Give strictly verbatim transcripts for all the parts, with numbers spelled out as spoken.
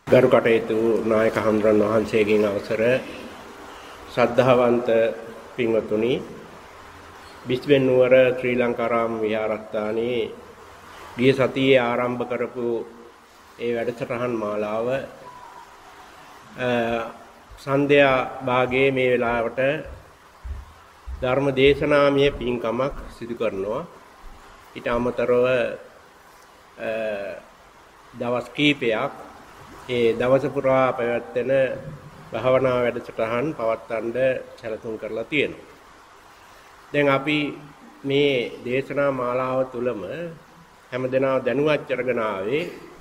ගරු කටයුතු නායක හඳුරන් වහන්සේගෙන් අවසර ශ්‍රද්ධාවන්ත පින්වතුනි බිස්බෙන් නුවර ශ්‍රී ලංකාරාම විහාරස්ථානයේ ගිය සතියේ ආරම්භ කරපු ඒ වැඩසටහන් මාලාව සන්ධ්‍යා භාගයේ මේ වෙලාවට ධර්ම දේශනාමය පින්කමක් සිදු කරනවා. ඊට අමතරව දවස් කීපයක් ඒ දවස පුරා පැවැත්වෙන භාවනා වැඩසටහන් පවත්වන්න සැලසුම් කරලා තියෙනවා. දැන් අපි මේ දේශනා මාලාව තුලම හැමදෙනා දැනුවත් කරගෙන ආවේ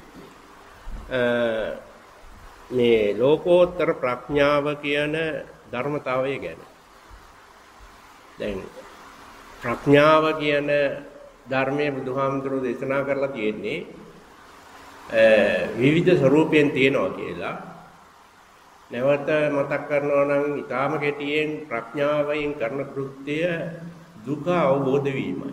මේ ලෝකෝත්තර ප්‍රඥාව කියන ධර්මතාවය ගැන. දැන් ප්‍රඥාව කියන ධර්මයේ බුදුහාමුදුරුවෝ දේශනා කරලා තියෙන්නේ විවිධ ස්වરૂපයෙන් තියෙනවා කියලා. නැවත මතක් කරනවා නම් ඊටාම කෙටියෙන් ප්‍රඥාවයෙන් කරන කෘත්‍යය දුක අවබෝධ වීමයි.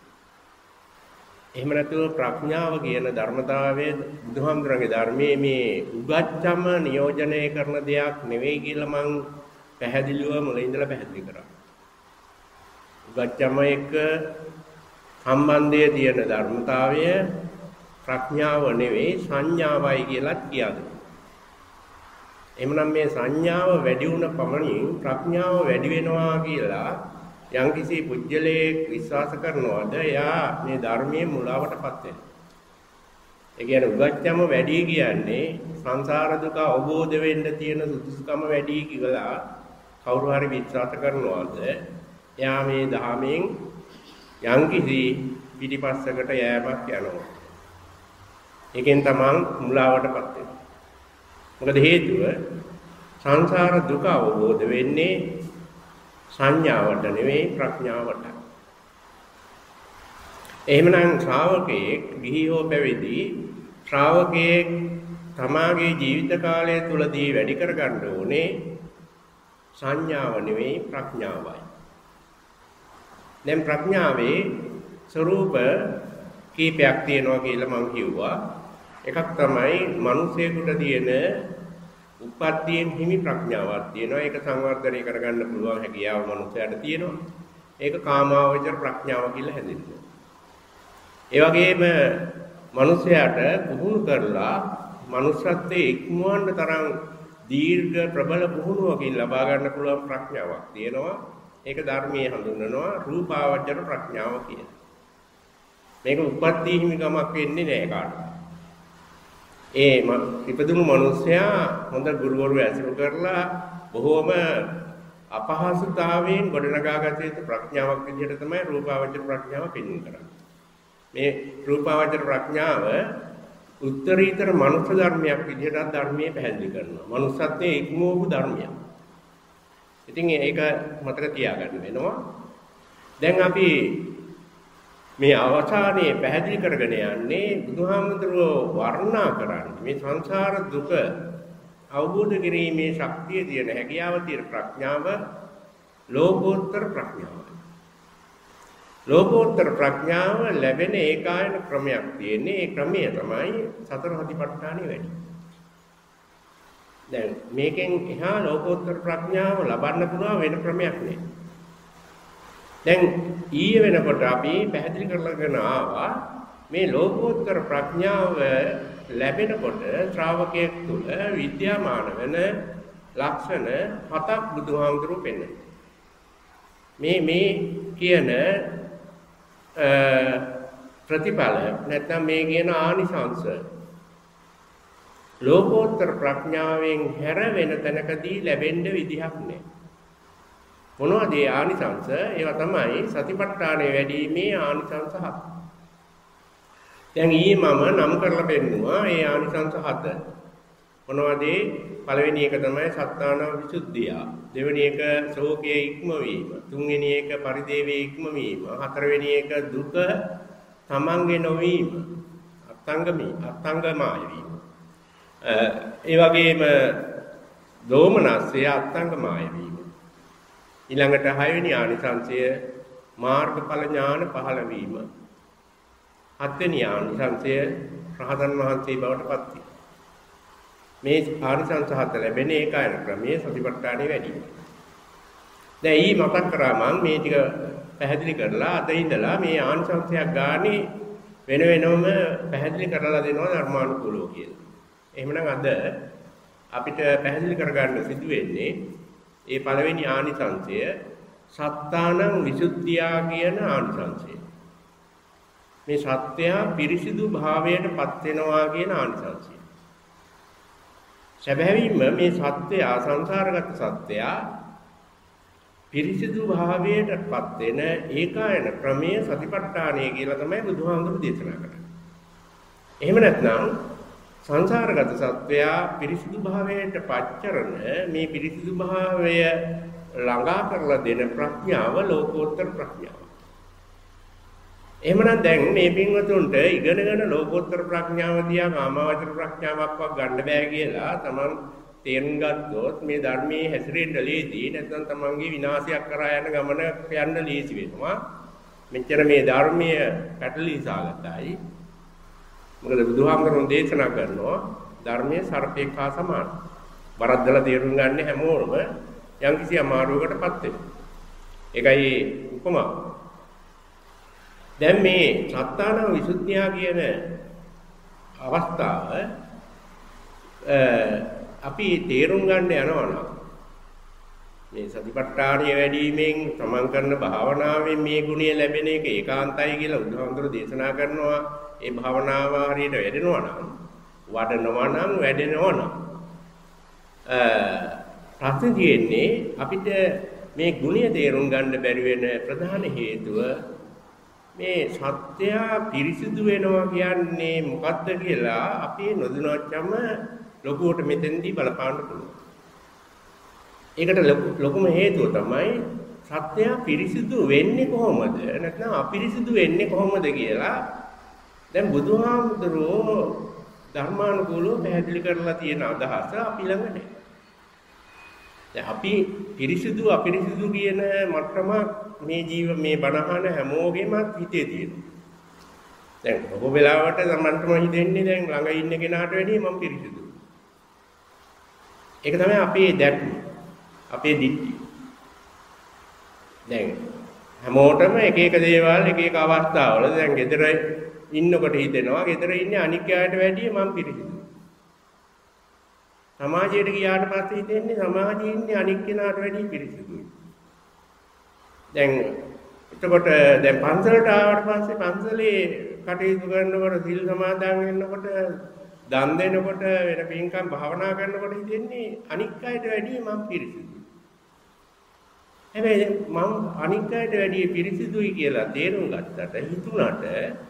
එහෙම නැතුව ප්‍රඥාව කියන ධර්මතාවයේ බුදුහාමුදුරන්ගේ ධර්මයේ මේ උගත්කම නියෝජනය කරන දෙයක් නෙවෙයි කියලා මම පැහැදිලිව මුලින් ඉඳලා පැහැදිලි කරා. උගත්කම එක්ක සම්බන්ධය තියෙන ධර්මතාවය ප්‍රඥාව නෙවෙයි සංඥාවයි කියලා කියා දෙනවා. එhmenan මේ සංඥාව වැඩි වුණ පමණින් ප්‍රඥාව වැඩි වෙනවා කියලා යම්කිසි පුජ්‍යලයක් විශ්වාස කරනවාද එයා මේ ධර්මයේ මුලාවටපත් වෙනවා. ඒ කියන්නේ උගත්කම වැඩි කියන්නේ සංසාර දුක අවබෝධ වෙන්න තියෙන සුදුසුකම වැඩි කියලා කවුරු හරි විශ්වාස කරනවාද එයා මේ ධර්මයෙන් යම්කිසි පිටිපස්සකට යෑමක් යනවා. ඒකෙන් තමයි මුලාවටපත් වෙන්නේ. මොකද හේතුව සංසාර දුක අවබෝධ වෙන්නේ සංඥාවට නෙවෙයි ප්‍රඥාවට. එහෙමනම් ශ්‍රාවකයෙක් ගිහි හෝ පැවිදි ශ්‍රාවකයෙක් තමාගේ ජීවිත කාලය තුලදී වැඩි කර ගන්න ඕනේ සංඥාව නෙවෙයි ප්‍රඥාවයි. දැන් ප්‍රඥාවේ ස්වરૂප කීපයක් තියෙනවා කියලා මම කිව්වා. එකක් තමයි මිනිසෙකුට තියෙන උප්පත්තියෙන් හිමි ප්‍රඥාවක් තියෙනවා. ඒක සංවර්ධනය කරගන්න පුළුවන් හැකියාව මිනිසයාට තියෙනවා. ඒක කාමාවචර ප්‍රඥාව කියලා හැදෙනවා. ඒ වගේම මිනිසයාට පුහුණු කරලා මනුෂ්‍යත්වයේ ඉක්මවන්න තරම් දීර්ඝ ප්‍රබල පුහුණුවකින් ලබා ගන්න පුළුවන් ප්‍රඥාවක් තියෙනවා. ඒක ධර්මයේ හඳුන්වනවා රූපාවචර ප්‍රඥාව කියලා. මේක උප්පත්ති හිමිකමක් වෙන්නේ නැහැ කාටවත්. ඒ ඉපදුණු මිනිසයා හොඳ ගුරුවරු ඇසුරු කරලා බොහෝම අපහසුතාවයෙන් ගොඩනගාගත යුතු ප්‍රඥාවක් විදිහට තමයි රූපාවචර ප්‍රඥාව පෙන්වන්න කරන්නේ. මේ රූපාවචර ප්‍රඥාව උත්තරීතර මනුෂ්‍ය ධර්මයක් විදිහට ධර්මයේ පැහැදිලි කරනවා. මනුෂ්‍යත්වයේ ඉක්මවපු ධර්මයක්. ඉතින් ඒක මතක තියාගන්න වෙනවා. දැන් අපි මේ අවසානයේ පැහැදිලි කරගෙන යන්නේ බුදුහාමුදුරුවෝ වර්ණනා කරන්නේ මේ සංසාර දුක අවබෝධ කිරීමේ ශක්තිය තියෙන හැකියාව තියෙන ප්‍රඥාව ලෝකෝත්තර ප්‍රඥාව. ලෝකෝත්තර ප්‍රඥාව ලැබෙන ඒකායන ක්‍රමයක් තියෙන්නේ. ඒ ක්‍රමය තමයි සතර සතිපට්ඨානෙ වැඩි. දැන් මේකෙන් එහා ලෝකෝත්තර ප්‍රඥාව ලබන්න පුළුවන් වෙන ක්‍රමයක් නෑ. දැන් ඊයේ වෙනකොට අපි පැහැදිලි කරලාගෙන ආවා මේ ලෝකෝත්තර ප්‍රඥාව ලැබෙනකොට ශ්‍රාවකයෙක් තුළ විද්‍යාමාන වෙන ලක්ෂණ හතක් බුදුහාමුදුරුවෝ පෙන්නනවා. මේ මේ කියන ප්‍රතිඵල නැත්නම් මේ කියන ආනිසංස ලෝකෝත්තර ප්‍රඥාවෙන් හැර වෙන තැනකදී ලැබෙන්න විදිහක් නැහැ. මොනවද ඒ ආනිසංස? ඒවා තමයි සතිපට්ඨානයේ වැඩිීමේ ආනිසංස හත. දැන් ඊයේ මම නම් කරලා පෙන්නුවා ඒ ආනිසංස හත. මොනවද? පළවෙනි එක තමයි සත්තාන විසුද්ධිය. දෙවෙනි එක ශෝකයේ ඉක්මවීම. තුන්වෙනි එක පරිදේවයේ ඉක්මවීම. හතරවෙනි එක දුක තමන්ගේ නොවීම. අත්ංගමී අත්ංගමාය වීම. ඒ වගේම දෝමනස්සේ අත්ංගමාය වීම. ඊළඟට හයවෙනි ආනිසංසය මාර්ගඵල ඥාන පහළ වීම. හත්වෙනි ආනිසංසය රහතන් වහන්සේ බවට පත් වීම. මේ ආනිසංස හත ලැබෙන ඒකායන ක්‍රමයේ සතිපට්ඨානෙ වැඩි. දැන් ඊ මතක් කරා මම මේ ටික පැහැදිලි කරලා අද ඉඳලා මේ ආනිසංසයක් ගානේ වෙන වෙනම පැහැදිලි කරලා දෙනවා ධර්මානුකූලව කියලා. එහෙමනම් අද අපිට පැහැදිලි කරගන්න සිදු වෙන්නේ ඒ පළවෙනි ආනිසංසය සත්තානං විසුද්ධියා කියන ආනිසංසය. මේ සත්‍යය පිරිසිදු භාවයටපත් වෙනවා කියන ආනිසංසය. සැබෑවින්ම මේ සත්‍යය සංසාරගත සත්‍යය පිරිසිදු භාවයටපත් වෙන ඒකායන ක්‍රමයේ සතිපට්ඨානය කියලා තමයි බුදුහාමුදුරු දේශනා කරන්නේ. එහෙම නැත්නම් සංසාරගත සත්‍යය පිරිසිදු භාවයට පච්චරන මේ පිරිසිදු භාවය ළඟා කරලා දෙන ප්‍රඥාව ලෝකෝත්තර ප්‍රඥාව. එහෙමනම් දැන් මේ පින්වතුන්ට ඉගෙනගෙන ලෝකෝත්තර ප්‍රඥාව දිහා කාමාවචර ප්‍රඥාවක්වත් ගන්න බෑ කියලා තමන් තේරුම් ගත්තොත් මේ ධර්මයේ හැසිරෙන්න ලේදී නැත්නම් තමන්ගේ විනාශයක් කරා යන ගමන යන්න ලේසි වෙනවා. මෙච්චර මේ ධර්මයේ පැටලීසාගතයි. මොකද බුදුහාමුදුරුවෝ දේශනා කරනවා ධර්මයේ සර්පේක හා සමානයි. වරද්දලා තේරුම් ගන්න හැමෝම යම්කිසි අමාරුවකටපත් වෙනවා. ඒකයි උපමාව. දැන් මේ සත්තාන විසුද්ධිය කියන අවස්ථාව අපි තේරුම් ගන්න යනවා නම් මේ සතිපට්ඨානය වැඩිවීමෙන් තමන් කරන භාවනාවෙන් මේ ගුණය ලැබෙන එක ඒකාන්තයි කියලා බුදුහාමුදුරුවෝ දේශනා කරනවා. ඒ භාවනාව හරියට වැඩෙනවා නම් වඩනවා නම් වැඩෙනවා නම් ප්‍රශ්නේ තියෙන්නේ අපිට මේ ගුණය තේරුම් ගන්න බැරි වෙන ප්‍රධාන හේතුව මේ සත්‍ය පිරිසිදු වෙනවා කියන්නේ මොකක්ද කියලා අපි නොදැනුවත්වම ලොකුවට මෙතෙන්දී බලපාන්න පුළුවන්. ඒකට ලොකුම හේතුව තමයි සත්‍ය පිරිසිදු වෙන්නේ කොහොමද නැත්නම් අපිරිසිදු වෙන්නේ කොහොමද කියලා දැන් බුදුහාමුදුරුවෝ ධර්මානුකූලව පැහැදිලි කරලා තියෙන අදහස අපි ළඟ නැහැ. දැන් අපි පිරිසිදු අපිරිසිදු කියන මට්ටම මේ ජීව මේ බණහන හැමෝගෙම හිතේ තියෙනවා. දැන් ඔබ වෙලාවට සම්මන්ත්‍රම හිතෙන්නේ දැන් ළඟ ඉන්න කෙනාට වැඩිය මම පිරිසිදු. ඒක තමයි අපේ දැක්ම. අපේ දිට්ඨිය. දැන් හැමෝටම එක එක දේවල් එක එක අවස්ථාවල දැන් ගෙදර ඉන්නකොට හිතෙනවා ගෙදර ඉන්නේ අනික් අයට වැඩිය මම පිරිසිදුයි. සමාජයට ගියාට පස්සේ හිතෙන්නේ සමාජයේ ඉන්නේ අනික් කෙනාට වැඩිය පිරිසිදුයි. දැන් එතකොට දැන් පන්සලට ආවට පස්සේ පන්සලේ කටයුතු කරනකොට සිල් සමාදන් වෙනකොට දන් දෙනකොට වෙන පින්කම් භාවනා කරනකොට හිතෙන්නේ අනික් අයට වැඩිය මම පිරිසිදුයි. හැබැයි මම අනික් අයට වැඩිය පිරිසිදුයි කියලා තේරුම් ගත්තට හිතුණාට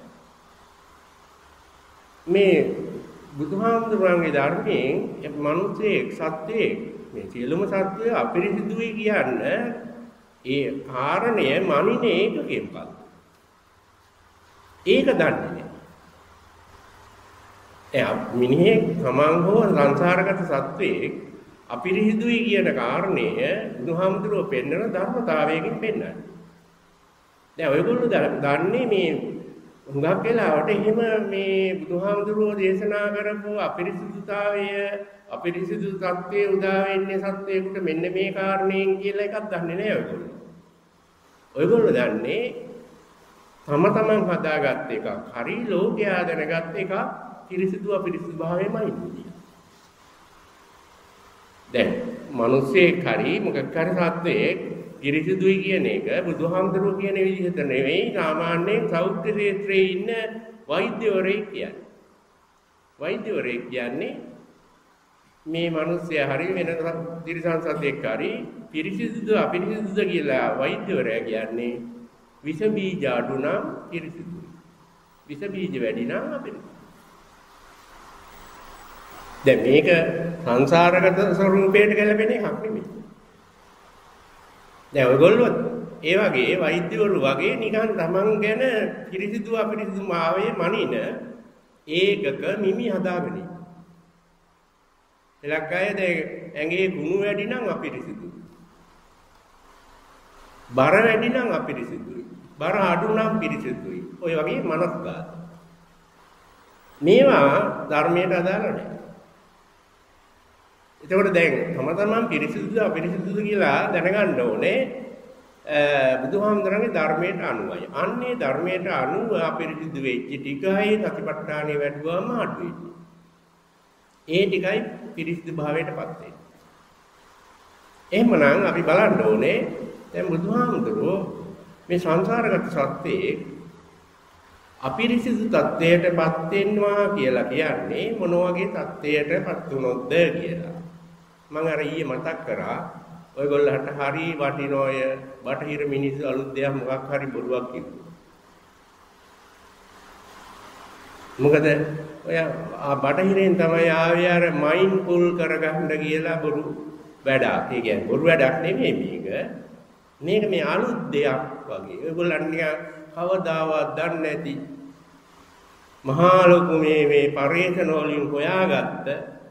මේ බුදුහාමුදුරන්ගේ ධර්මයෙන් මනුස්සයෙක් සත්‍යයක් මේ සියලුම සත්‍ය අපිරිසිදුයි කියන්නේ ඒ කාරණය මනිනේ ඒකකින් පස්සේ. ඒක දන්නේ නැහැ. එයා මිනිහේ සමන් හෝ සංසාරගත සත්‍යයක් අපිරිසිදුයි කියන කාරණය බුදුහාමුදුරුවෝ පෙන්වන ධර්මතාවයකින් පෙන්නන්නේ. දැන් ඔයගොල්ලෝ දන්නේ මේ හුඟක් වෙලාවට එහෙම මේ බුදුහාමුදුරුවෝ දේශනා කරපු අපිරිසිදුතාවය අපිරිසිදු සත්‍යය උදා වෙන්නේ සත්‍යයකට මෙන්න මේ කාරණයෙන් කියලා එකක් දන්නේ නැහැ ඔයගොල්ලෝ. ඔයගොල්ලෝ දන්නේ තම තමන් හදාගත්ත එකක්. හරි ලෝකයා දැනගත්ත එකක් පිරිසිදු අපිරිසිදු භාවයමයි ඉන්නේ. දැන් මිනිස්සේ හරි මොකක් හරි සත්‍යයක් පිරිසිදුයි කියන එක බුදුහාමුදුරුවෝ කියන විදිහට නෙවෙයි සාමාන්‍යයෙන් සෞඛ්‍ය ක්ෂේත්‍රයේ ඉන්න වෛද්‍යවරයෙක් කියන්නේ. වෛද්‍යවරයෙක් කියන්නේ මේ මිනිස්සයා හරි වෙන තිරිසන් සතෙක් හරි පිරිසිදුද අපිරිසිදුද කියලා වෛද්‍යවරයා කියන්නේ විස බීජ අඩු නම් පිරිසිදුයි. විස බීජ වැඩි නම් අපිරිසිදුයි. දැන් මේක සංසාරගත ස්වરૂපයට ගැලපෙන එකක් නෙමෙයි. දැන් ඔයගොල්ලෝ ඒ වගේ වෛද්‍යවරු වගේ නිකන් තමන් ගැන පිරිසිදු අපිරිසිදු මාවේ මනින ඒකක මිමි හදාගෙන ඉන්න. එලක් අය දැන් ඇඟේ කුණු වැඩි නම් අපිරිසිදුයි. බර වැඩි නම් අපිරිසිදුයි. බර අඩු නම් පිරිසිදුයි. ඔය වගේ මනස්ගත. මේවා ධර්මයට අදාළ නැහැ. එතකොට දැන් තම තමන් පිරිසිදුද අපිරිසිදුද කියලා දැනගන්න ඕනේ බුදුහාමුදුරන්ගේ ධර්මයට අනුවයි. අන්නේ ධර්මයට අනුව අපිරිසිදු වෙච්ච ටිකයි සතිපට්ඨානෙ වැඩුවාම අඩු වෙන්නේ. ඒ ටිකයි පිරිසිදු භාවයටපත් වෙන්නේ. එහෙමනම් අපි බලන්න ඕනේ දැන් බුදුහාමුදුරෝ මේ සංසාරගත සත්‍යයේ අපිරිසිදු තත්ත්වයටපත් වෙනවා කියලා කියන්නේ මොන වගේ තත්ත්වයටපත් වුණොත්ද කියලා. මම අර ඊයේ මතක් කරා ඔයගොල්ලන්ට හරි වටිනෝය බටහිර මිනිස්සු අලුත් දෙයක් මොකක් හරි බොරුවක් කිව්වා. මොකද ඔය බටහිරෙන් තමයි ආවේ අර මයින්ඩ්ෆුල් කරගන්න කියලා බොරු වැඩක්. ඒ කියන්නේ බොරු වැඩක් නෙමෙයි මේක. මේක මේ අලුත් දෙයක් වගේ. ඔයගොල්ලන් කවදාවත් දන්නේ නැති මහා ලොකු මේ මේ පරිේෂණ වලින් හොයාගත්ත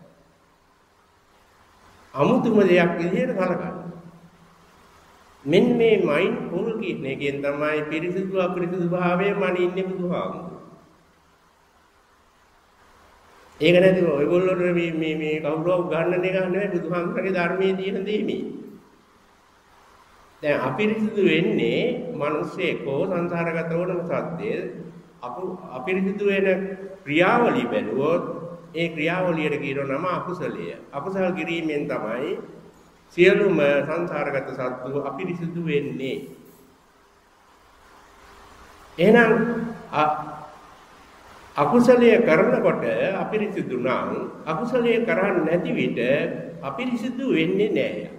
අමුතුම දෙයක් විදිහට කලකන්න. මෙන්න මේ මයින්ඩ්ෆුල් කියන එකෙන් තමයි පිරිසිදු අපිරිසිදු භාවය මනින්නේ බුදුහාමුදුරුවෝ. ඒක නැතිව ඔයගොල්ලෝ මේ මේ මේ කවුරුව ගන්න එක නෙවෙයි බුදුහාමුදුරගේ ධර්මයේ තියෙන දේ මේ. දැන් අපිරිසිදු වෙන්නේ මිනිස්සෙකෝ සංසාරගත වුණම සත්‍යය අපිරිසිදු වෙන ක්‍රියාවලිය බැලුවොත් ඒ ක්‍රියාවලියට කියන නම අකුසලය. අකුසල කිරීමෙන් තමයි සියලුම සංසාරගත සත්තු අපිරිසිදු වෙන්නේ. එහෙනම් අකුසලයේ කරනකොට අපිරිසිදු නම් අකුසලයේ කරන්නේ නැති විට අපිරිසිදු වෙන්නේ නැහැ.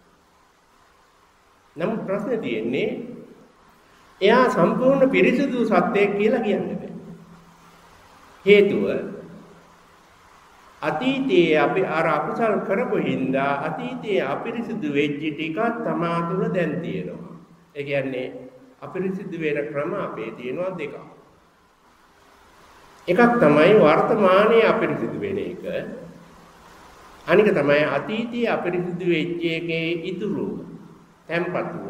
නම් ප්‍රශ්නේ තියෙන්නේ එයා සම්පූර්ණ පිරිසිදු සත්‍යයක් කියලා කියන්න බෑ. හේතුව අතීතයේ අපි අර අකුසල් කරපු හින්දා අතීතයේ අපිරිසිදු වෙච්ච ටිකක් තමා තුළ දැන් තියෙනවා. ඒ කියන්නේ අපිරිසිදු වෙන ක්‍රම අපේ තියෙනවා දෙකක්. එකක් තමයි වර්තමානයේ අපිරිසිදු වෙන එක. අනික තමයි අතීතයේ අපිරිසිදු වෙච්ච එකේ ඉතුරු tempatuව.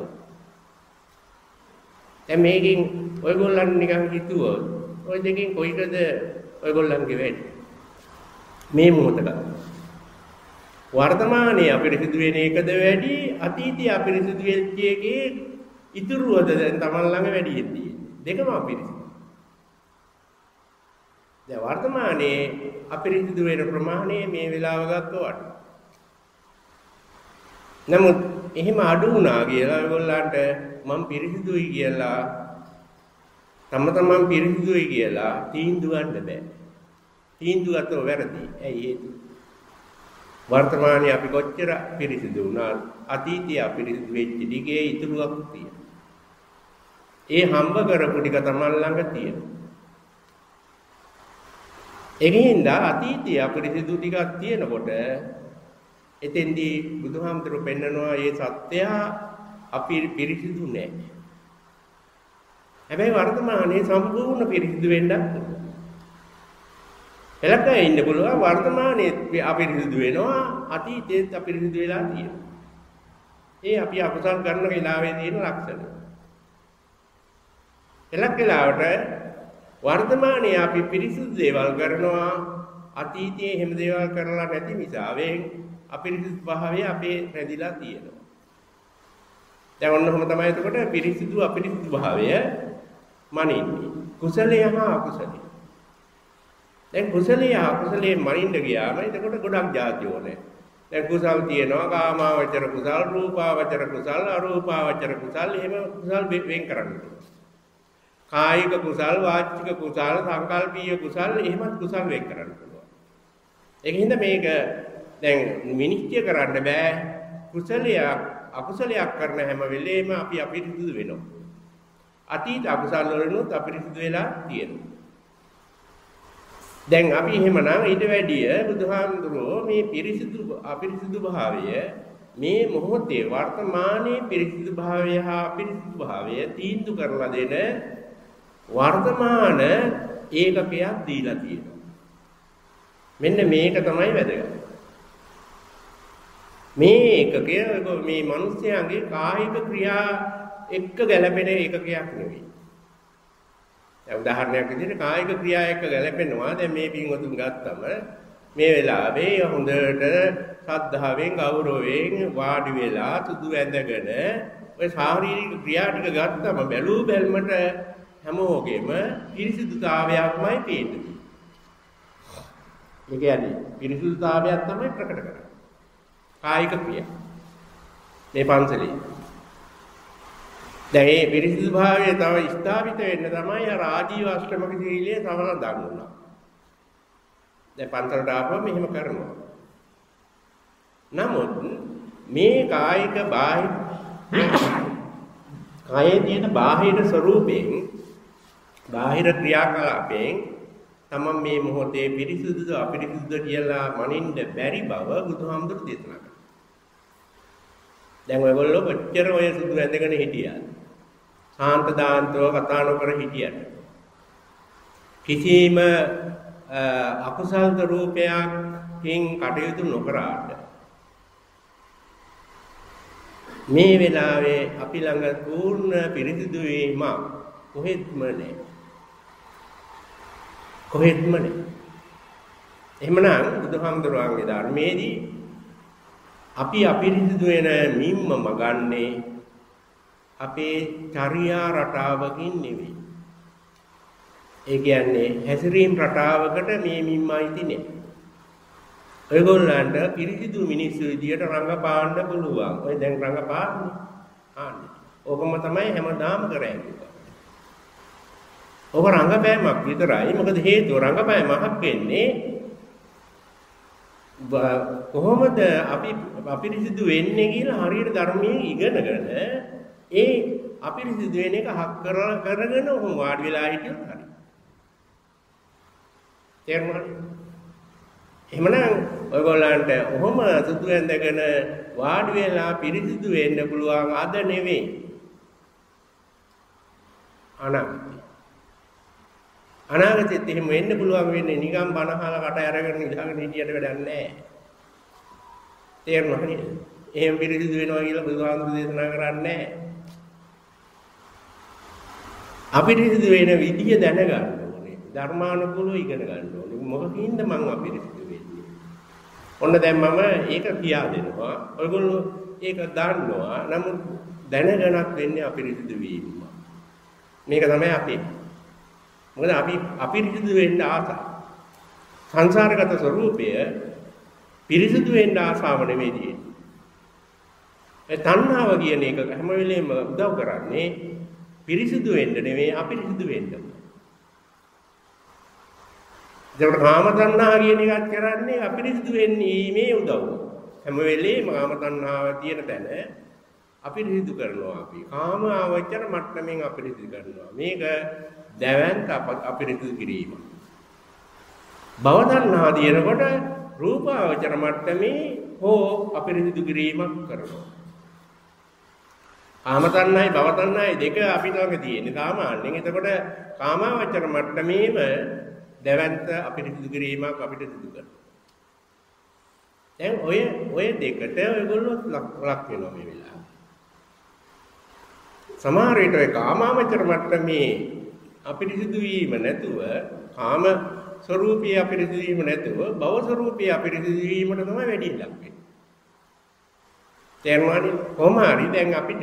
දැන් මේකෙන් ඔයගොල්ලන් නිකන් හිතුවොත් ඔය දෙකෙන් කොයිකද ඔයගොල්ලන්ගේ වැඩි? මේ මොහොතක වර්තමානයේ අපිරිසිදු වෙන එකද වැඩි අතීතයේ අපිරිසිදු වෙච්ච එකේ ඉතුරුවද දැන් තමන් ළඟ වැඩි තියෙන්නේ? දෙකම අපිරිසිදු. දැන් වර්තමානයේ අපිරිසිදු වෙන ප්‍රමාණය මේ වෙලාව ගත්තොත් නමුත් එහෙම අඩු වුණා කියලා ඔයගොල්ලන්ට මම පිරිසිදුයි කියලා තම තමන් පිරිසිදුයි කියලා තීන්දුව ගන්න බෑ. තීන්දුව ගත්තොත් වැරදි. ඇයි හේතුව? වර්තමානයේ අපි කොච්චර පිරිසිදු වුණාද අතීතයේ අපිරිසිදු වෙච්ච ටිකේ ඉතුරුවක් තියෙනවා. ඒ හම්බ කරපු ටික තමන් ළඟ තියෙනවා. එකින්ද අතීතයේ අපිරිසිදු ටිකක් තියෙනකොට එතෙන්දී බුදුහාමුදුරුවෝ පෙන්නනවා මේ සත්‍යය අපි පිරිසිදු නැහැ. හැබැයි වර්තමානයේ සම්පූර්ණ පිරිසිදු වෙන්නත් එලකේ ඉන්න පුළුවන් වර්තමානයේ අපිරිසිදු වෙනවා අතීතයේත් අපිරිසිදු වෙලා තියෙනවා. ඒ අපි අකුසල් කරන වෙලාවේ තියෙන ලක්ෂණ. එලකේලාවට වර්තමානයේ අපි පිරිසිදු දේවල් කරනවා අතීතයේ හැම දේවල් කරලා නැති නිසාවෙන් අපිරිසිදු භාවය අපේ රැඳිලා තියෙනවා. දැන් ඔන්න ඔහොම තමයි එතකොට පිරිසිදු අපිරිසිදු භාවය මනින්නේ. කුසලය හා අකුසලය. දැන් කුසලය අකුසලයේ මනින්න ගියාම එතකොට ගොඩක් જાති ඕනේ. දැන් කුසල් තියෙනවා කාමාවචර කුසල්, රූපාවචර කුසල්, අරූපාවචර කුසල් එහෙම කුසල් වෙන් කරන්න. කායික කුසල්, වාචික කුසල්, සංකල්පීය කුසල් එහෙමත් කුසල් වෙන් කරන්න පුළුවන්. ඒකින්ද මේක දැන් විනිශ්චය කරන්න බෑ කුසලයක් අකුසලයක් කරන හැම වෙලේම අපි අපිරිසිදු වෙනවා. අතීත අකුසල් වලිනුත් අපිරිසිදු වෙලා තියෙනවා. දැන් අපි එහෙමනම් ඊට වැඩිය බුදුහාමුදුරුවෝ මේ පිරිසිදු අපිරිසිදු භාවය මේ මොහොතේ වර්තමානයේ පිරිසිදු භාවය හා අපිරිසිදු භාවය තීන්දුව කරලා දෙන වර්තමාන ඒකකයක් දීලා තියෙනවා. මෙන්න මේක තමයි වැදගත්. මේ ඒකකය මේ මිනිස්යාගේ කායික ක්‍රියා එක්ක ගැලපෙන ඒකකයක් නෙවෙයි. දැන් උදාහරණයක් විදිහට කායික ක්‍රියා එක්ක ගැලපෙනවා. දැන් මේ පින්වතුන් ගත්තම මේ වෙලාවේ හොඳට ශ්‍රද්ධාවෙන් ගෞරවයෙන් වාඩි වෙලා සුදු ඇඳගෙන ඔය ශාරීරික ක්‍රියා ටික ගත්තම බැලූ බැල්මට හැමෝගෙම පිරිසිදුතාවයක්මයි පේන්නේ. ඒ කියන්නේ පිරිසිදුතාවයක් තමයි ප්‍රකට කරන්නේ. කායික ක්‍රියා. මේ පන්සලේ. දැන් මේ පිරිසිදු භාවය තව ස්ථාපිත වෙන්න තමයි අර ආජීව අෂ්ටමක සීලයේ සමන දන්නුනා. දැන් පන්සලට ආපුවම මෙහෙම කරනවා. නමුත් මේ කායික බාහිර කායේ තියෙන බාහිර ස්වરૂපයෙන් බාහිර ක්‍රියාකලාපයෙන් තමන් මේ මොහොතේ පිරිසුදුද අපිරිසුදුද කියලා මනින්න බැරි බව බුදුහාමුදුරු දේශනා කළා. දැන් ඔයගොල්ලෝ කොච්චර ඔය සුදු ඇඳගෙන හිටියද? සාන්ත දාන්තව කතා නොකර හිටියද? කිසිම අකුසල් රූපයකින් කටයුතු නොකරාට මේ වෙලාවේ අපි ළඟ පූර්ණ පිරිසිදු වීම කොහෙත්ම නැහැ. කොහෙත්ම නැහැ. එහෙමනම් බුදුහාමුදුරුවන්ගේ ධර්මයේදී අපි අපිරිසිදු වෙන මිම්ම මගන්නේ අපේ චර්යා රටාවකින් නෙවෙයි. ඒ කියන්නේ හැසිරීම් රටාවකට මේ මිම්මයි තිනේ. ඔයගොල්ලන්ට පිරිසිදු මිනිස්සු විදියට රංගපාන්න පුළුවන්. ඔය දැන් රංගපාන්නේ. ආන්නේ. ඕකම තමයි හැමදාම කරන්නේ. ඔබ රංගපෑමක් විතරයි. මොකද හේතුව රංගපෑමක් වෙන්නේ කොහොමද අපි අපිරිසිදු වෙන්නේ කියලා හරියට ධර්මයේ ඉගෙනගෙන ඒ අපිරිසිදු වෙන එක හක් කරගෙන උන් වාඩි වෙලා හිටියොත් හරි. තේරුණාද? එහෙමනම් ඔයගොල්ලන්ට ඔහොම සුදු ඇඳගෙන වාඩි වෙලා පිරිසිදු වෙන්න පුළුවන් අද නෙවෙයි. අනාගතේ. අනාගතෙත් එහෙම වෙන්න පුළුවන් වෙන්නේ නිකම් බනහලා කට අරගෙන ඉඳගෙන හිටියට වැඩක් නැහැ. තේරුණා නේද? එහෙම පිරිසිදු වෙනවා කියලා බුදුහාමුදුරු දේශනා කරන්නේ නැහැ. අපිරිසිදු වෙන විදිය දැනගන්න ඕනේ. ධර්මානුකූලව ඉගෙන ගන්න ඕනේ. මොකකින්ද මං අපිරිසිදු වෙන්නේ? ඔන්න දැන් මම ඒක කියා දෙනවා. ඔයගොල්ලෝ ඒක දන්නවා. නමුත් දැනගනක් වෙන්නේ අපිරිසිදු වීම. මේක තමයි අපි. මොකද අපි අපිරිසිදු වෙන්න ආසයි. සංසාරගත ස්වરૂපය පිරිසිදු වෙන්න ආසාව නෙමෙයි තියෙන්නේ. ඒ තණ්හාව කියන එක හැම වෙලෙම උදව් කරන්නේ පිරිසිදු වෙන්න නෙමෙයි අපිරිසිදු වෙන්න. ඒකට කාම තණ්හා කියන එකත් කරන්නේ අපිරිසිදු වෙන්නේ මේ උදව්ව. හැම වෙලේම කාම තණ්හාව තියෙන තැන අපිරිසිදු කරනවා අපි. කාම ආවචර මට්ටමින් අපිරිසිදු කරනවා. මේක දැවැන්ත අපිරිසිදු කිරීම. භව තණ්හා දිනකොට රූප ආවචර මට්ටමේ හෝ අපිරිසිදු කිරීමක් කරනවා. කාම තණ්හායි භව තණ්හායි දෙක අපිට ළඟ තියෙන්නේ සාමාන්‍යයෙන්. එතකොට කාමාවචර මට්ටමේම දැවැන්ත අපිරිසිදු කිරීමක් අපිට සිදු කරනවා. දැන් ඔය ඔය දෙකට ඔයගොල්ලෝ ලක් වෙනවා මේ වෙලාවේ. සමහර විට ඔය කාමාවචර මට්ටමේ අපිරිසිදු වීම නැතුව කාම ස්වરૂපී අපිරිසිදු වීම නැතුව භව ස්වરૂපී අපිරිසිදු වීමට තමයි වැඩි ලක් වෙන්නේ. තේරුණාද? කොහොම හරි දැන් අපිට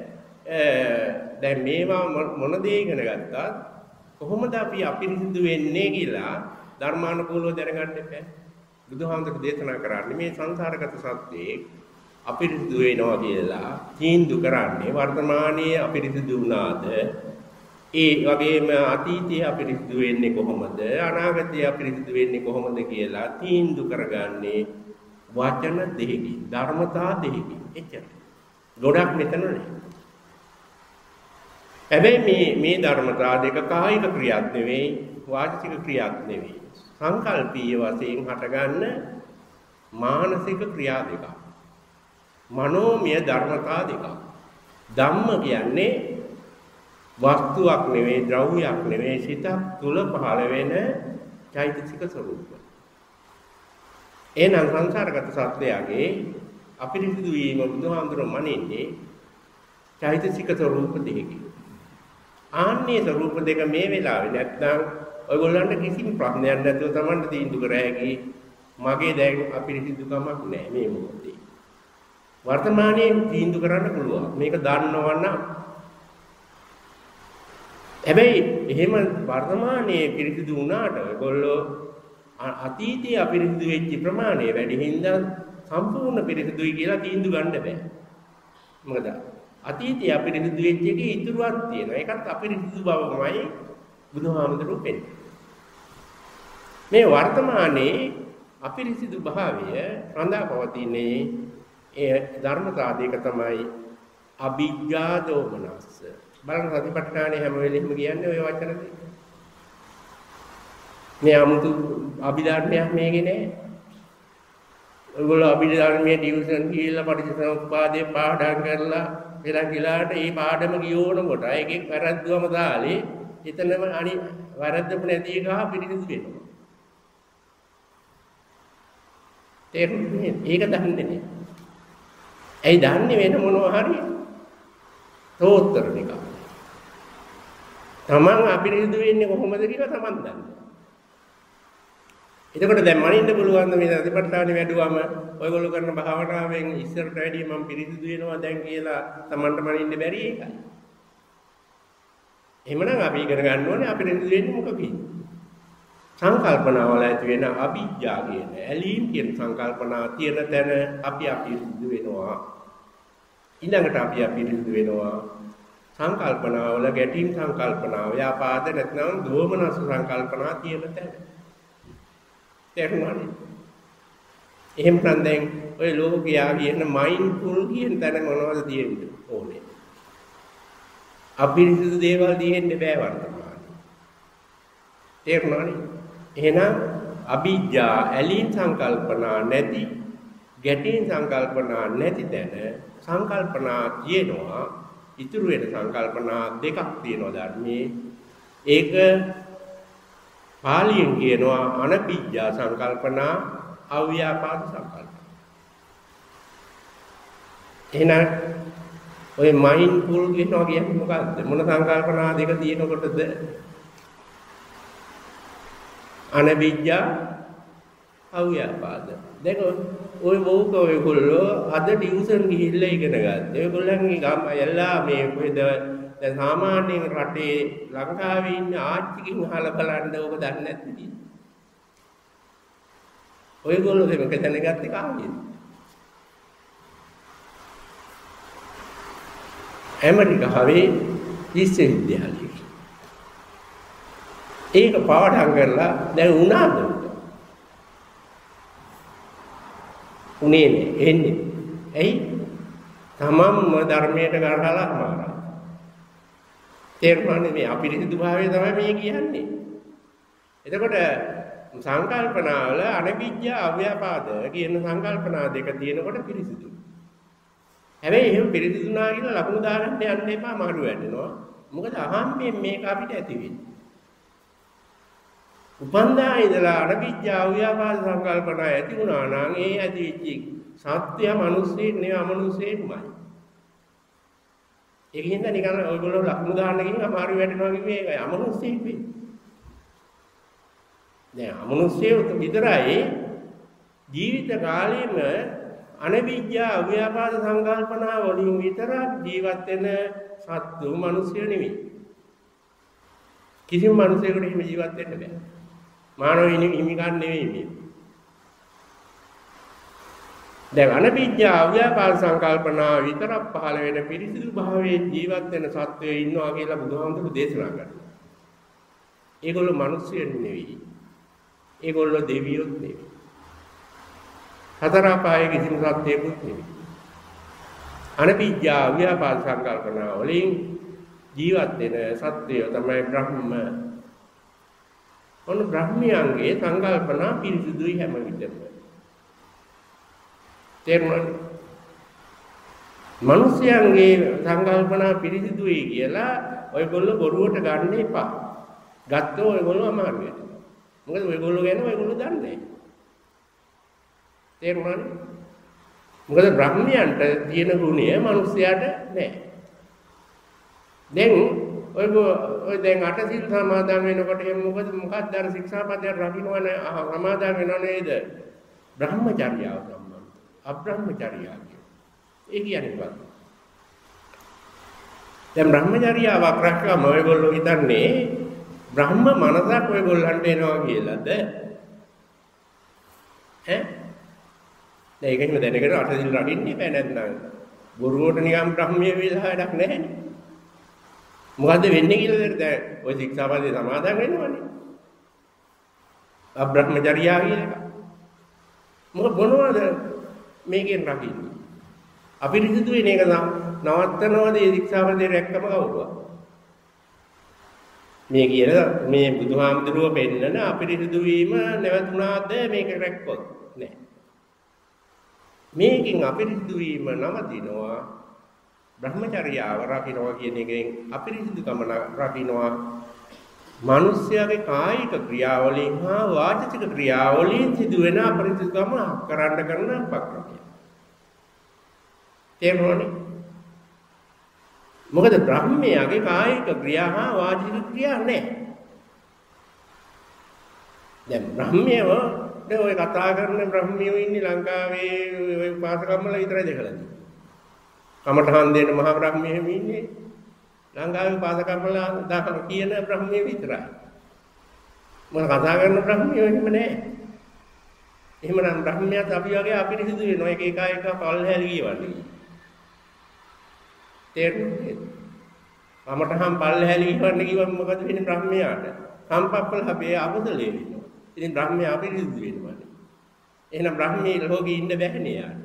දැන් මේවා මොන දේ ඉගෙන ගත්තත් කොහොමද අපි අපිරිසිදු වෙන්නේ කියලා ධර්මානුකූලව දැනගන්න එපා. බුදුහාමුදුරු දේශනා කරන්නේ මේ සංසාරගත සත්‍යයේ අපිරිසිදු වෙනවා කියලා තීන්දුව කරන්නේ වර්තමානයේ අපිරිසිදු වුණාද ඒ වගේම අතීතයේ අපිරිසිදු වෙන්නේ කොහොමද අනාගතයේ අපිරිසිදු වෙන්නේ කොහොමද කියලා තීන්දුව කරගන්නේ වචන දෙකකින් ධර්මතා දෙකකින් එච්චර. ගොඩක් මෙතන නේ. හැබැයි මේ මේ ධර්මතා දෙක කායික ක්‍රියාවක් නෙවෙයි වාචික ක්‍රියාවක් නෙවෙයි. සංකල්පීය වශයෙන් හටගන්න මානසික ක්‍රියා දෙකක්. මනෝමය ධර්මතා දෙකක්. ධම්ම කියන්නේ වස්තුවක් නෙවෙයි ද්‍රව්‍යයක් නෙවෙයි සිතක් තුල පහළ වෙන චෛතසික ස්වરૂපය. එනම් සංසාරගත සත්‍යයේ අපිරිසිදු වීම බුදුහාමුදුරුවෝ මනින්නේ චෛතසික ස්වરૂප දෙකකින්. ආන්නේ ස්වરૂප දෙක මේ වෙලාවේ නැත්නම් ඔයගොල්ලන්ට කිසිම ප්‍රශ්නයක් නැතුව Tamanට තීන්දුව කර හැකි මගේ දැන් අපිරිසිදුකමක් නැහැ මේ මොහොතේ. වර්තමානයේ තීන්දුව කරන්න පුළුවන්. මේක දන්නවා නම්. හැබැයි එහෙම වර්තමානයේ පිරිසිදු වුණාට ඔයගොල්ලෝ අතීතයේ අපිරිසිදු වෙච්ච ප්‍රමාණය වැඩි හින්දා සම්පූර්ණ පිරිසිදුයි කියලා තීන්දුව ගන්න බෑ. මොකද අතීතයේ අපිරිසිදු වෙච්ච එකේ ඉතුරුවක් තියෙනවා. ඒකත් අපිරිසිදු බවමයි බුදුහාමුදුරුවෝ පෙන්නන්නේ. මේ වර්තමානයේ අපිරිසිදු භාවය රඳා පවතින්නේ ඒ ධර්මතා දෙක තමයි අභිජ්ජා දෝමනස්ස. බලන්න සතිපට්ඨානේ හැම වෙලෙම කියන්නේ ඔය වචන දෙක. මේ 아무තු අභිධර්මයක් මේකේ නෑ. ඔයගොල්ලෝ අභිධර්මයේ ටියුෂන් ගිහිල්ලා පටිච්චසමුප්පාදේ පාඩම් කරලා එලා ගිලාට ඒ පාඩම ගියෝන කොට ඒකෙන් වැරද්දුවම දාලේ එතනම අනි වැරද්දපු නැති එක පිළිසිදු වෙනවා. තේරුණේ? ඒක දන්නේ නෑ. ඇයි දන්නේ වෙන මොනවා හරි තෝත්තර ටික. තමන් අපිරිසිදු වෙන්නේ කොහොමද කියලා තමන් දන්නේ. එතකොට දැන් මනින්න පුළුවන් මේ සතිපට්ඨානෙ වැඩුවම ඔයගොල්ලෝ කරන භාවනාවෙන් ඉස්සරට වැඩිය මම පිරිසිදු වෙනවා දැන් කියලා තමන්ට මනින්න බැරි එකයි. එහෙමනම් අපි ඉගෙන ගන්න ඕනේ අපිරිසිදු වෙන්නේ මොකකින්ද? සංකල්පනාවල ඇති වෙන අභිජ්ජා කියන ඇලීම් කියන සංකල්පනා තියෙන තැන අපි අපිරිසිදු වෙනවා. ඊළඟට අපි අපිරිසිදු වෙනවා සංකල්පනාවල ගැටීම් සංකල්පනා ව්‍යාපාද නැත්නම් දෝමනස් සංකල්පනා තියෙන තැන. තේරුණානේ? එහෙම නම් දැන් ඔය ලෝකයා කියන මයින්ඩ්ෆුල් කියන තැන මොනවද තියෙන්නේ ඕනේ? අපිරිසිදු දේවල් තියෙන්න බෑ වර්තමානයේ. තේරුණානේ? එහෙනම් අභිජ්ජා ඇලීම් සංකල්පනා නැති ගැටීම් සංකල්පනා නැති තැන සංකල්පනා කියනවා. ඉතුරු වෙන සංකල්පනා දෙකක් තියෙනවා ධර්මයේ. ඒක පාලියෙන් කියනවා අනපිජ්ජා සංකල්පනා අව්‍යාපාද සංකල්පනා. එහෙනම් ඔය මයින්ඩ්ෆුල් කියනවා කියන්නේ මොකද්ද? මොන සංකල්පනා දෙක තියෙනකොටද අනපිජ්ජා අව්‍යාපාද? දැන් ඔය බෝක ඔයගොල්ලෝ අද ටියුෂන් ගිහිල්ලා ඉගෙන ගත්තා. ඔයගොල්ලන්ගේ ගම එල්ලා මේ කොහෙද දැන් සාමාන්‍යයෙන් රටේ ලංකාවේ ඉන්න ආච්චිකින් අහලා බලන්න ඕක දන්නේ නැති. ඔයගොල්ලෝ මේක දැනගත්තේ කාගෙන්ද? ඇමරිකාවේ විශ්වවිද්‍යාලයේ. ඒක පාඩම් කරලා දැන් උනාද? උනේ නේ එන්නේ. ඇයි? තමන්ම ධර්මයට ගරහලා අමාරා. තේරුණානේ මේ අපිරිසිදු භාවය තමයි මේ කියන්නේ. එතකොට සංකල්පනාවල අනවිජ්ජා අව්‍යාපාද කියන සංකල්පනා දෙක තියෙනකොට පිරිසිදුයි. හැබැයි එහෙම පිරිසිදුනා කියලා ලකුණු දාගන්න යන්න එපා මාරු වැටෙනවා. මොකද අහම්බෙන් මේක අපිට ඇති වෙන්නේ. උපන්දා ඉඳලා අනවිජ්ජා අව්‍යාපාද සංකල්පනා ඇති වුණා නම් ඒ ඇතිවෙච්ච සත්‍ය මිනිස්සෙක් නෙවෙයි අමනුස්සයෙක්මයි. ඒකින්ද නිකන් ඔයගොල්ලෝ ලකුණු දාන්න ගිහින් අමාරු වැටෙනවා කිව්වේ ඒකයි අමනුස්සයෙක් වෙන්නේ. දැන් අමනුස්සයෙක් විතරයි ජීවිත කාලෙම අනවිජ්ජා අව්‍යාපාද සංකල්පනා වලින් විතරක් ජීවත් වෙන සත්තු මිනිස්සු නෙවෙයි. කිසිම මිනිසෙකුට එහෙම ජීවත් වෙන්න බෑ. මානව හිමිකම් නෙවෙයි මේ. දැන් අනවිජ්ජා අව්‍යාපාද සංකල්පනා විතරක් පහළ වෙන පිරිසිදු භාවයේ ජීවත් වෙන සත්වයෝ ඉන්නවා කියලා බුදුහාමුදුරු දේශනා කරනවා. ඒගොල්ලෝ මිනිස්සු නෙවෙයි. ඒගොල්ලෝ දෙවියොත් නෙවෙයි. හතර අපායේ කිසිම සත්‍යයකුත් නෙවෙයි. අනවිජ්ජා අව්‍යාපාද සංකල්පනා වලින් ජීවත් වෙන සත්‍යය තමයි බ්‍රහ්ම. ඔන්න බ්‍රහ්මයන්ගේ සංකල්පනා පිරිසුදුයි හැම විටම. තේරුණාද? මිනිස්යන්ගේ සංකල්පනා පිරිසුදුයි කියලා ඔයගොල්ලෝ බොරුවට ගන්න එපා. ගත්තෝ ඔයගොල්ලෝ අමාරු වෙනවා. මොකද ඔයගොල්ලෝ ගැන ඔයගොල්ලෝ දන්නේ නැහැ. තේරුණාද? මොකද බ්‍රහ්මයන්ට තියෙන ගුණය මිනිස්යාට නැහැ. දැන් ඔය ඔය දැන් අටසිල් සමාදන් වෙනකොට එහෙම මොකද මොකක්ද අර ශික්ෂාපදයක් රකින්නවනේ සමාදන් වෙනව නේද? බ්‍රහ්මචර්යාව සම්බන්ධ. අබ්‍රහ්මචර්යාව කියන්නේ. ඒ කියන්නේ මොකක්ද? දැන් බ්‍රහ්මචර්යාවක් රැක්කම ඔයගොල්ලෝ හිතන්නේ බ්‍රහ්ම මනසක් ඔයගොල්ලන්ට එනවා කියලාද? ඈ? දැන් ඒකෙන්ම දැනගෙන අටසිල් රකින්න බෑ නැත්නම් බොරුවට නිකම් බ්‍රහ්මිය වෙලා වැඩක් නැහැනේ. මොකද්ද වෙන්නේ කියලා දැන් ඔය ශික්ෂාපදේ සමාදන් වෙනවනේ. අබ්‍රහ්මචර්යාව කියන එක. මොකද මොනවද මේකෙන් රකින්නේ? අපිරිසිදු වෙන එක නවත්තනවාද මේ ශික්ෂාපදේ රැක්කම කවුරුවා? මේ කියන මේ බුදුහාමුදුරුවෝ පෙන්නන අපිරිසිදු වීම නැවතුණාද මේක රැක්කොත් නෑ. මේකෙන් අපිරිසිදු වීම නවතිනවා බ්‍රහ්මචර්යාව රකින්නවා කියන එකෙන් අපිරිසිදුකම රකින්නවා මිනිස්යාගේ කායික ක්‍රියාවලින් හා වාචික ක්‍රියාවලින් සිදුවෙන අපිරිසිදුකම කරන්න කරන උපක්‍රමය. තේරුණානේ? මොකද බ්‍රහ්මයාගේ කායික ක්‍රියා හා වාචික ක්‍රියා නැහැ. දැන් බ්‍රහ්මයව දැන් ඔය කතා කරන බ්‍රහ්මියෝ ඉන්නේ ලංකාවේ ඔය පාසකම්මල විතරයි දැකලා තියෙන්නේ. කමඨහන් දෙන මහා බ්‍රහ්මියෙම ඉන්නේ ලංකාවේ පාසකම්මල දාන කියන බ්‍රහ්මිය විතරයි. මොන කතා කරන බ්‍රහ්මියෝ එහෙම නැහැ. එහෙමනම් බ්‍රහ්මයාත් අපි වගේ අපිරිසිදු වෙනවා එක එක එක පල්හැලි කියවන්නේ. තේරුණාද? කමඨහන් පල්හැලි කියවන්න කිව්වම මොකද වෙන්නේ බ්‍රහ්මයාට? සම්පප්පල අපේ අබදලේ වෙනවා. ඉතින් බ්‍රහ්මයා අපිරිසිදු වෙනවානේ. එහෙනම් බ්‍රහ්මී ලෝකෙ ඉන්න බැහැනේ යාට.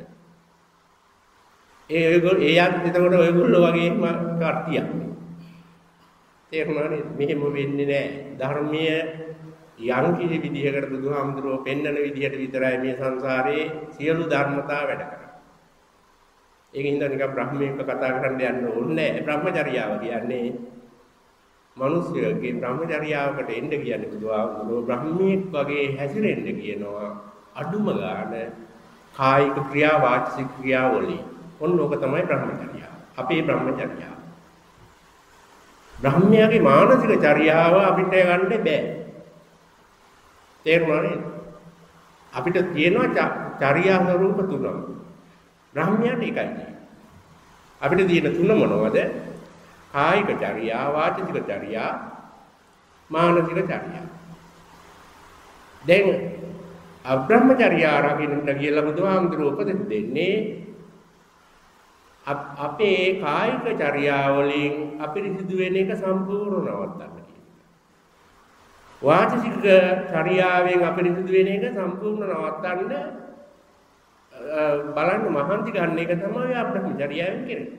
ඒ ඔයගොල්ලෝ එයාත් එතකොට ඔයගොල්ලෝ වගේම කට්ටියක්. තේරුණානේ? මෙහෙම වෙන්නේ නැහැ. ධර්මීය යම් කිසි විදිහකට බුදුහාමුදුරුවෝ පෙන්වන විදිහට විතරයි මේ සංසාරේ සියලු ධර්මතා වැඩ කරන්නේ. ඒකින් හින්දා නිකන් බ්‍රහ්මීක කතා කරන්න යන්න ඕනේ නැහැ. බ්‍රහ්මචර්යාව කියන්නේ මිනිස්යාගේ බ්‍රහ්මචර්යාවකට එන්න කියන්නේ බුදුහාමුදුරුවෝ බ්‍රහ්මීක් වගේ හැසිරෙන්න කියනවා. අඩුම ගාන කායික ක්‍රියා වාචික ක්‍රියා වලින්. ඔන්න ඕක තමයි බ්‍රහ්මචර්යාව. අපේ බ්‍රහ්මචර්යාව. බ්‍රහ්මයාගේ මානසික චර්යාව අපිට ගන්න බෑ. තේරුණානේ? අපිට තියෙනවා චර්යා ස්වරූප තුනක්. බ්‍රහ්මයාට එකයි. අපිට තියෙන තුන මොනවද? කායික චර්යා, වාචික චර්යා, මානසික චර්යා. දැන් අබ්‍රහ්මචර්යා රකින්න කියලා බුදුහාමුදුරුවෝ උපදෙස් දෙන්නේ අපේ කායික චර්යා වලින් අපිරිසිදු වෙන එක සම්පූර්ණ නවත්තන්න කියනවා. වාචික චර්යාවෙන් අපිරිසිදු වෙන එක සම්පූර්ණ නවත්තන්න බලන්න මහන්සි ගන්න එක තමයි අබ්‍රහ්මචර්යාවෙන් කරන්නේ.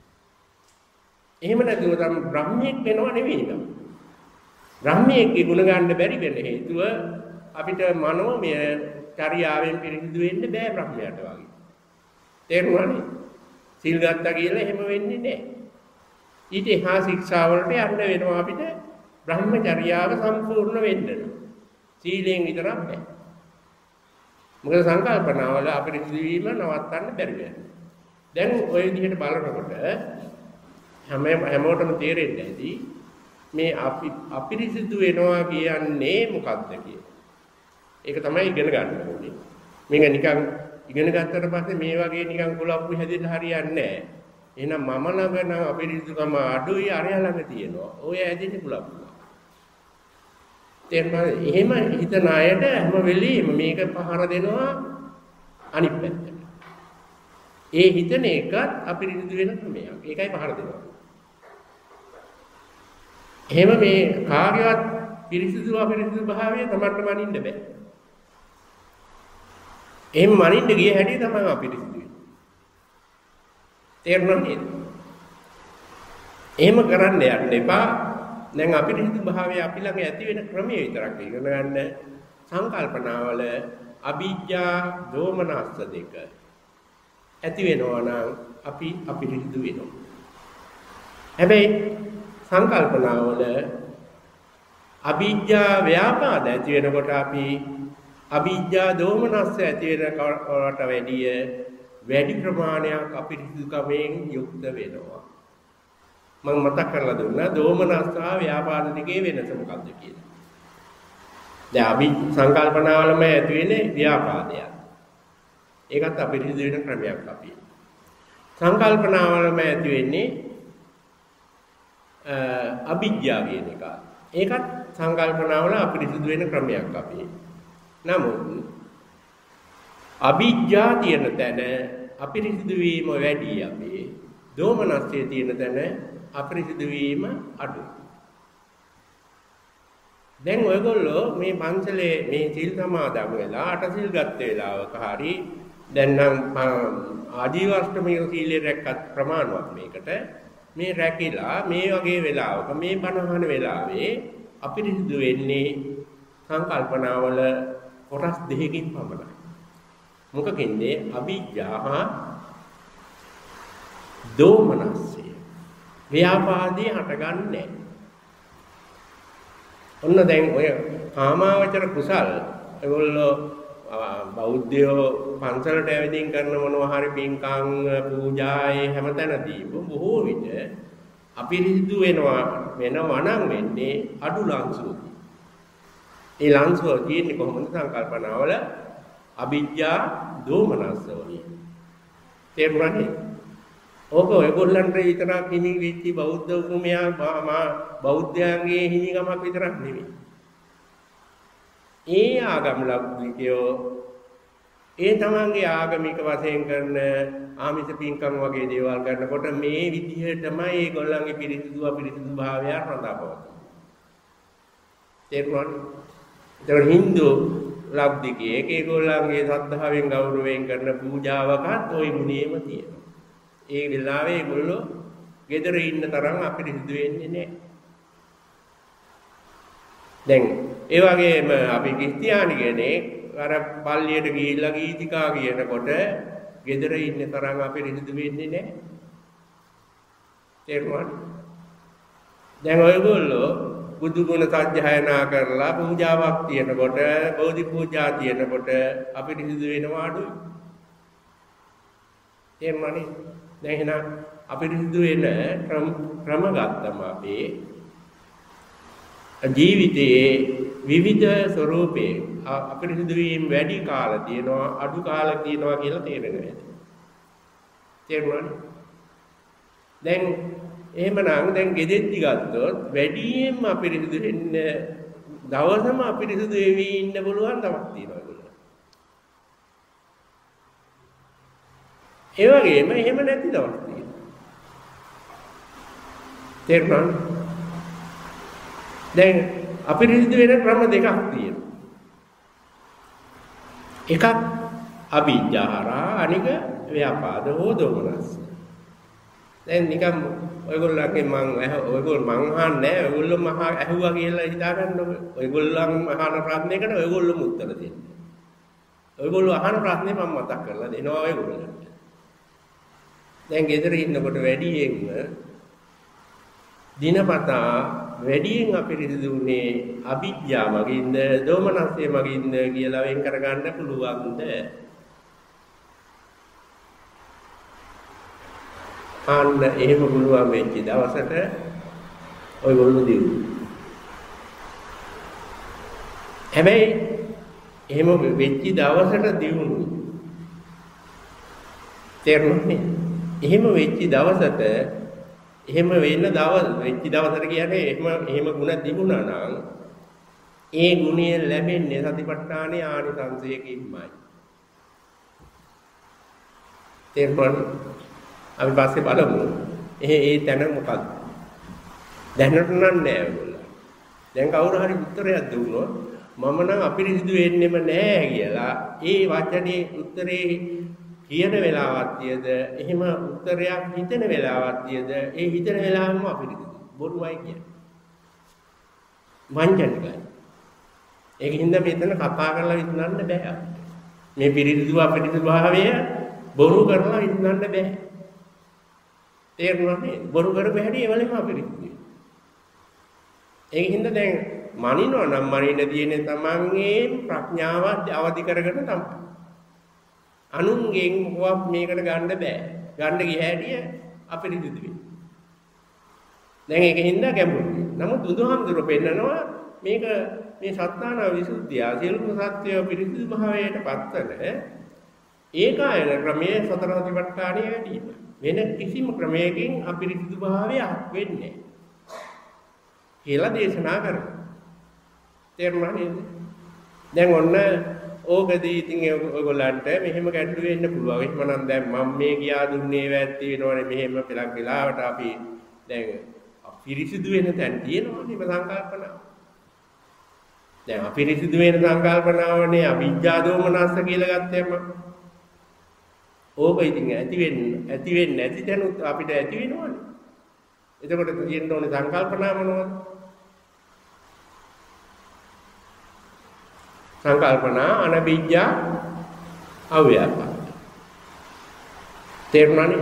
එහෙම නැතුව තමයි බ්‍රහ්මීක් වෙනව නෙවෙයි නේද? බ්‍රහ්මීක්ගේ ගුණ ගන්න බැරි වෙන හේතුව අපිට මනෝමය චර්යාවෙන් පිරිසිදු වෙන්න බෑ බ්‍රහ්මයාට වගේ. තේරුණානේ? සීල් ගත්තා කියලා එහෙම වෙන්නේ නැහැ. ඊට එහා ශික්ෂාවලට යන්න වෙනවා අපිට බ්‍රහ්මචර්යාව සම්පූර්ණ වෙන්න. සීලෙන් විතරක් බෑ. මොකද සංකල්පනාවල අපිරිසිදු වීම නවත්තන්න බැරි වෙනවා. දැන් ওই විදිහට බලනකොට හැම හැමෝටම තේරෙන්නේ නැති මේ අපි අපිරිසිදු වෙනවා කියන්නේ මොකක්ද කියලා. ඒක තමයි ඉගෙන ගන්න ඕනේ. මේක නිකන් ඉගෙන ගත්තට පස්සේ මේ වගේ නිකන් කුලප්පු හැදෙන්න හරියන්නේ නැහැ. එහෙනම් මම ළඟ නම් අපිරිසිදුකම අඩුයි අරයා ළඟ තියෙනවා. ඔය හැදෙන්නේ කුලප්පු. තේරුණාද? එහෙම හිතන අයට හැම වෙලෙම මේක පහර දෙනවා අනිත් පැත්තට. ඒ හිතන එකත් අපිරිසිදු වෙන ක්‍රමයක්. ඒකයි පහර දෙනවා. එහෙම මේ කාර්යවත් පිරිසිදු අපිරිසිදු භාවය තමයි මනින්න බෑ. එහෙම මනින්න ගිය හැටි තමයි අපිරිසිදු වෙන්නේ. තේරුණා නේද? එහෙම කරන්න යන්න එපා. දැන් අපිරිසිදු භාවය අපි ළඟ ඇති වෙන ක්‍රමය විතරක් ඉගෙන ගන්න. සංකල්පනාවල අවිජ්ජා දෝමනස්ස දෙක ඇති වෙනවා නම් අපි අපිරිසිදු වෙනවා. හැබැයි සංකල්පනාවල අවිජ්ජා ව්‍යාපාද ඇති වෙනකොට අපි අවිජ්ජා දෝමනස්ස ඇති වෙනකට වැඩිය වැඩි ප්‍රමාණයක් අපිරිසිදුකමෙන් යුක්ත වෙනවා. මම මතක් කරලා දුන්නා දෝමනස්ස සහ ව්‍යාපාද දෙකේ වෙනස මොකක්ද කියලා. දැන් අපි සංකල්පනාවලම ඇති වෙන්නේ ව්‍යාපාදයක්. ඒකත් අපිරිසිදු වෙන ක්‍රමයක් අපි. සංකල්පනාවලම ඇති වෙන්නේ අවිජ්ජා කියන එක. ඒකත් සංකල්පනාවල අපිරිසිදු වෙන ක්‍රමයක් අපි. නමුත් අවිජ්ජා තියෙන තැන අපිරිසිදු වීම වැඩි අපි. දෝමනස්සේ තියෙන තැන අපිරිසිදු වීම අඩුයි. දැන් ඔයගොල්ලෝ මේ පන්සලේ මේ සීල් සමාදන් වෙලා අටසිල් ගත්ත වෙලාවක හරි දැන් නම් ආජීවාෂ්ටමී සීලේ රැක්කත් ප්‍රමාණවත් මේකට මේ රැකිලා මේ වගේ වෙලාවක මේ බණහන වෙලාවේ අපිරිසිදු වෙන්නේ සංකල්පනාවල කොටස් දෙකකින් පමණයි. මොකකින්ද? අවිජ්ජා දෝමනස්සේ ව්‍යාපාදේ හටගන්නේ. ඔන්න දැන් ඔය කාමාවචර කුසල් ඒගොල්ලෝ බෞද්ධයෝ පන්සලට ඇවිදින් කරන මොනවා හරි පින්කම් පූජායේ හැමතැනදී බොහෝ විට අපිරිසිදු වෙනවා වෙනවා නම් වෙන්නේ අඩු ලංසුවකින්. ඒ ලංසුව කියන්නේ කොහොමද? සංකල්පනාවල අවිජ්ජා දෝමනස්සෝනි. තේරුණානේ? ඕක ඔයගොල්ලන්ට විතරක් හිමි වෙච්ච බෞද්ධ උරුමයා මා බෞද්ධයන්ගේ හිමිකමක් විතරක් නෙවෙයි. ඒ ආගම් ලබ්ධිකයෝ ඒ තමන්ගේ ආගමික වශයෙන් කරන ආමිෂ පින්කම් වගේ දේවල් කරනකොට මේ විදිහටමයි ඒගොල්ලන්ගේ පිරිසිදු අපිරිසිදු භාවය රඳාපවතින්නේ. තේරුණානේ? ඒතකොට Hindu ලබ්ධිකයේ ඒගොල්ලන්ගේ ශ්‍රද්ධාවෙන් ගෞරවයෙන් කරන පූජාවකත් ওই ගුණේම තියෙනවා. ඒ වෙලාවේ ඒගොල්ලෝ ගෙදර ඉන්න තරම් අපිරිසිදු වෙන්නේ නැහැ. දැන් ඒ වගේම අපි ක්‍රිස්තියානි කෙනෙක් අර පල්ලියට ගිහිල්ලා ගීතිකා කියනකොට ගෙදර ඉන්න තරම් අපිරිසිදු වෙන්නේ නැහැ. තේරුණාද? දැන් ඔයගොල්ලෝ බුදු ගුණ සජ්ජායනා කරලා පූජාවක් තියනකොට බෝධි පූජා තියනකොට අපිරිසිදු වෙනවා අඩුයි. තේරුණානේ? දැන් එහෙනම් අපිරිසිදු වෙන ක්‍රම ගත්තම අපේ ජීවිතයේ විවිධ ස්වરૂපේ අපිරිසිදු වීම වැඩි කාල තියෙනවා අඩු කාල තියෙනවා කියලා තේරෙනවා. තේරුණානේ? දැන් එහෙමනම් දැන් ගෙදෙද්දි ගත්තොත් වැඩියෙන්ම අපිරිසිදු වෙන්න දවසම අපිරිසිදු වෙවි ඉන්න පුළුවන් තමක් තියෙනවා ඒගොල්ලෝ. ඒ වගේම එහෙම නැති දවස් තියෙනවා. තේරුණාද? දැන් අපිරිසිදු වෙන ක්‍රම දෙකක් තියෙනවා. එකක් අවිජ්ජාහාරා අනික ව්‍යාපාද හෝ දෝමනස්ස. දැන් නිකම් ඔයගොල්ලන්ගේ මං ඔයගොල්ලෝ මං අහන්නේ නැහැ ඔයගොල්ලෝ මහා ඇහුවා කියලා හිතාගන්න ඔයගොල්ලන් අහන ප්‍රශ්නයකට ඔයගොල්ලෝම උත්තර දෙන්න. ඔයගොල්ලෝ අහන ප්‍රශ්නේ මම මතක් කරලා දෙනවා ඔයගොල්ලන්ට. දැන් ගෙදර ඉන්නකොට වැඩියෙන්ම දිනපතා වැඩියෙන් අපිරිසිදු උනේ අවිජ්ජා මගින්ද දෝමනස්සේ මගින්ද කියලා වෙන් කරගන්න පුළුවන්ද? අන්න එහෙම පුළුවන් වෙච්ච දවසට ඔයගොල්ලෝ දිනු. හැබැයි එහෙම වෙච්ච දවසට දිනුනු. තේරුණානේ? එහෙම වෙච්ච දවසට එහෙම වෙන්න දවස් වෙච්ච දවසට කියන්නේ එහෙම එහෙම ගුණ තිබුණා නම් ඒ ගුණය ලැබෙන්නේ සතිපට්ඨානේ ආනිසංසයකින්මයි. තේරුණාද? අපි පස්සේ බලමු. එහේ ඒ තැන මොකක්ද? දැනට නම් නෑ ඔයගොල්ලෝ. දැන් කවුරු හරි උත්තරයක් දුන්නොත් මම නම් අපිරිසිදු වෙන්නෙම නෑ කියලා ඒ වචනේ උත්තරේ කියන වෙලාවක් තියද එහෙම උත්තරයක් හිතන වෙලාවක් තියද ඒ හිතන වෙලාවෙම අපිරිසිදු බොරුවයි කියන්නේ. වංචනිකයි. ඒකින්ද මෙතන කතා කරලා විඳින්න බෑ. මේ පිරිසිදු අපිරිසිදු භාවය බොරු කරලා විඳින්න බෑ. තේරුණානේ? බොරු කරපු හැටි ඒවලම අපිරිසිදුයි. ඒකින්ද දැන් මනිනවා නම් මනින්න තියෙන්නේ තමන්ගේ ප්‍රඥාව අවදි කරගෙන තමයි. අනුන්ගෙන් මොකක් මේකට ගන්න බෑ. ගන්න ගිය හැටි අපිරිසිදු වෙයි. දැන් ඒකින්ද ගැඹුරුයි. නමුත් බුදුහාමුදුරුවෝ පෙන්නනවා මේක මේ සත්‍යාන විසුද්ධිය සියලුම සත්‍යය පිරිසිදු භාවයට පත්වන ඒකායන ක්‍රමයේ සතර සතිපට්ඨානය වැඩි වීම. වෙන කිසිම ක්‍රමයකින් අපිරිසිදු භාවයක් වෙන්නේ නැහැ. කියලා දේශනා කරනවා. තේරුණා නේද? දැන් ඔන්න ඕකදී ඉතින් ඔයගොල්ලන්ට මෙහෙම ගැටලු වෙන්න පුළුවන්. එහෙම නම් දැන් මම මේ කියා දුන්නේ වැත්ති වෙනවනේ මෙහෙම පළක් වෙලාවට අපි දැන් අපිරිසිදු වෙන තැන් තියෙනවනේ මේ සංකල්පනා. දැන් අපිරිසිදු වෙන සංකල්පනාවනේ අවිජ්ජා දෝමනස්ස කියලා ගත්තම ඕක ඉතින් ඇති වෙන්න ඇති වෙන්නේ නැති දැනුත් අපිට ඇති වෙනවනේ. එතකොට තියෙන්න ඕනේ සංකල්පනා මොනවද? සංකල්පනා අනවිජ්ජා අව්‍යාපාද. තේරුණානේ?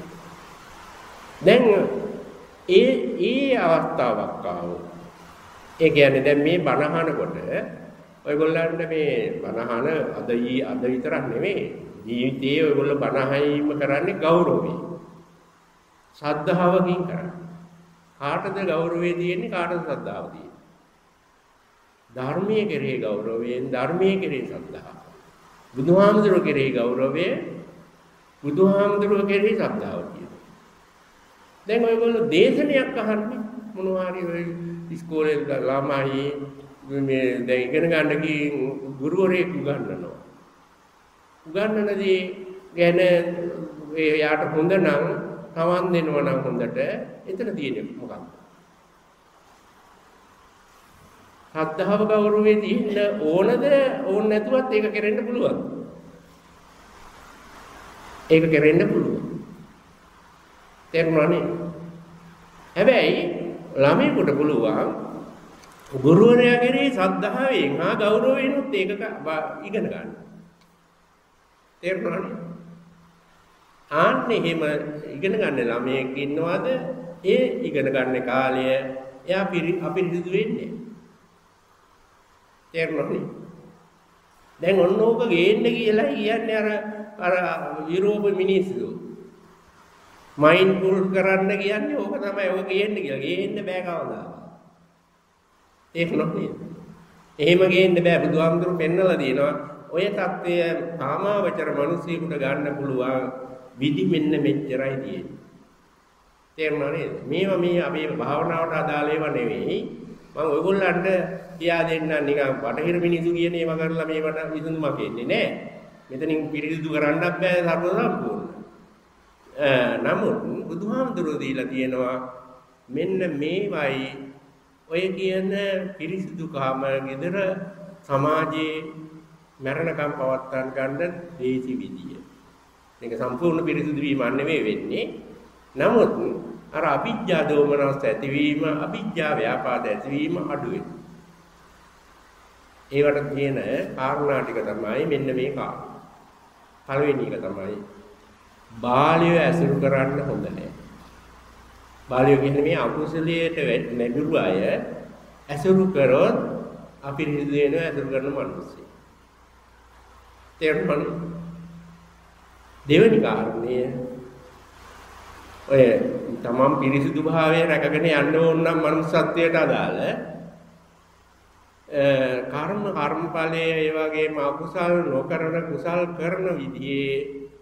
දැන් ඒ ඒ අවස්ථාවක් ආවොත් ඒ කියන්නේ දැන් මේ බණහනකොට ඔයගොල්ලන්ට මේ බණහන අද ඊ අද විතරක් නෙමෙයි ජීවිතයේ ඔයගොල්ලෝ බණහයිම කරන්නේ ගෞරවයෙන්. ශ්‍රද්ධාවකින් කරන්නේ. කාටද ගෞරවය තියෙන්නේ කාටද ශ්‍රද්ධාව තියෙන්නේ? ධර්මයේ කෙරෙහි ගෞරවයෙන් ධර්මයේ කෙරෙහි ශ්‍රද්ධාව. බුදුහාමුදුරුවෝ කෙරෙහි ගෞරවය බුදුහාමුදුරුවෝ කෙරෙහි ශ්‍රද්ධාව තියෙනවා. දැන් ඔයගොල්ලෝ දේශනයක් අහන්නේ මොනවා හරි ඔය ඉස්කෝලේ ළමයි මේ දැන් ඉගෙන ගන්න කී ගුරුවරයෙක් උගන්වනවා. උගන්වනදී ගැන එයාට හොඳ නම් තවන් දෙනවා නම් හොඳට එතන තියෙන්නේ මොකක්ද? ශ්‍රද්ධාව ගෞරවයේ තියෙන්න ඕනද ඕන නැතුවත් ඒක කෙරෙන්න පුළුවන්. ඒක කෙරෙන්න පුළුවන්. තේරුණානේ? හැබැයි ළමයෙකුට පුළුවන් ගුරුවරයා කෙරෙහි ශ්‍රද්ධාවෙන් හා ගෞරවයෙන් උත් ඒක ඉගෙන ගන්න. තේරුණානේ? ආන්නේ එහෙම ඉගෙන ගන්න ළමයෙක් ඉන්නවද? ඒ ඉගෙන ගන්න කාලය එයා අපිරිසිදු වෙන්නේ. තේරුණානේ? දැන් ඔන්න ඕක ගේන්න කියලා කියන්නේ අර අර යුරෝප මිනිස්සු. මයින්ඩ්ෆුල් කරන්න කියන්නේ ඕක තමයි ඕක ගේන්න කියලා. ගේන්න බෑ කවදා. තේරුණානේ? එහෙම ගේන්න බෑ. බුදුහාමුදුරු පෙන්නලා දිනවා ඔය தත්ත්වය කාමාවචර මිනිස්සුන්ට ගන්න පුළුවන් විදි මෙන්න මෙච්චරයි තියෙන්නේ. තේරුණා නේද? මේවා මේ අපේ භාවනාවට අදාළ ඒවා නෙවෙයි. මම ඔයගොල්ලන්ට කියා දෙන්න නිකන් බටහිර මිනිස්සු කියන ඒවා කරලා මේවට විසඳුමක් එන්නේ නැහැ. මෙතනින් පිරිසිදු කරන්නත් බෑ සර්ව සම්පූර්ණ. නමුත් බුදුහාමුදුරුවෝ දීලා තියෙනවා මෙන්න මේවයි ඔය කියන පිරිසිදු කාම gedara සමාජයේ මරණකම් පවත්තන් ගන්න දේසි විදිය. මේක සම්පූර්ණ පිරිසිදු වීම නෙමෙයි වෙන්නේ. නමුත් අර අවිජ්ජා දෝමනස් ඇතිවීම, අවිජ්ජා ව්‍යාපාද ඇතිවීම අඩු වෙනවා. ඒවට කියන කාරණා ටික තමයි මෙන්න මේ කාරණා. පළවෙනි එක තමයි බාලිය ඇසුරු කරන්න හොඳ නැහැ. බාලිය කියන්නේ මේ අකුසලයට නැඹුරු අය ඇසුරු කරොත් අපිරිසිදු වෙන ඇසුරු කරන මිනිස්සු. තේරුණාද? දෙවෙනි කාරණය ඔය තමන් පිරිසිදු භාවය රැකගෙන යන්න ඕන නම් මනුස්සත්වයට අදාළ කර්ම කර්මඵලයේ ඒ වගේම අකුසල් නොකරන කුසල් කරන විදිහේ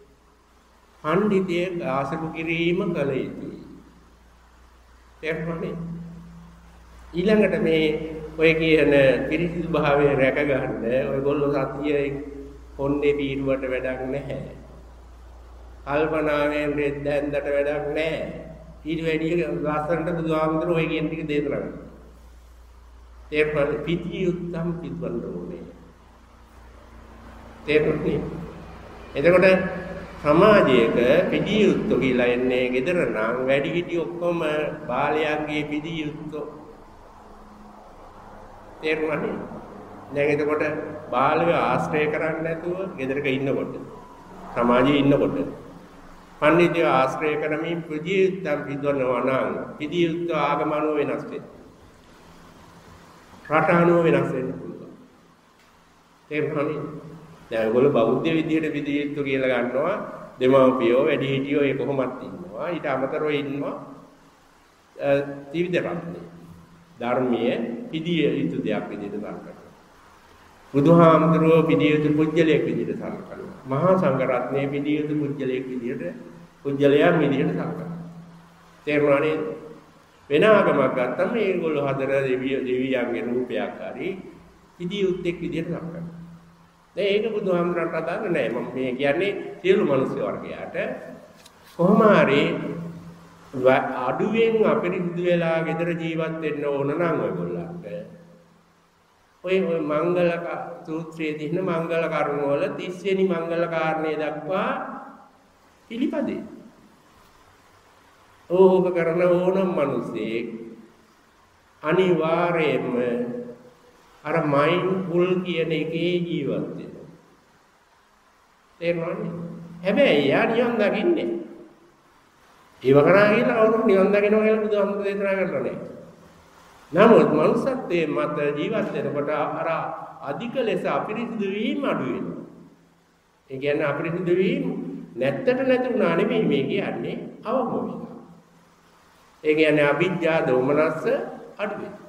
පඬිතේ ආසරු කිරීම කළ යුතුයි. තේරුණානේ? ඊළඟට මේ ඔය කියන පිරිසිදු භාවය රැක ගන්න ඔයගොල්ලෝ සතියේ කොණ්ඩේ පීරුවට වැඩක් නැහැ. කල්පනාවෙන් රෙද්දැන්දට වැඩක් නැහැ. ඊට වැඩිය ලස්සනට බුදුහාමුදුරුවෝ ඔය කියන ටික දේශනා කරනවා. තේරුණාද? පිටිය උත්තම් පිටවන්න ඕනේ. තේරුණේ? එතකොට සමාජයක පිටිය උත්තු කියලා එන්නේ gedara නම් වැඩි හිටි ඔක්කොම බාලයන්ගේ පිටිය උත්තු. තේරුණානේ? දැන් එතකොට බාලව ආශ්‍රය කරන්නේ නැතුව ගෙදරක ඉන්නකොට සමාජයේ ඉන්නකොට පඬිතුය ආශ්‍රය කරමින් ප්‍රජීවිතම් පිදවනවා නම් පිදියුත් ආගමනෝ වෙනස් වෙනවා. රටානෝ වෙනස් වෙන්න පුළුවන්. තේරුණානේ? දැන් ඔයගොල්ලෝ බෞද්ධ විදියට පිදියුත් කියලා ගන්නවා දෙමව්පියෝ වැඩිහිටියෝ ඒ කොහොමත් ඉන්නවා. ඊට අමතරව ඉන්නවා ත්‍රිවිධ රත්නේ. ධර්මයේ පිදිය යුතු දෙයක් විදිහට ගන්නවා. බුදුහාමුදුරුවෝ පිළිය යුතු පුජ්‍යලයක් විදිහට සලකනවා. මහා සංඝරත්නයේ පිළිය යුතු පුජ්‍යලයක් විදිහට පුජ්‍යලයක් විදිහට සලකනවා. තේරුණා නේද? වෙන ආගමක් ගත්තම මේගොල්ලෝ හදන දෙවිය දෙවියන්ගේ රූපයක් හරි පිළිය යුත්තේක් විදිහට සලකනවා. දැන් ඒක බුදුහාමුදුරන්ට අදාළ නෑ. මම මේ කියන්නේ සියලු මිනිස් වර්ගයාට කොහොම හරි අඩුවෙන් අපිරිසිදු වෙලා ගෙදර ජීවත් වෙන්න ඕන නම් ඔයගොල්ලන්ට ඔය ඔය මංගල සූත්‍රයේ තියෙන මංගල කරුණ වල තිස් වෙනි මංගල කාරණේ දක්වා පිළිපදේ. ඕක කරන ඕනම මිනිසෙක් අනිවාර්යයෙන්ම අර මයින්ඩ්ෆුල් කියන එකේ ජීවත් වෙනවා. තේරුණානේ? හැබැයි යා නියම් දකින්නේ. ඒව කරා කියලා අවුරුදු නියම් දකින්නවා කියලා බුදුහාමුදුරුවෝ දේශනා කරලා නැහැ. නමුත් මනුස්සත්වයේ මත ජීවත් වෙනකොට අර අධික ලෙස අපිරිසිදු වීම අඩු වෙනවා. ඒ කියන්නේ අපිරිසිදු වීම නැත්තට නැතුණා නෙමෙයි මේ කියන්නේ අවම වෙනවා. ඒ කියන්නේ අවිජ්ජා දෝමනස්ස අඩු වෙනවා.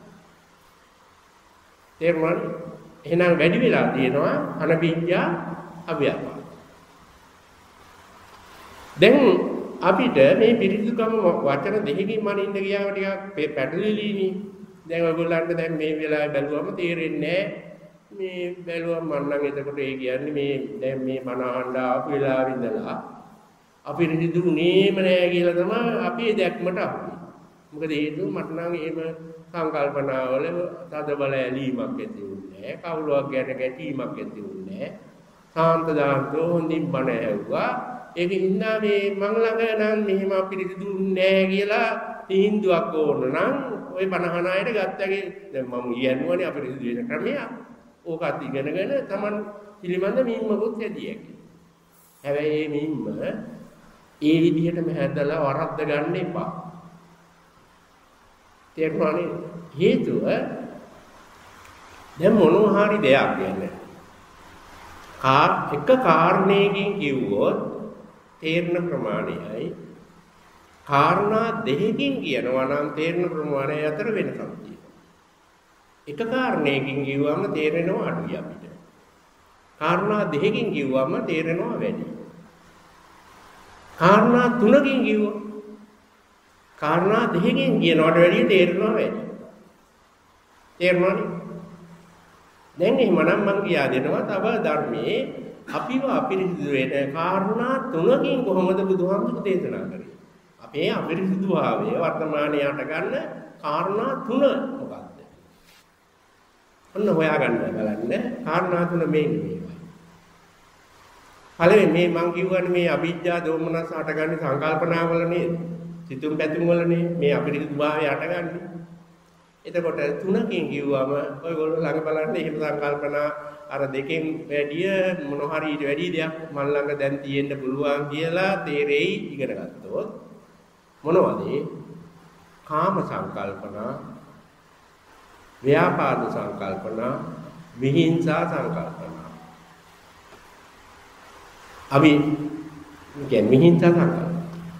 තේරුණාද? එහෙනම් වැඩි වෙලා තියෙනවා අනවිජ්ජා අව්‍යාපාද. දැන් අපිට මේ පිරිසිදුකම වචන දෙකකින් මනින්න ගියාම ටිකක් පැටලිලිනේ. දැන් ඔයගොල්ලන්ට දැන් මේ වෙලාවේ බැලුවම තේරෙන්නේ මේ බැලුවම මම නම් එතකොට ඒ කියන්නේ මේ දැන් මේ මන අහන්න ආපු වෙලාවෙ ඉඳලා අපිරිසිදු නේම නෑ කියලා තමයි අපේ දැක්මට ආවේ. මොකද හේතුව මට නම් එහෙම සංකල්පනාවල තද බල ඇලීමක් ඇති වුණේ නෑ. කවුරුවක් ගැන ගැටීමක් ඇති වුණේ නෑ. සාන්ත දාන්තෝ හොඳින් බණ ඇහුවා. ඒක ඉන්නා මේ මං ළඟ නම් මෙහෙම අපිරිසිදු නෑ කියලා තීන්දුවක් ඕන නම් ඔය බණහන අයට ගත්තගේ දැන් මම කියන්නවනේ අපිරිසිදු වෙන ක්‍රමය. ඕකත් ඉගෙනගෙන Taman පිළිබඳ මිම්මකුත් හැදිය හැකියි. හැබැයි මේ මිම්ම ඒ විදිහටම හැදලා වරද්ද ගන්න එපා. තේරුණානේ? හේතුව දැන් මොනවා හරි දෙයක් කියන්නේ. කා එක කාරණයකින් කිව්වොත් තේරෙන ප්‍රමාණයයි කාරණා දෙකකින් කියනවා නම් තේරෙන ප්‍රමාණය අතර වෙනසක් තියෙනවා. එක කාරණයකින් කිව්වම තේරෙනවා අඩුයි අපිට. කාරණා දෙකකින් කිව්වම තේරෙනවා වැඩි. කාරණා තුනකින් කිව්වොත් කාරණා දෙකකින් කියනවට වැඩිය තේරෙනවා වැඩි. තේරුණානේ? දැන් එහෙමනම් මම කියා දෙනවා තව ධර්මයේ අපිව අපිරිසිදු වෙන කාරණා තුනකින් කොහොමද බුදුහාමුදුරු දේශනා කරේ? අපේ අපිරිසිදු භාවය වර්තමානයේ යට ගන්න කාරණා තුන මොකක්ද? ඔන්න හොයාගන්න බලන්න කාරණා තුන මේ නෙමෙයි. පළවෙනි මේ මං කියවනේ මේ අවිජ්ජා දෝමනස හටගන්නේ සංකල්පනාවල නේද? සිතුම් පැතුම් වල නේ මේ අපිරිසිදු භාවය හටගන්නේ. එතකොට තුනකින් කිව්වම ඔයගොල්ලෝ ළඟ බලන්න එහෙම සංකල්පනා අර දෙකෙන් වැඩිය මොන හරි ඊට වැඩි දෙයක් මන් ළඟ දැන් තියෙන්න පුළුවන් කියලා තේරෙයි ඉගෙන ගත්තොත් මොනවද? කාම සංකල්පනා, ව්‍යාපාද සංකල්පනා, විහිංසා සංකල්පනා. අපි කියන්නේ විහිංසා සංකල්පන.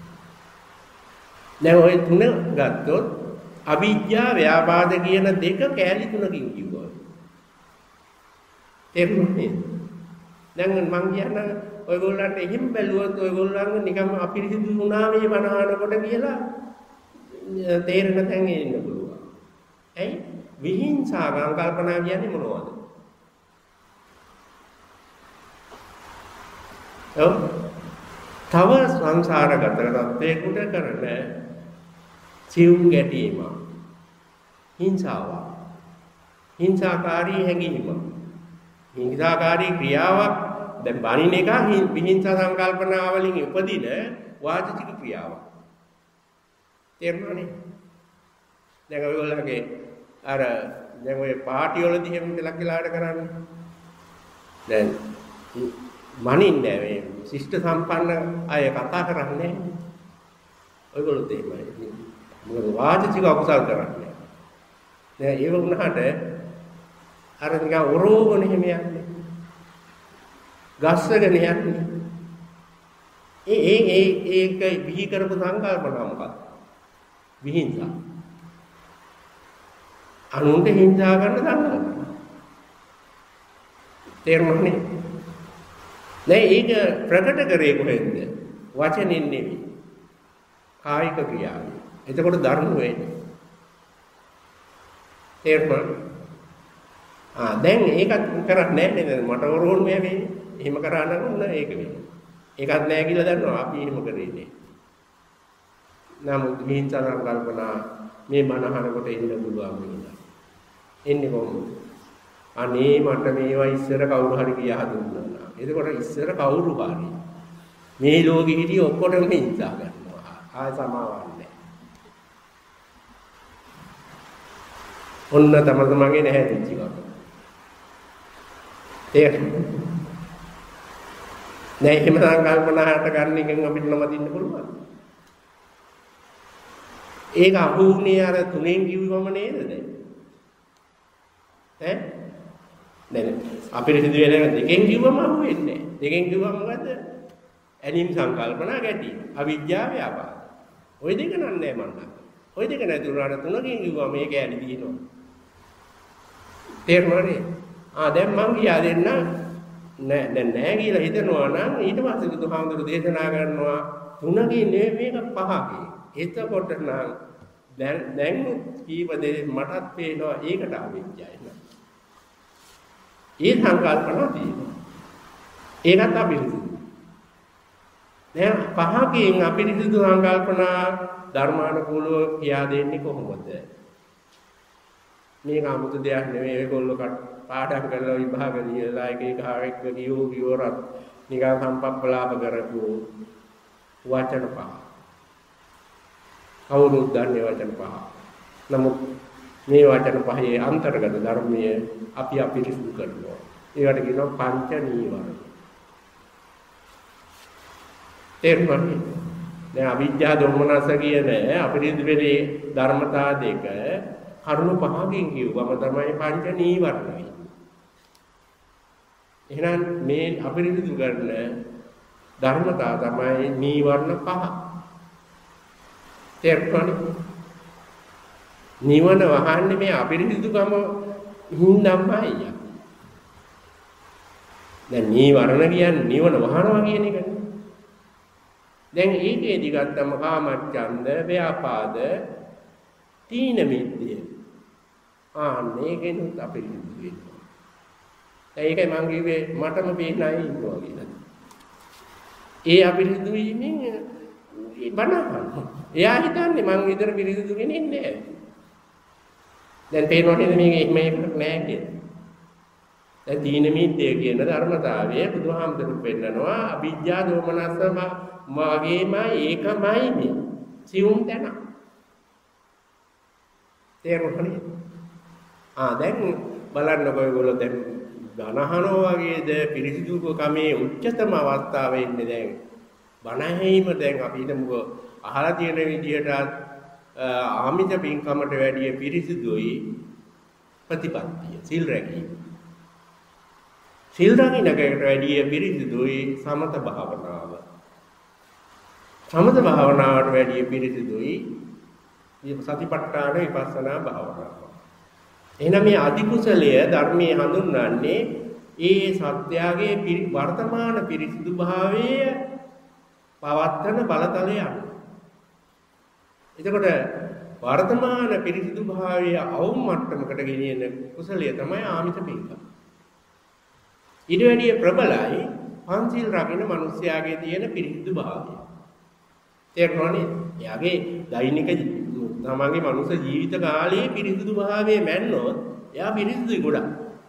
දැන් ඔය තුන ගත්තොත් අවිජ්ජා ව්‍යාපාද කියන දෙක කෑලි තුනකින් කිව්වා. තේරුණේ? දැන් මං කියන්නේ ඔයගොල්ලන්ට එහෙම බැලුවොත් ඔයගොල්ලන්ව නිකම් අපිරිසිදු වුණා මේ වනහනකොට කියලා තේරෙන තැන් එන්න පුළුවන්. ඇයි? විහිංසා කල්පනා කියන්නේ මොනවද? ඔව්. තව සංසාරගත තත්ත්වයකට කරන සිවුම් ගැටීම හිංසාව. හිංසාකාරී හැඟීම. හිංසාකාරී ක්‍රියාවක් දැන් බණින එක විහිංසා සංකල්පනා වලින් උපදින වාචික ක්‍රියාවක්. තේරුණානේ? දැන් ඔයගොල්ලෝගේ අර දැන් ඔය පාටි වලදී එහෙම දෙලක් වෙලාවට කරන්නේ. දැන් මනින්නේ මේ ශිෂ්ට සම්පන්න අය කතා කරන්නේ. ඔයගොල්ලෝ දෙයිමයි. මොකද වාචික අකුසල් කරන්නේ. දැන් ඒක වුණාට අර නිකන් ඔරෝගොන එහෙම යන්නේ. ගස්සගෙන යන්නේ. ඒ ඒ ඒ ඒක විහි කරපු සංකල්පනා මොකක්ද? විහිංසා. අනුන්ට හිංසා කරන්න දන්නවා. තේරුණානේ? නෑ ඒක ප්‍රකට කරේ කොහෙන්ද? වචනින් නෙවෙයි. කායික ක්‍රියාවෙන්. එතකොට ධර්ම වෙන්නේ. තේරුණාද? ආ දැන් ඒකත් කරන්නේ නැහැ නේද? මට වරෝල් මේ වෙන්නේ. එහෙම කරා නම් ඔන්න ඒක වෙන්නේ. ඒකත් නැහැ කියලා දන්නවා අපි එහෙම කරේ නෑ. නමුත් මිහින් තරම් කල්පනා මේ මනහනකොට එන්න පුළුවන් වෙනවා. එන්නේ කොහොමද? අනේ මට මේවා ඉස්සර කවුරු හරි කියා දුන්නා. එතකොට ඉස්සර කවුරු හරි මේ ලෝකෙ හිටිය ඔක්කොටම හිතා ගන්නවා. ආය සමාවන්නේ. ඔන්න තම තමන්ගේ නැහැ තිච්චිකම. ඒක නෑ එහෙම සංකල්පනාට ගන්න එකෙන් අපිට නවතින්න පුළුවන්. ඒක අහුුනේ අර තුනෙන් කිව්වම නේද දැන්? ඈ? නෑ අපිරිසිදු වෙන දෙකෙන් කිව්වම අහුවෙන්නේ නෑ. දෙකෙන් කිව්වම මොකද? ඇලීම් සංකල්පනා ගැටි. අවිජ්ජා ව්‍යාපාද. ওই දෙක නන්නේ මන්නා. ওই දෙක නැතුණාට තුනකින් කිව්වම මේක ඇලි දිනනවා. තේරුණානේ? ආ දැන් මං කියා දෙන්න නෑ දැන් නෑ කියලා හිතනවා නම් ඊට පස්සේ බුදුහාමුදුරු දේශනා කරනවා තුනකින් නෙවෙයි මේක පහකින්. එතකොට නම් දැන් දැන් කීප දෙයක් මටත් පේනවා ඒකට අවිජ්ජායි නේද? ඒ සංකල්පන තියෙනවා. ඒකත් අපිරිසිදු. දැන් පහකින් අපිරිසිදු සංකල්පනා ධර්මානුකූලව කියා දෙන්නේ කොහොමද? මේක 아무ත දෙයක් නෙවෙයි ඒගොල්ලෝ පාඩම් කරලා විභාග ලියලා එක එක හරෙක් ගියෝ ගියෝරත් නිකන් සම්පප්පලාප කරපු වචන පහ. කවුරුත් දන්නේ වචන පහ. නමුත් මේ වචන පහේ අන්තර්ගත ධර්මයේ අපි අපිරිසුදු කරනවා. ඒකට කියනවා පංච නීවරණ. තේරුණානේ? දැන් අවිජ්ජා දෝමනස කියන අපිරිසුදු වෙලේ ධර්මතා දෙක කරුණු පහකින් කියවම තමයි පංච නීවරණ වෙන්නේ. එහෙනම් මේ අපිරිසුදු කරන ධර්මතා තමයි නීවරණ පහ. තේරුණානේ? නිවන වහන්නේ මේ අපිරිසිදුකම හින්දාමයි. දැන් නීවරණ කියන්නේ නිවන වහනවා කියන එකනේ. දැන් ඒකේදී ගත්තම කාමච්ඡන්ද, ව්‍යාපාද, තීන මිද්දේ. ආන්නේකින් අපිරිසිදු වෙනවා. ඒකයි මං කිව්වේ මටම පේනයි ඉන්නවා කියලා. ඒ අපිරිසිදු වීමෙන් බනහන. එයා හිතන්නේ මං විතර පිරිසිදු කෙනෙක් නෑ. දැන් පේනවා නේද මේක එහෙම එකක් නෑ කියලා. දැන් තීන මිද්දේ කියන ධර්මතාවය බුදුහාමුදුරු පෙන්නනවා අවිජ්ජා දෝමනසම මාගේම ඒකමයි මේ. සිවුම් තැන. තේරුණානේ? ආ දැන් බලන්නකො ඔයගොල්ලෝ දැන් ධනහනෝ වගේද පිරිසිදු කමේ උච්චතම අවස්ථාවේ ඉන්නේ දැන්. බණහීම දැන් අපි හිතමුකෝ අහලා තියෙන විදිහට ආමිත පින්කමට වැඩිය පිරිසිදුයි ප්‍රතිපත්තිය සිල් රැකීම. සිල් රැකිනකට වැඩිය පිරිසිදුයි සමත භාවනාව. සමත භාවනාවට වැඩිය පිරිසිදුයි සතිපට්ඨාන විපස්සනා භාවනාව. එහෙනම් මේ අධි කුසලය ධර්මයේ හඳුන්වන්නේ ඒ සත්‍යයේ වර්තමාන පිරිසිදු භාවයේ පවත්තන බලතලය අනුව. එතකොට වර්තමාන පිරිසිදු භාවයේ අවුම් මට්ටමකට ගෙනියන කුසලය තමයි ආමිත පින්කම. ඊට වැඩිය ප්‍රබලයි පංචිල් රකින්න මිනිස්යාගේ තියෙන පිරිසිදු භාවය. තේරුණානේ? එයාගේ දෛනික තමන්ගේ මනුෂ්‍ය ජීවිත කාලයේ පිරිසිදු භාවයේ මැන්නොත් එයා පිරිසිදුයි ගොඩක්.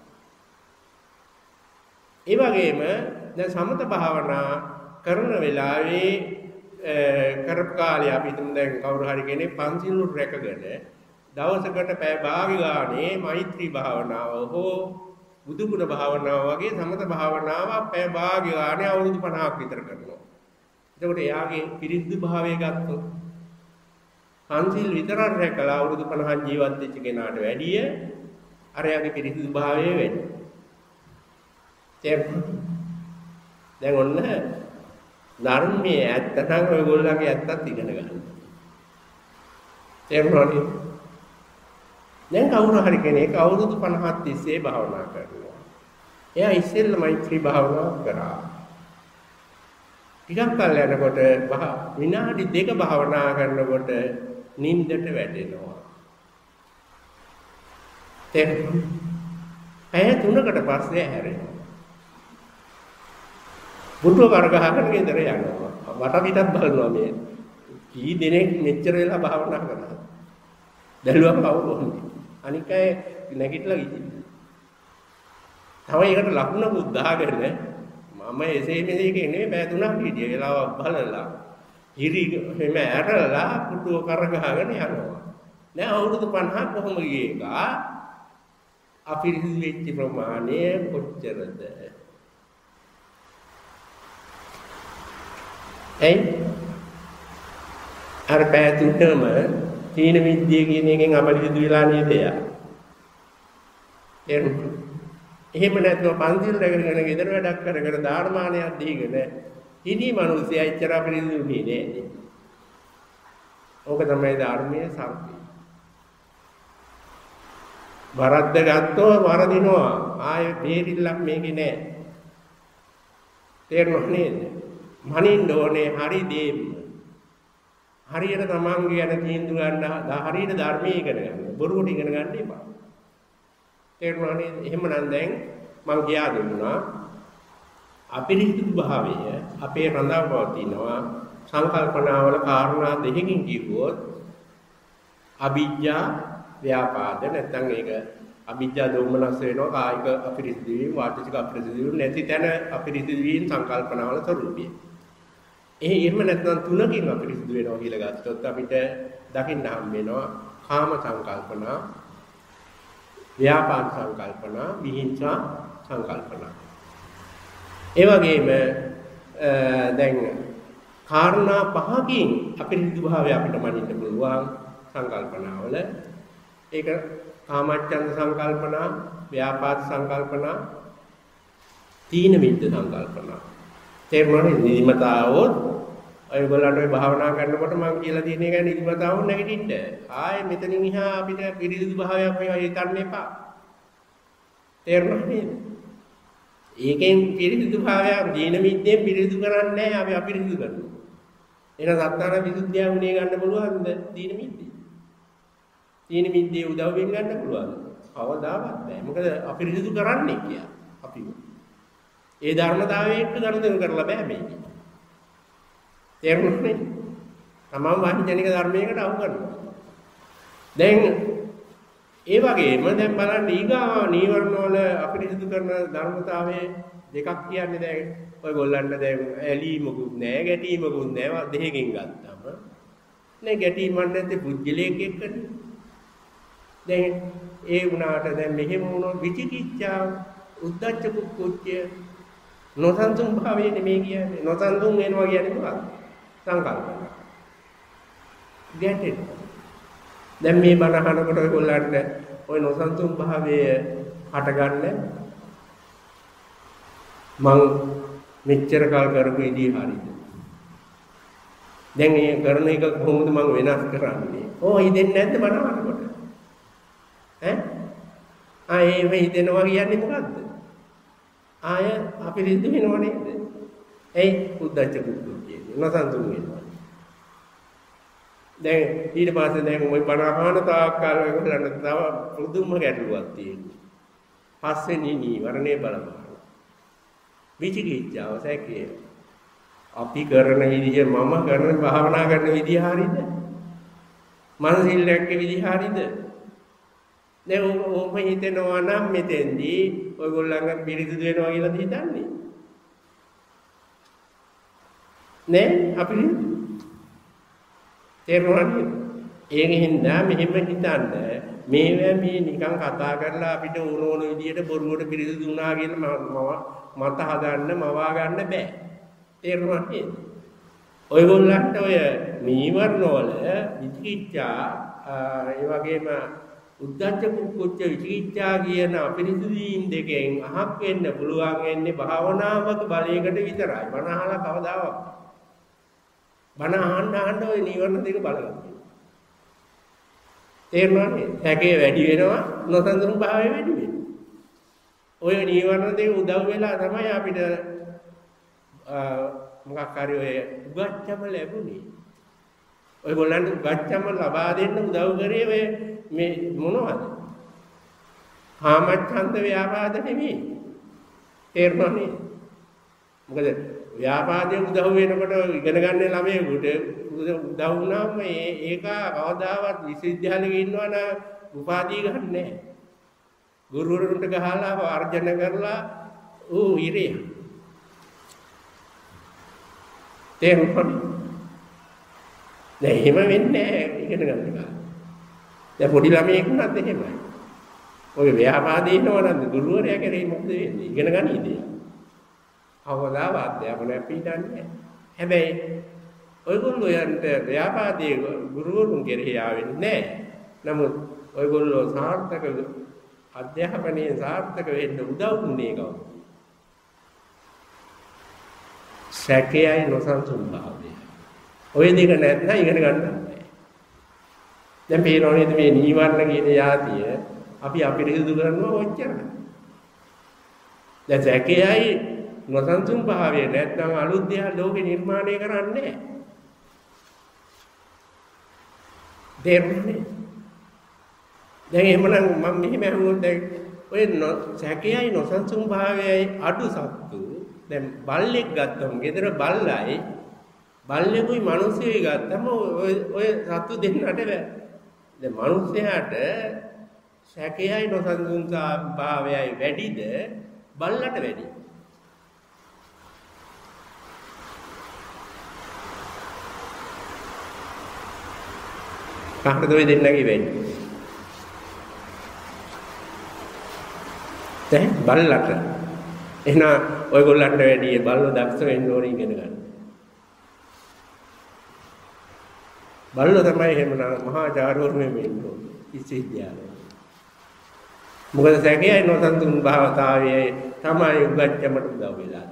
ඒ වගේම දැන් සමත භාවනා කරන වෙලාවේ කරපු කාලේ අපි හිතමු දැන් කවුරු හරි කෙනෙක් පන්සිල් රැකගෙන දවසකට පැය භාගය ගානේ මෛත්‍රී භාවනාව හෝ බුදුගුණ භාවනාව වගේ සමත භාවනාව පැය භාගය ගානේ අවුරුදු පනහක් විතර කරනවා. එතකොට එයාගේ පිරිසිදු භාවය ගත්තොත් පන්සිල් විතරක් රැකලා අවුරුදු පනහක් ජීවත් වෙච්ච කෙනාට වැඩිය අර එයාගේ පිරිසිදු භාවය වැඩි. දැන් ඔන්න ධර්මයේ ඇත්ත නම් ඔයගොල්ලන්ගේ ඇත්තත් ඉගෙන ගන්න. තේරුණානේ? දැන් කවුරු හරි කෙනෙක් අවුරුදු පනහක් තිස්සේ භාවනා කරනවා. එයා ඉස්සෙල්ලා මෛත්‍රී භාවනාව කරා. ටිකක් කල් යනකොට විනාඩි දෙක භාවනා කරනකොට නිින්දට වැටෙනවා. තේරුණා? ඇය තුනකට පස්සේ හැරෙනවා. බුද්ධ වර්ගහකට ගෙදර යනවා. වට පිටත් බලනවා මේ. කී දෙනෙක් මෙච්චර වෙලා භාවනා කරනවා. දැලුවම කවුරුත්. අනික අය නැගිටලා ගිහින්. තමයි ඒකට ලකුණකුත් දාගෙන මම එසේ මෙසේ කියන්නේ බෑ තුනක් හිටිය. ඒලාව බලලා හිරි එමෙ ඇරලා පුටුව කරගහගෙන යනවා. දැන් අවුරුදු පනහක් කොහොම ගියේ එක අපිරිසිදු වෙච්ච ප්‍රමාණය කොච්චරද? එයි අර පැතුනම තීන විද්‍යාව කියන එකෙන් අපිරිසිදු වෙලා නේද යා? එහෙම නැත්නම් පන්සිල් රැකගෙන ගෙදර වැඩක් කරගෙන ධර්මානයක් දීගෙන ඉනි මිනිස්සයා ඉච්චර අපිරිසිදු වෙන්නේ නෑ. ඕක තමයි ධර්මයේ සත්‍යය. වරද්ද ගත්තෝ වරදිනවා. ආයේ බේරිල්ලක් මේකේ නෑ. තේරුණා නේද? මනින්න ඕනේ හරි දෙන්න. හරියට තමන්ගේ යන තීන්දුව ගන්න හරියට ධර්මයේ ඉගෙන ගන්න. බොරුවට ඉගෙන ගන්න එපා. තේරුණා නේද? එහෙමනම් දැන් මම කියා දුන්නා අපිරිසිදු භාවය අපේ රඳා පවතිනවා සංකල්පනාවල කාරණා දෙකකින් කිව්වොත් අවිජ්ජා ව්‍යාපාද නැත්නම් ඒක අවිජ්ජා දෝමනස් වෙනවා කායික අපිරිසිදු වීම වාචික අපිරිසිදු වීම නැති තැන අපිරිසිදු වීම සංකල්පනාවල ස්වરૂපය. ඒ එහෙම නැත්නම් තුනකින් අපිරිසිදු වෙනවා කියලා ගත්තොත් අපිට දකින්න හම් වෙනවා කාම සංකල්පනා, ව්‍යාපාද සංකල්පනා, විහිංසා සංකල්පනා. ඒ වගේම දැන් කාරණා පහකින් අපිරිසිදු භාවය අපිට මනින්න පුළුවන් සංකල්පනාවල ඒක කාමච්ඡන්ද සංකල්පනා, ව්‍යාපාද සංකල්පනා, තීන මිද්ද සංකල්පනා. තේරුණානේ? නිදිමතාවොත් ඔයගොල්ලන්ට ඔය භාවනා කරනකොට මම කියලා තියෙන එක නිදිමතාවොත් නැගිටින්න. ආයේ මෙතනින් එහා අපිට පිරිසිදු භාවයක් මේවා හිතන්න එපා. තේරුණා නේද? ඒකෙන් පිරිසිදු භාවයක් දීන මිද්දෙන් පිරිසිදු කරන්නේ නැහැ අපි අපිරිසිදු කරනවා. එහෙනම් සත්‍යාන විසුද්ධිය උනේ ගන්න පුළුවන්ද දීන මිද්දේ? දීන මිද්දේ උදව්වෙන් ගන්න පුළුවන්ද? කවදාවත් බෑ. මොකද අපිරිසිදු කරන්නේ කියලා අපි. ඒ ධර්මතාවයේ එක්ක ගනුදෙනු කරලා බෑ මේක. තේරුණානේ? තමම වාහිජනික ධර්මයකට අහු කරනවා. දැන් ඒ වගේම දැන් බලන්න ඊගා නීවරණ වල අපිරිසිදු කරන ධර්මතාවයේ දෙකක් කියන්නේ දැන් ඔයගොල්ලන්ට දැන් ඇලීමකුත් නැහැ ගැටීමකුත් නැහැ දෙකකින් ගත්තම නේ ගැටීමක් නැත්te පුජ්‍යලයක් එක්කනේ. දැන් ඒ වුණාට දැන් මෙහෙම වුණොත් විචිකිච්ඡාව උද්දච්ච කුක්කුච්චය නොසන්සුන් භාවය නෙමෙයි කියන්නේ. නොසන්සුන් වෙනවා කියන්නේ මොකක්ද? සංකල්පන. ගැටෙනවා. දැන් මේ බණ අහනකොට ඔයගොල්ලන්ට ওই නොසන්සුන් භාවය හටගන්නේ මං මෙච්චර කාල කරපු ඉදී හරියද? දැන් මේ කරන එක කොහොමද මං වෙනස් කරන්නේ? ඕ හිතෙන්නේ නැද්ද බණ අහනකොට? ඈ? ආයේ මේ හිතෙනවා කියන්නේ මොකද්ද? ආය අපිරිසිදු වෙනව නේද? එයි උද්දච්ච කුක්කුච්චේ නොසන්සුන් වෙනවා. දැන් ඊට පස්සේ දැන් ওই බණ අහන තාක් කාල ඔයගොල්ලන්ට තව පුදුම ගැටලුවක් තියෙනවා. පස්වෙනි නීවරණේ බලපාන. විචිකිච්ඡාව සැකේ. අපි කරන විදිය මම කරන භාවනා කරන විදිය හරියද? මනසිල් රැක්කේ විදිය හරියද? දැන් ඔබ හිතනවා නම් මෙතෙන්දී ඔයගොල්ලන්ගේ පිරිසිදු වෙනවා කියලා හිතන්නේ. නේ අපි තේරුණානේ? ඒකෙන් දා මෙහෙම හිතන්නේ මේවා මේ නිකන් කතා කරලා අපිට ඕන ඕන විදියට බොරුවට පිරිසිදු වුණා කියලා මම මත හදන්න මවා ගන්න බෑ. තේරුණානේ? ඔයගොල්ලන්ට ඔය නීවරණ වල විචිකිච්ඡා ඒ වගේම උද්දච්ච කුක්කුච්ච විචිකිච්ඡා කියන අපිරිසිදුවීම් දෙකෙන් අහක් වෙන්න පුළුවන් වෙන්නේ භාවනාවක බලයකට විතරයි. බණ අහලා කවදාවත්. බණ අහන්න අහන්න ওই නීවරණ දෙක බලගන්න. තේරුණානේ? හැකේ වැඩි වෙනවා නොසන්සුන් භාවය වැඩි වෙනවා. ඔය නීවරණ දෙක උදව් වෙලා තමයි අපිට මොකක් හරි ඔය උගච්චම ලැබුණේ. ඔයගොල්ලන්ට උගච්චම ලබා දෙන්න උදව් කරේ ඔය මේ මොනවද? කාමච්ඡන්ද ව්‍යාපාද නෙමෙයි. තේරුණානේ? මොකද ව්‍යාපාදයේ උදව් වෙනකොට ඉගෙන ගන්න ළමයෙකුට උදව් වුණාම ඒක කවදාවත් විශ්වවිද්‍යාලෙක ඉන්නවනම් උපාධිය ගන්න නැහැ. ගුරුවරුන්ට ගහලා වර්ජන කරලා ඌ ඉරේ. තේරුණානේ? දැන් එහෙම වෙන්නේ නැහැ ඉගෙන ගන්න එක. දැන් පොඩි ළමයෙක් වුණත් එහෙමයි. ඔය ව්‍යාපාදේ ඉන්නවනම් ගුරුවරයා කරේ මොකද වෙන්නේ? ඉගෙන ගන්නීද? කවදාවත් අධ්‍යාපනය පිටන්නේ නැහැ. හැබැයි ඔයගොල්ලෝ යන්ට ව්‍යාපාදයේ ගුරුවරුන් කෙරෙහි ආවෙන්නේ නැහැ. නමුත් ඔයගොල්ලෝ සාර්ථක අධ්‍යාපනයේ සාර්ථක වෙන්න උදව් වුණේ කවුද? සැකයයි නොසන්සුන් භාවය. ඔය දෙක නැත්නම් ඉගෙන ගන්න බෑ. දැන් පේනවනේ මේ නීවරණ කියන යාතිය අපි අපිරිසිදු කරනවා ඔච්චරයි. දැන් සැකයයි නොසන්සුන් භාවය නැත්නම් අලුත් දෙයක් ලෝකේ නිර්මාණය කරන්නේ නැහැ. දෙන්නේ. දැන් එහෙමනම් මම මෙහෙම අහුවොත් දැන් ඔය සැකයයි නොසන්සුන් භාවයයි අඩු සත්තු දැන් බල්ලෙක් ගත්තම ගෙදර බල්ලයි බල්ලෙකුයි මිනිස්සෙකුයි ගත්තම ඔය ඔය සත්තු දෙන්නට බෑ. දැන් මිනිස්සයාට සැකයයි නොසන්සුන් භාවයයි වැඩිද බල්ලට වැඩි? කාටද ඔය දෙන්නගේ වෙන්නේ? දැන් බල්ලට එහෙනම් ඔයගොල්ලන්ට වැඩි බල්ලෝ දක්ෂ වෙන්න ඕනේ ඉගෙන ගන්න. බල්ලෝ තමයි එහෙමනම් මහාචාර්යවරු මේ වෙන්න ඕනේ විශ්වවිද්‍යාලේ. මොකද සැකයයි නොසන්සුන් භාවතාවයේ තමයි උගච්චමට උදව් වෙලා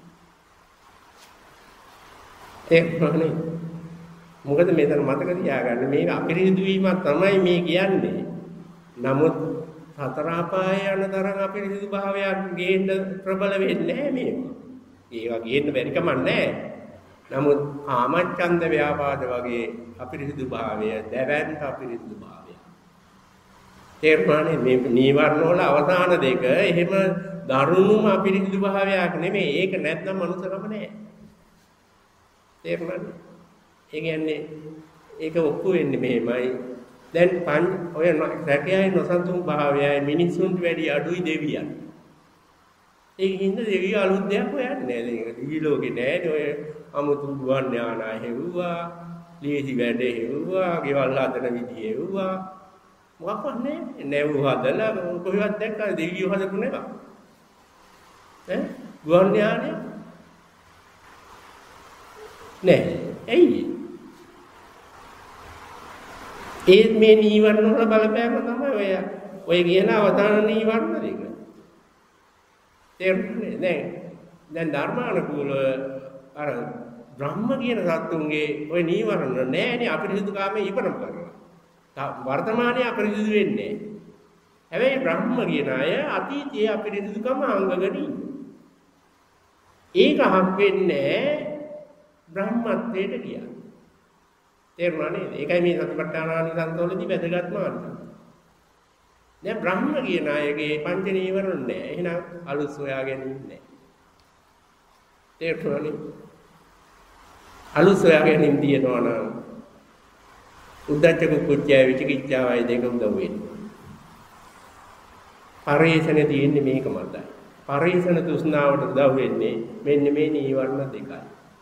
තියෙන්නේ. ඒකනේ. මොකද මෙතන මතක තියාගන්න මේක අපිරිසිදු වීමක් තමයි මේ කියන්නේ. නමුත් සතර අපායේ යන තරම් අපිරිසිදු භාවයක් ගේන්න ප්‍රබල වෙන්නේ නැහැ මේක. ඒවා ගේන්න බැරි කමක් නැහැ. නමුත් කාමච්ඡන්ද ව්‍යාපාද වගේ අපිරිසිදු භාවය දැවැන්ත අපිරිසිදු භාවය. තේරුණානේ මේ නීවරණ වල අවසාන දෙක එහෙම දරුණුම අපිරිසිදු භාවයක් නෙමෙයි. ඒක නැත්නම් මනුස්සකම නැහැ. තේරුණානේ? ඒ කියන්නේ ඒක ඔක්කො වෙන්නේ මෙහෙමයි. දැන් පං ඔය සැකයයි නොසන්සුන් භාවයයි මිනිසුන්ට වැඩි අඩුයි දෙවියන්. ඒක හින්දා දෙවියෝ අලුත් දෙයක් හොයන්නේ නැහැ. ඒක දිවි ලෝකේ නැහැ. ඔය අමුතු ගුවන් යානා හෙව්වා, ලීසි වැඩ හෙව්වා, ගෙවල් හදන විදිහ හෙව්වා. මොකක්වත් නැහැ. නැව් හදලා කොහෙවත් දැක්කද දෙවියෝ හදපු නේද? ඈ ගුවන් යානේ නැහැ. ඇයි? ඒත් මේ නීවරණ වල බලපෑම තමයි ඔය ඔය කියන අවතාන නීවරණ දෙක. තේරුණේ දැන් දැන් ධර්මානුකූල අර බ්‍රහ්ම කියන සත්තුන්ගේ ඔය නීවරණ නෑනේ අපිරිසුදු කාමයේ ඉපරම කරලා. වර්තමානයේ අපිරිසුදු වෙන්නේ. හැබැයි බ්‍රහ්ම කියන අය අතීතයේ අපිරිසුදුකම අංගගෙන ඉන්නේ. ඒක හක් වෙන්නේ බ්‍රහ්මත්වයට ගියා. තේරුණානේ? ඒකයි මේ සතිපට්ඨානානි සංතෝලදී වැදගත්ම අර්ථය. දැන් බ්‍රහ්ම කියන අයගේ පංච නීවරණ නැහැ. එහෙනම් අලුත් සොයාගෙන ඉන්නේ. තේරුණානේ? අලුත් සොයාගෙන ඉඳිනවා නම් උද්දච්ච කුච්චය විචිකිච්ඡාවයි දෙක උදව් වෙන්නේ. පරිේෂණේ තියෙන්නේ මේක මතයි. පරිේෂණ තෘෂ්ණාවට උදව් වෙන්නේ මෙන්න මේ නීවරණ දෙකයි.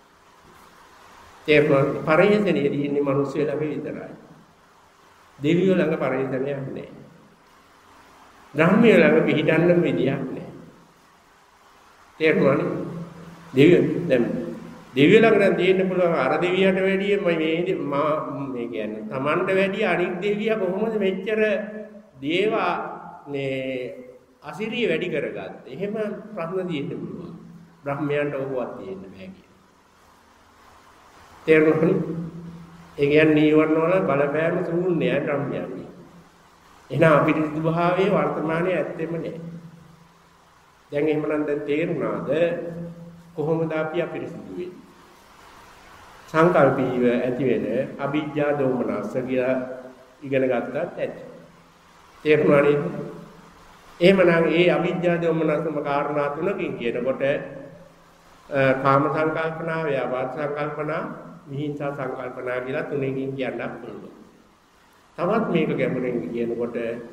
ඒ පරිේෂණේ තියෙන්නේ මිනිස්සු ළඟ විතරයි. දෙවියෝ ළඟ පරිේෂණයක් නැහැ. ධර්මයේ ළඟ පිළිදන්න විදියක් නැහැ. තේරුණානේ? දෙවියෝ දැන් දෙවියෝ ළඟ නම් තියෙන්න පුළුවන් අර දෙවියට වැඩිය මේ මේ කියන්නේ Tamanට වැඩිය අනික් දෙවියා කොහොමද මෙච්චර දේවා මේ අසිරිය වැඩි කරගත්තේ? එහෙම ප්‍රශ්න තියෙන්න පුළුවන්. බ්‍රහ්මයන්ට ඕවත් තියෙන්න බෑ කියන. තේරුණානේ? ඒ කියන්නේ නීවරණ වල බලපෑම ශූන්‍යයි බ්‍රහ්මයන්ගේ. එහෙනම් අපිට භාවයේ වර්තමානයේ ඇත්තෙම නැහැ. දැන් එහෙමනම් දැන් තේරුණාද කොහොමද අපි අපිරිසිදු වෙන්නේ? සංකල්පීව ඇති වෙන අවිජ්ජා දෝමනස්ස කියලා ඉගෙන ගත්තත් ඇති. තේරුණා නේද? එහෙමනම් ඒ අවිජ්ජා දෝමනස්සම කාරණා තුනකින් කියනකොට කාම සංකල්පනා, ව්‍යාපාද සංකල්පනා, විහිංසා සංකල්පනා කියලා තුනකින් කියන්නත් පුළුවන්. තවත් මේක ගැඹුරින් කියනකොට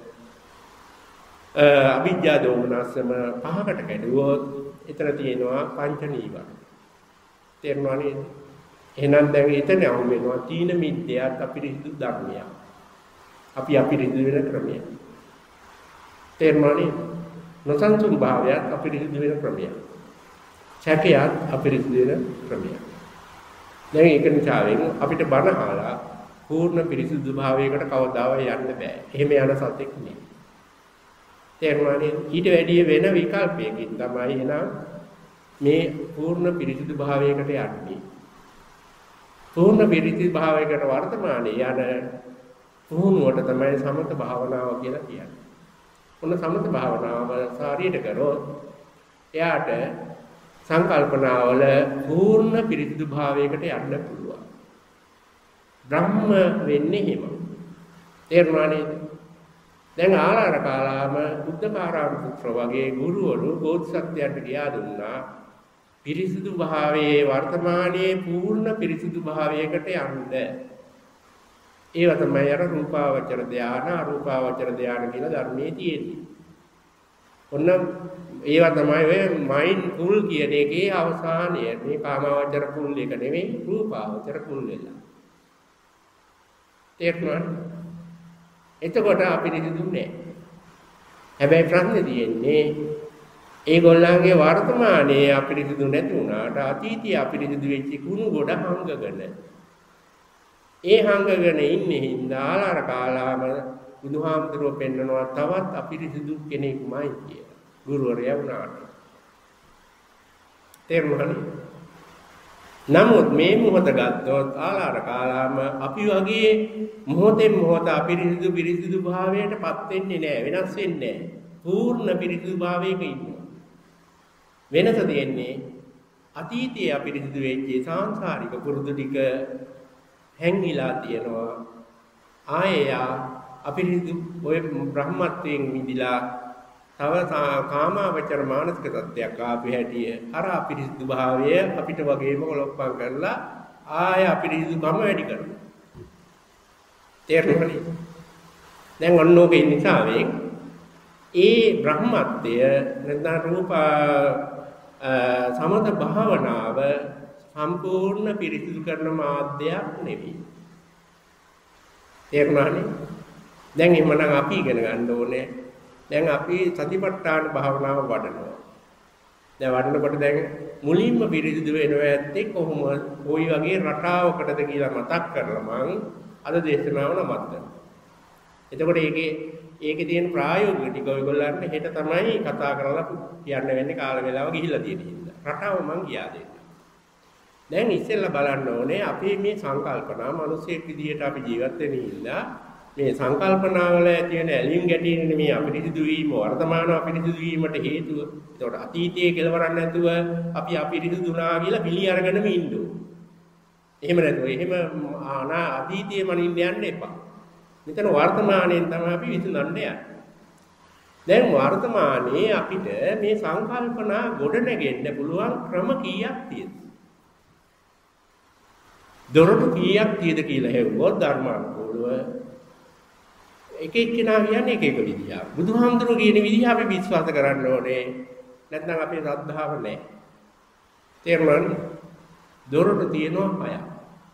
අවිජ්ජා දෝමනස්සම පහකට කැඩුවොත් එතන තියෙනවා පංච නීවරණ. තේරුණා නේද? එහෙනම් දැන් එතන අවු වෙනවා තීන මිද්‍යාත් අපිරිසිදු ධර්මයක්. අපි අපිරිසිදු වෙන ක්‍රමයක්. තේරුණා නේද? නොසන්සුන් භාවයත් අපිරිසිදු වෙන ක්‍රමයක්. සැකයත් අපිරිසිදු වෙන ක්‍රමයක්. දැන් ඒක නිසා අපිට බණ අහලා පූර්ණ පිරිසිදු භාවයකට කවදාවත් යන්න බෑ. එහෙම යන සතෙක් නෙවෙයි. තේරුණා නේද? ඊට වැඩිය වෙන විකල්පයකින් තමයි එනම් මේ පූර්ණ පිරිසිදු භාවයකට යන්නේ. පූර්ණ පිරිසිදු භාවයකට වර්තමානයේ යන පුහුණුවට තමයි සමත භාවනාව කියලා කියන්නේ. ඔන්න සමත භාවනාව ශාරීරික කරොත් එයාට සංකල්පනාවල පූර්ණ පිරිසිදු භාවයකට යන්න පුළුවන්. බ්‍රහ්ම වෙන්නේ හිම. තේරුණා නේද? දැන් ආලාර කාලාම බුද්ධකාරාම පුත්‍ර වගේ ගුරුවරු බෝධිසත්වයන්ට කියා දුන්නා පිරිසිදු භාවයේ වර්තමානයේ පූර්ණ පිරිසිදු භාවයකට යන්න. ඒව තමයි අර රූපාවචර ධාන, අරූපාවචර ධාන කියලා ධර්මයේ තියෙන්නේ. ඔන්න ඒවා තමයි ඔය මයින්ඩ්ෆුල් කියන එකේ අවසානය. මේ කාමාවචර කුල් එක නෙමෙයි රූපාවචර කුල් වෙලා. තේරුණාද? එතකොට අපිරිසිදු නෑ. හැබැයි ප්‍රශ්නේ තියෙන්නේ ඒගොල්ලන්ගේ වර්තමානයේ අපිරිසිදු නැති වුණාට අතීතයේ අපිරිසිදු වෙච්ච කුණු ගොඩ හංගගෙන ඒ හංගගෙන ඉන්නේ හින්දා ආලාර කාලාම බුදුහාමුදුරුවෝ පෙන්නනවා තවත් අපිරිසිදු කෙනෙක්මයි කියලා. ගුරුවරයා වුණාට. තේරුණාද? නමුත් මේ මොහොත ගත්තොත් ආලාර කාලාම අපි වගේ මොහොතෙන් මොහොත අපිරිසිදු පිරිසිදු භාවයටපත් වෙන්නේ නැහැ, වෙනස් වෙන්නේ නැහැ. පූර්ණ පිරිසිදු භාවයක ඉන්නවා. වෙනස දෙන්නේ අතීතයේ අපිරිසිදු වෙච්ච සාංශාරික පුරුදු ටික හැංගිලා තියෙනවා. ආයෙ අපිරිසිදු ඔය බ්‍රහ්මත්වයෙන් මිදිලා තව කාමාවචර මානසික තත්ත්වයක් ආපු හැටිය අර අපිරිසිදු භාවය අපිට වගේම කොලොප්පම් කරලා ආය අපිරිසිදුකම වැඩි කරනවා. තේරුණානේ? දැන් ඔන්නෝගේ නිසාවෙන් ඒ බ්‍රහ්මත්වය නැත්නම් රූප සමත භාවනාව සම්පූර්ණ පිරිසිදු කරන මාධ්‍යයක් නෙවෙයි. තේරුණානේ? දැන් එහෙමනම් අපි ඉගෙන ගන්න ඕනේ. දැන් අපි සතිපට්ඨාන භාවනාව වඩනවා. දැන් වඩනකොට දැන් මුලින්ම පිරිසිදු වෙනවා ඇත්තේ කොහොමද? කොයි වගේ රටාවකටද කියලා මතක් කරලා මම අද දේශනාව නමත් කරනවා. එතකොට ඒකේ ඒකේ තියෙන ප්‍රායෝගික ටික ඔයගොල්ලන්ට හෙට තමයි කතා කරලා කියන්න වෙන්නේ කාල වේලාව ගිහිල්ලා තියෙන හින්දා. රටාව මං ගියා දෙන්න. දැන් ඉස්සෙල්ලා බලන්න ඕනේ අපි මේ සංකල්පනා මිනිසෙක් විදිහට අපි ජීවත් වෙන හින්දා මේ සංකල්පනාවල ඇති වෙන ඇලීම් ගැටීම් මේ අපිරිසිදු වීම වර්තමාන අපිරිසිදු වීමට හේතුව. ඒකට අතීතයේ කෙලවරක් නැතුව අපි අපිරිසිදු වුණා කියලා පිළි අරගෙනම ඉන්න ඕනේ. එහෙම නැතුව එහෙම ආනා අතීතයේ මනින්න යන්න එපා. මෙතන වර්තමානයෙන් තමයි අපි විසඳන්න යන්නේ. දැන් වර්තමානයේ අපිට මේ සංකල්පනා ගොඩනගෙන්න පුළුවන් ක්‍රම කීයක් තියෙද? දොරටු කීයක් තියෙද කියලා හෙව්වොත් ධර්මානුකූලව එක එක්කෙනා කියන්නේ එක එක විදියක්. බුදුහාමුදුරුවෝ කියන විදිහ අපි විශ්වාස කරන්න ඕනේ. නැත්නම් අපේ ශ්‍රද්ධාව නැහැ. තේරුණාද? දොරටු තියෙනවා හයක්.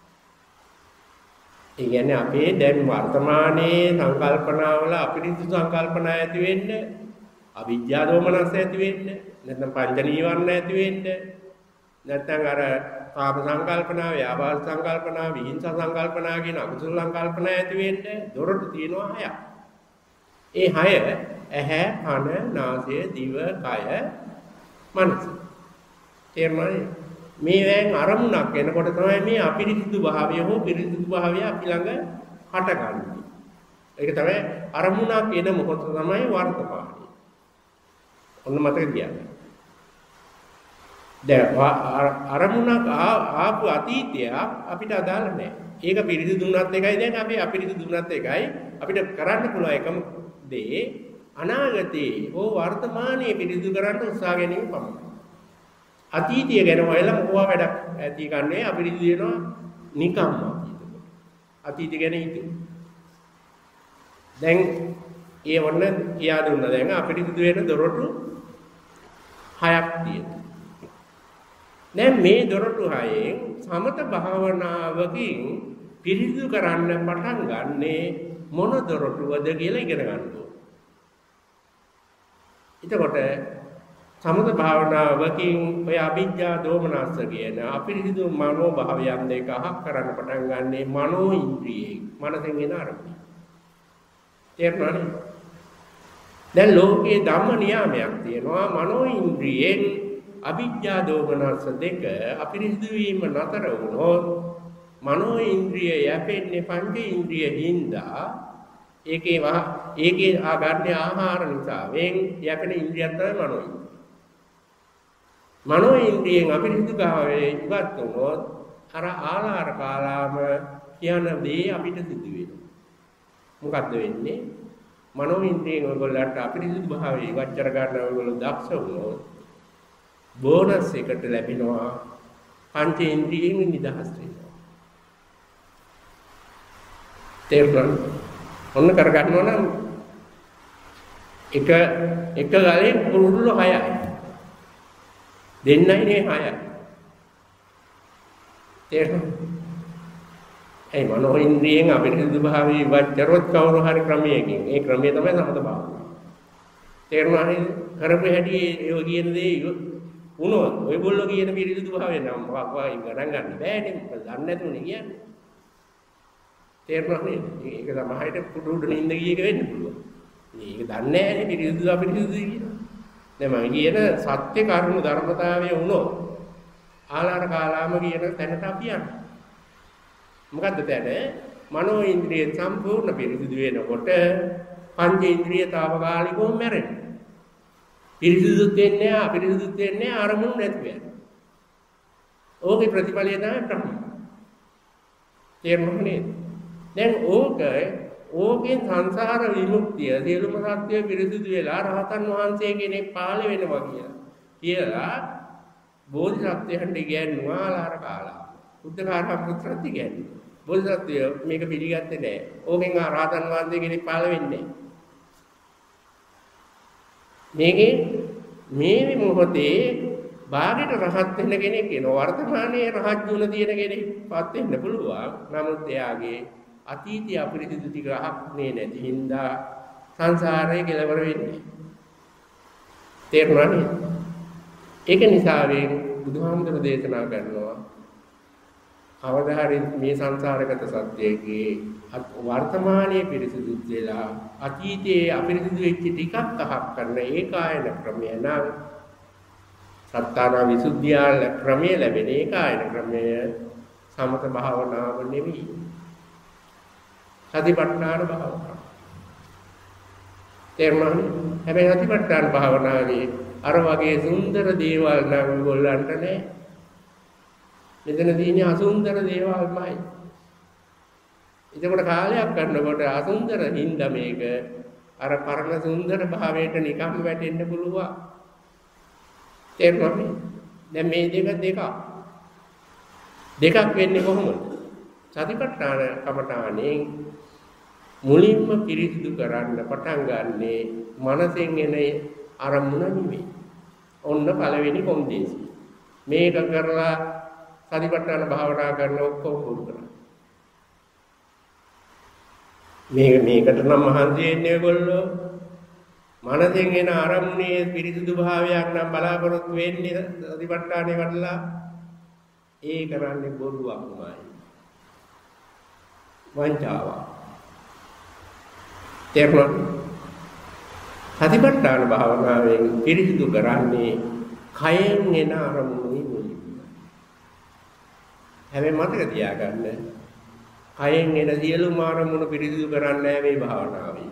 ඒ කියන්නේ අපේ දැන් වර්තමානයේ සංකල්පනාවල අපිරිසිදු සංකල්පනා ඇති වෙන්න, අවිජ්ජා දෝමනස් ඇති වෙන්න, නැත්නම් පංච නීවරණ ඇති වෙන්න, නැත්නම් අර කාම සංකල්පනා, ව්‍යාපාද සංකල්පනා, විහිංසා සංකල්පනා කියන අකුසල සංකල්පනා ඇති වෙන්න දොරටු තියෙනවා හයක්. ඒ හය ඇහැ, කන, නාසය, දිව, කය, මනස. තේරුණාද? මේවෙන් අරමුණක් එනකොට තමයි මේ අපිරිසිදු භාවය හෝ පිරිසිදු භාවය අපි ළඟ හටගන්නේ. ඒක තමයි අරමුණක් එන මොහොත තමයි වර්තමානයි. ඔන්න මතක තියාගන්න. දැන් අරමුණක් ආපු අතීතයක් අපිට අදාළ නැහැ. ඒක පිරිසිදු දුන්නත් එකයි දැන් අපි අපිරිසිදු දුන්නත් එකයි අපිට කරන්න පුළුවන් එකම දේ අනාගතේ හෝ වර්තමානයේ පිරිසිදු කරන්න උත්සාහ ගැනීම පමණයි. අතීතය ගැන හොයලා මොකවා වැඩක් ඇති ගන්නෑ අපිරිසිදු වෙනවා නිකම්ම අතීතෙ. අතීතය ගැන හිතුව. දැන් ඒ වොන්න කියා දුන්නා දැන් අපිරිසිදු වෙන දොරටු හයක් තියෙනවා. දැන් මේ දොරටු හයෙන් සමත භාවනාවකින් පිරිසිදු කරන්න පටන් ගන්නේ මොන දොරටුවද කියලා ඉගෙන ගන්න ඕනේ. එතකොට සමත භාවනාවකින් ඔය අවිජ්ජා දෝමනස්ස කියන අපිරිසිදු මනෝ භාවයන් දෙක අහක් කරන්න පටන් ගන්නේ මනෝ ඉන්ද්‍රියේ මනසෙන් එන අරමුණ. තේරුණානේ? දැන් ලෝකේ ධම්ම නියාමයක් තියෙනවා මනෝ ඉන්ද්‍රියෙන් අවිජ්ජා දෝමනස්ස දෙක අපිරිසිදු වීම නතර වුණොත් මනෝ ඉන්ද්‍රිය යැපෙන්නේ පංච ඉන්ද්‍රිය හින්දා ඒකේ ඒකේ ආගන්නේ ආහාර නිසා වෙන් යැපෙන ඉන්ද්‍රියක් තමයි මනෝ ඉන්ද්‍රිය. මනෝ ඉන්ද්‍රියෙන් අපිරිසිදු භාවයේ ඉවත් වුණොත් අර ආලාර කාලාම කියන දේ අපිට සිදු වෙනවා. මොකද්ද වෙන්නේ? මනෝ ඉන්ද්‍රියෙන් ඔයගොල්ලන්ට අපිරිසිදු භාවයේ ඉවත් කර ගන්න ඔයගොල්ලෝ දක්ෂ වුණොත් බෝනස් එකට ලැබෙනවා පංච ඉන්ද්‍රියෙන් නිදහස් වෙනවා. තේරුණාද? ඔන්න කර ගන්නවා නම් එක එක ගලෙන් කුරුල්ලෝ හයයි. දෙන්නයි නේ හයයි. තේරුණාද? ඒ මනෝ ඉන්ද්‍රියෙන් අපිරිසිදු භාවයේ ඉවත් කරොත් කවුරු හරි ක්‍රමයකින් ඒ ක්‍රමය තමයි සමත භාවනාව. තේරුණාද? කරපු හැටි ඒ කියන දේ උනොත් ඔයගොල්ලෝ කියන පිරිසිදු භාවය නම් මොකක්ද ගණන් ගන්න බෑනේ. මොකද දන්නේ නැතුනේ කියන්නේ. තේරුණා නේද? ඒක සමහරට පුඩු උඩ නින්ද ගිය එක වෙන්න පුළුවන්. මේක දන්නේ නැහැනේ පිරිසිදු අපිරිසිදු කියලා. දැන් මම කියන සත්‍ය කරුණු ධර්මතාවය වුණොත් ආලාර කාලාම කියන තැනට අපි යනවා. මොකද්ද තැන? මනෝ ඉන්ද්‍රිය සම්පූර්ණ පිරිසිදු වෙනකොට පංච ඉන්ද්‍රිය తాවකාලිකව මැරෙනවා. පිරිසිදුත් වෙන්නේ නැහැ අපිරිසිදුත් වෙන්නේ නැහැ අරමුණු නැති වෙනවා. ඕකේ ප්‍රතිඵලය තමයි බ්‍රහ්ම. තේරුණා නේද? දැන් ඕක ඕකෙන් සංසාර විමුක්තිය සියලුම සත්‍ය පිරිසිදු වෙලා රහතන් වහන්සේ කෙනෙක් පහළ වෙනවා කියලා. කියලා බෝධිසත්වයන්ට ඉගැන්නුවා ආලාර කාලා. බුද්ධඝාතම් පුත්‍රත් ඉගැන්නුවා. බෝධිසත්වය මේක පිළිගත්තේ නැහැ. ඕකෙන් රහතන් වහන්සේ කෙනෙක් පහළ වෙන්නේ නැහැ. මේකේ මේ මොහොතේ භාගයට රහත් වෙන කෙනෙක් වෙනවා. වර්තමානයේ රහත් ගුණ තියෙන කෙනෙක්පත් වෙන්න පුළුවන්. නමුත් එයාගේ අතීතය අපිරිසිදු ටික අහන්නේ නැති හින්දා සංසාරේ කෙලවර වෙන්නේ. තේරුණා නේද? ඒක නිසා බුදුහාමුදුරු දේශනා කරනවා කවදා හරි මේ සංසාරගත සත්‍යයේ වර්තමානයේ පිරිසිදු වෙලා අතීතයේ අපිරිසිදු වෙච්ච ටිකක් අහක් කරන ඒකායන ක්‍රමය නම් සත්තාන විසුද්ධියල් ක්‍රමය ලැබෙන ඒකායන ක්‍රමය සමත භාවනාව නෙවෙයි. සතිපට්ඨාන භාවනාව. තේරුණානේ? හැබැයි සතිපට්ඨාන භාවනාවේ අර වගේ සුන්දර දේවල් නම් ඔයගොල්ලන්ට නැහැ. මෙතන තියෙන්නේ අසුන්දර දේවල්මයි. එතකොට කාලයක් කරනකොට අසුන්දර හින්දා මේක අර පරණ සුන්දර භාවයට නිකම්ම වැටෙන්න පුළුවන්. තේරුණානේ? දැන් මේ දෙක දෙක දෙකක් වෙන්නේ කොහොමද? සතිපට්ඨාන කමඨානේ මුලින්ම පිරිසිදු කරන්න පටන් ගන්නේ මනසෙන් එන අරමුණ නෙවෙයි. ඔන්න පළවෙනි කොන්දේසි. මේක කරලා සතිපට්ඨාන භාවනා කරන ඔක්කොම පුරුදු කරා. මේක මේකට නම් මහන්සි වෙන්නේ ඔයගොල්ලෝ. මනසෙන් එන අරමුණේ පිරිසිදු භාවයක් නම් බලාපොරොත්තු වෙන්නේ සතිපට්ඨානේ වඩලා ඒ කරන්නේ බොරුවක්මයි. වංචාවක්. තේරුණාද? සතිපට්ඨාන භාවනාවෙන් පිරිසිදු කරන්නේ කයෙන් එන අරමුණුයි මුලින්ම. හැබැයි මතක තියාගන්න කයෙන් එන සියලුම අරමුණු පිරිසිදු කරන්නේ මේ භාවනාවේ.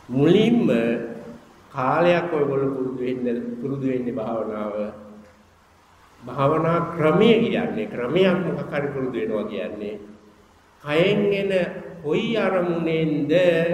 මුලින්ම කාලයක් ඔයගොල්ලෝ පුරුදු වෙන්න පුරුදු වෙන්නේ භාවනාව භාවනා ක්‍රමය කියන්නේ ක්‍රමයක් මොකක් හරි පුරුදු වෙනවා කියන්නේ කයෙන් එන කොයි අරමුණෙන්ද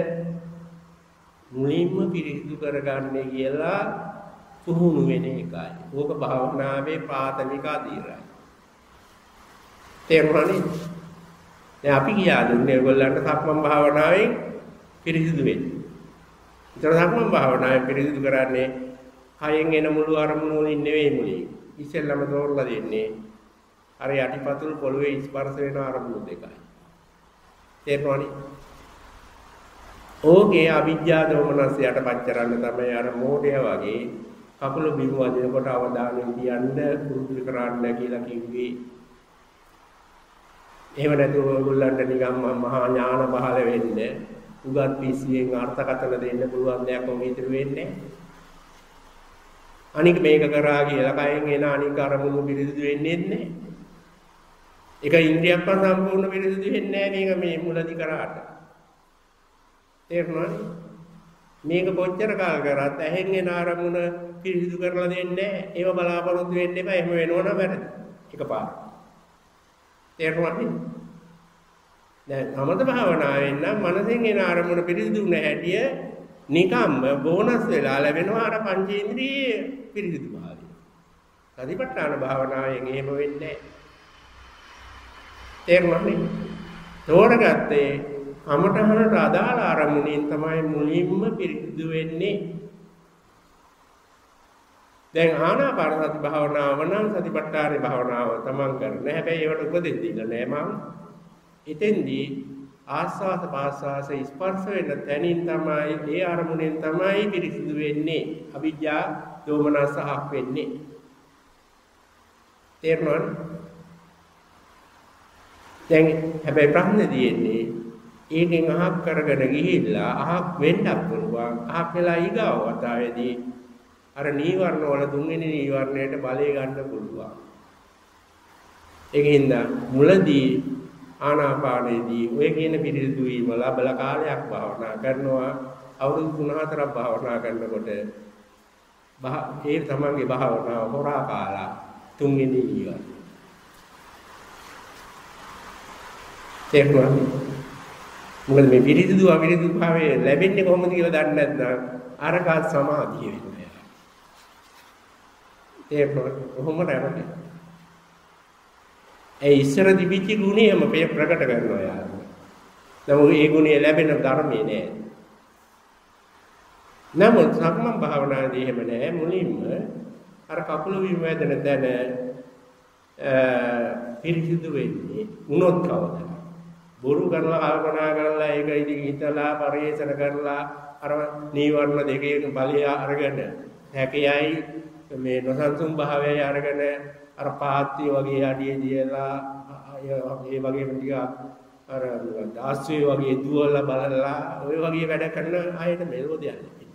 මුලින්ම පිරිසිදු කරගන්නේ කියලා පුහුණු වෙන එකයි. ඕක භාවනාවේ ප්‍රාථමික අදියරයි. තේරුණානේ? දැන් අපි කියා දුන්නේ ඔයගොල්ලන්ට සක්මන් භාවනාවෙන් පිරිසිදු වෙන්න. ඒතර සක්මන් භාවනාවෙන් පිරිසිදු කරන්නේ කයෙන් එන මුළු අරමුණු වලින් නෙවෙයි මුලින්. ඉස්සෙල්ලම තෝරලා දෙන්නේ අර යටිපතුල් පොළවේ ස්පර්ශ වෙන අරමුණු දෙකයි. තේරුණානේ? ඕකේ අවිජ්ජා දෝමනස් යටපත් කරන්න තමයි අර මෝඩය වගේ කකුල බිම වදිනකොට අවධානයෙන් තියන්න පුරුදු කරන්න කියලා කිව්වේ. එහෙම නැතුව ඔයගොල්ලන්ට නිකම් මහා ඥාන පහළ වෙන්න උගත් පිස්සියෙන් අර්ථකථන දෙන්න පුළුවන් දෙයක් ඔය ඉදිරි වෙන්නේ. අනික මේක කරා කියලා කයෙන් එන අනික අරමුණු පිරිසිදු වෙන්නේ නැහැ. ඒක ඉන්ද්‍රියක්ම සම්පූර්ණ පිරිසිදු වෙන්නේ නැහැ මේක මේ මුලදි කරාට. තේරුණානේ? මේක කොච්චර කාල කරත් ඇහෙන් එන අරමුණ පිරිසිදු කරලා දෙන්නේ නැහැ. ඒව බලාපොරොත්තු වෙන්න එපා. එහෙම වෙනවනම් වැරදි. එකපාර. තේරුණානේ? දැන් සමත භාවනාවෙන් නම් මනසෙන් එන අරමුණ පිරිසිදු නැහැටිය නිකම්ම බෝනස් වෙලා ලැබෙනවා අර පංචේන්ද්‍රියේ පිරිසිදු භාවය. සතිපට්ඨාන භාවනාවෙන් එහෙම වෙන්නේ නැහැ. තේරුණානේ? තෝරගත්තේ කමඨහනට අදාළ අරමුණෙන් තමයි මුලින්ම පිරිසිදු වෙන්නේ. දැන් ආනාපාන සති භාවනාව නම් සතිපට්ඨාන භාවනාව තමන් කරන. හැබැයි ඒවට උපදෙස් දීලා නෑ මම. එතෙන්දී ආස්වාස පාස්වාස ස්පර්ශ වෙන තැනින් තමයි ඒ අරමුණෙන් තමයි පිරිසිදු වෙන්නේ. අවිජ්ජා දෝමනසහක් වෙන්නේ. තේරුණාද? දැන් හැබැයි ප්‍රශ්නේ තියෙන්නේ ඒකෙන් අහක් කරගෙන ගිහිල්ලා අහක් වෙන්නත් පුළුවන්. අහක් වෙලා ඊගාව වතාවේදී අර නීවරණ වල තුන්වෙනි නීවරණයට බලය ගන්න පුළුවන්. ඒකින්ද මුලදී ආනාපානයේදී ඔය කියන පිරිසිදු වීම ලබලා කාලයක් භාවනා කරනවා. අවුරුදු තුන හතරක් භාවනා කරනකොට ඒ තමන්ගේ භාවනාව හොරා කාලා තුන්වෙනි නීවරණ. තේරුණාද? මොකද මේ පිරිසිදු අපිරිසිදු භාවය ලැබෙන්නේ කොහොමද කියලා දන්නේ නැත්නම් අරකට සමාධිය වෙනවා. ඒක කොහොම නැරෙන්නේ? ඒ ඉස්සර දිවිච්ච ගුණයම ප්‍රකට කරනවා යාර. නමුත් ඒ ගුණය ලැබෙන ධර්මයේ නෑ. නමුත් සක්මන් භාවනාවේදී එහෙම නෑ. මුලින්ම අර කකුල බිම වැදෙන තැන පිරිසිදු වෙන්නේ උනොත් කවදද? බොරු කරලා කල්පනා කරලා ඒක ඉතින් හිතලා පරිේෂණ කරලා අර නීවරණ දෙකේ බලය අරගෙන හැකියයි මේ නොසන්සුන් භාවයයි අරගෙන අර පාත්‍ය වගේ අඩිය දියලා ඒ වගේම ටික අර දාස්වේ වගේ දුවලා බලලා ඔය වගේ වැඩ කරන අයට මෙලොව දෙන්නේ.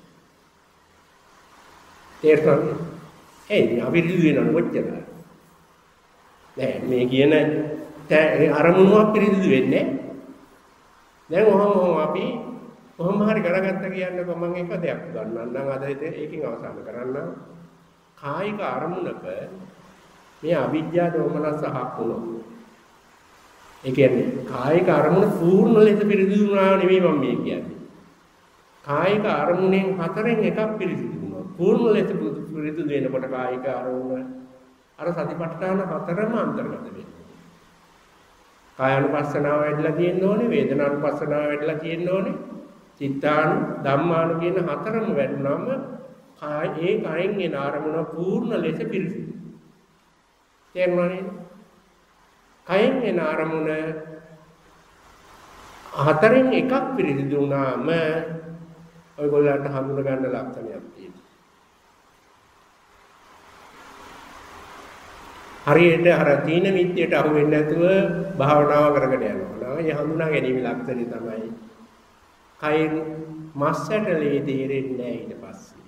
තේරුණාද? ඒ අපිරිදු වෙනවනේ කොච්චර. දැන් මේ කියන අරමුණක් පිරිසිදු වෙන්නේ. දැන් ඔහොම අපි කොහොම හරි කරගත්ත කියන්නකො මම එක දෙයක් ගන්නම් අද ඒකෙන් අවසන් කරන්න. කායික අරමුණක මේ අවිජ්ජා දෝමනස හක් වුණා. ඒ කියන්නේ කායික අරමුණ පූර්ණ ලෙස පිරිසිදු වුණා නෙවෙයි මම මේ කියන්නේ. කායික අරමුණෙන් හතරෙන් එකක් පිරිසිදු වුණා. පූර්ණ ලෙස පිරිසිදු වෙනකොට කායික අරමුණ අර සතිපට්ඨාන හතරම අන්තර්ගත වෙනවා. කායानुපස්සනාව වැඩිලා තියෙන්න ඕනේ, වේදනානුපස්සනාව වැඩිලා තියෙන්න ඕනේ, චිත්තානු ධම්මානු කියන හතරම වැඩුණාම කාය ඒ කයෙන් එන අරමුණ පූර්ණ ලෙස පිරිසිදු. තේරුණානේ? කයෙන් එන අරමුණ හතරෙන් එකක් පිරිසිදු වුණාම ඔයගොල්ලන්ට හඳුන ගන්න ලක්ෂණයක් තියෙනවා. හරියට අර තීන මිත්‍යයට අහු වෙන්නේ නැතුව භාවනාව කරගෙන යනවා. ඒ හඳුනා ගැනීම ලක්ෂණය තමයි කයින් මස්සටලේ තේරෙන්නේ නැහැ ඊට පස්සේ.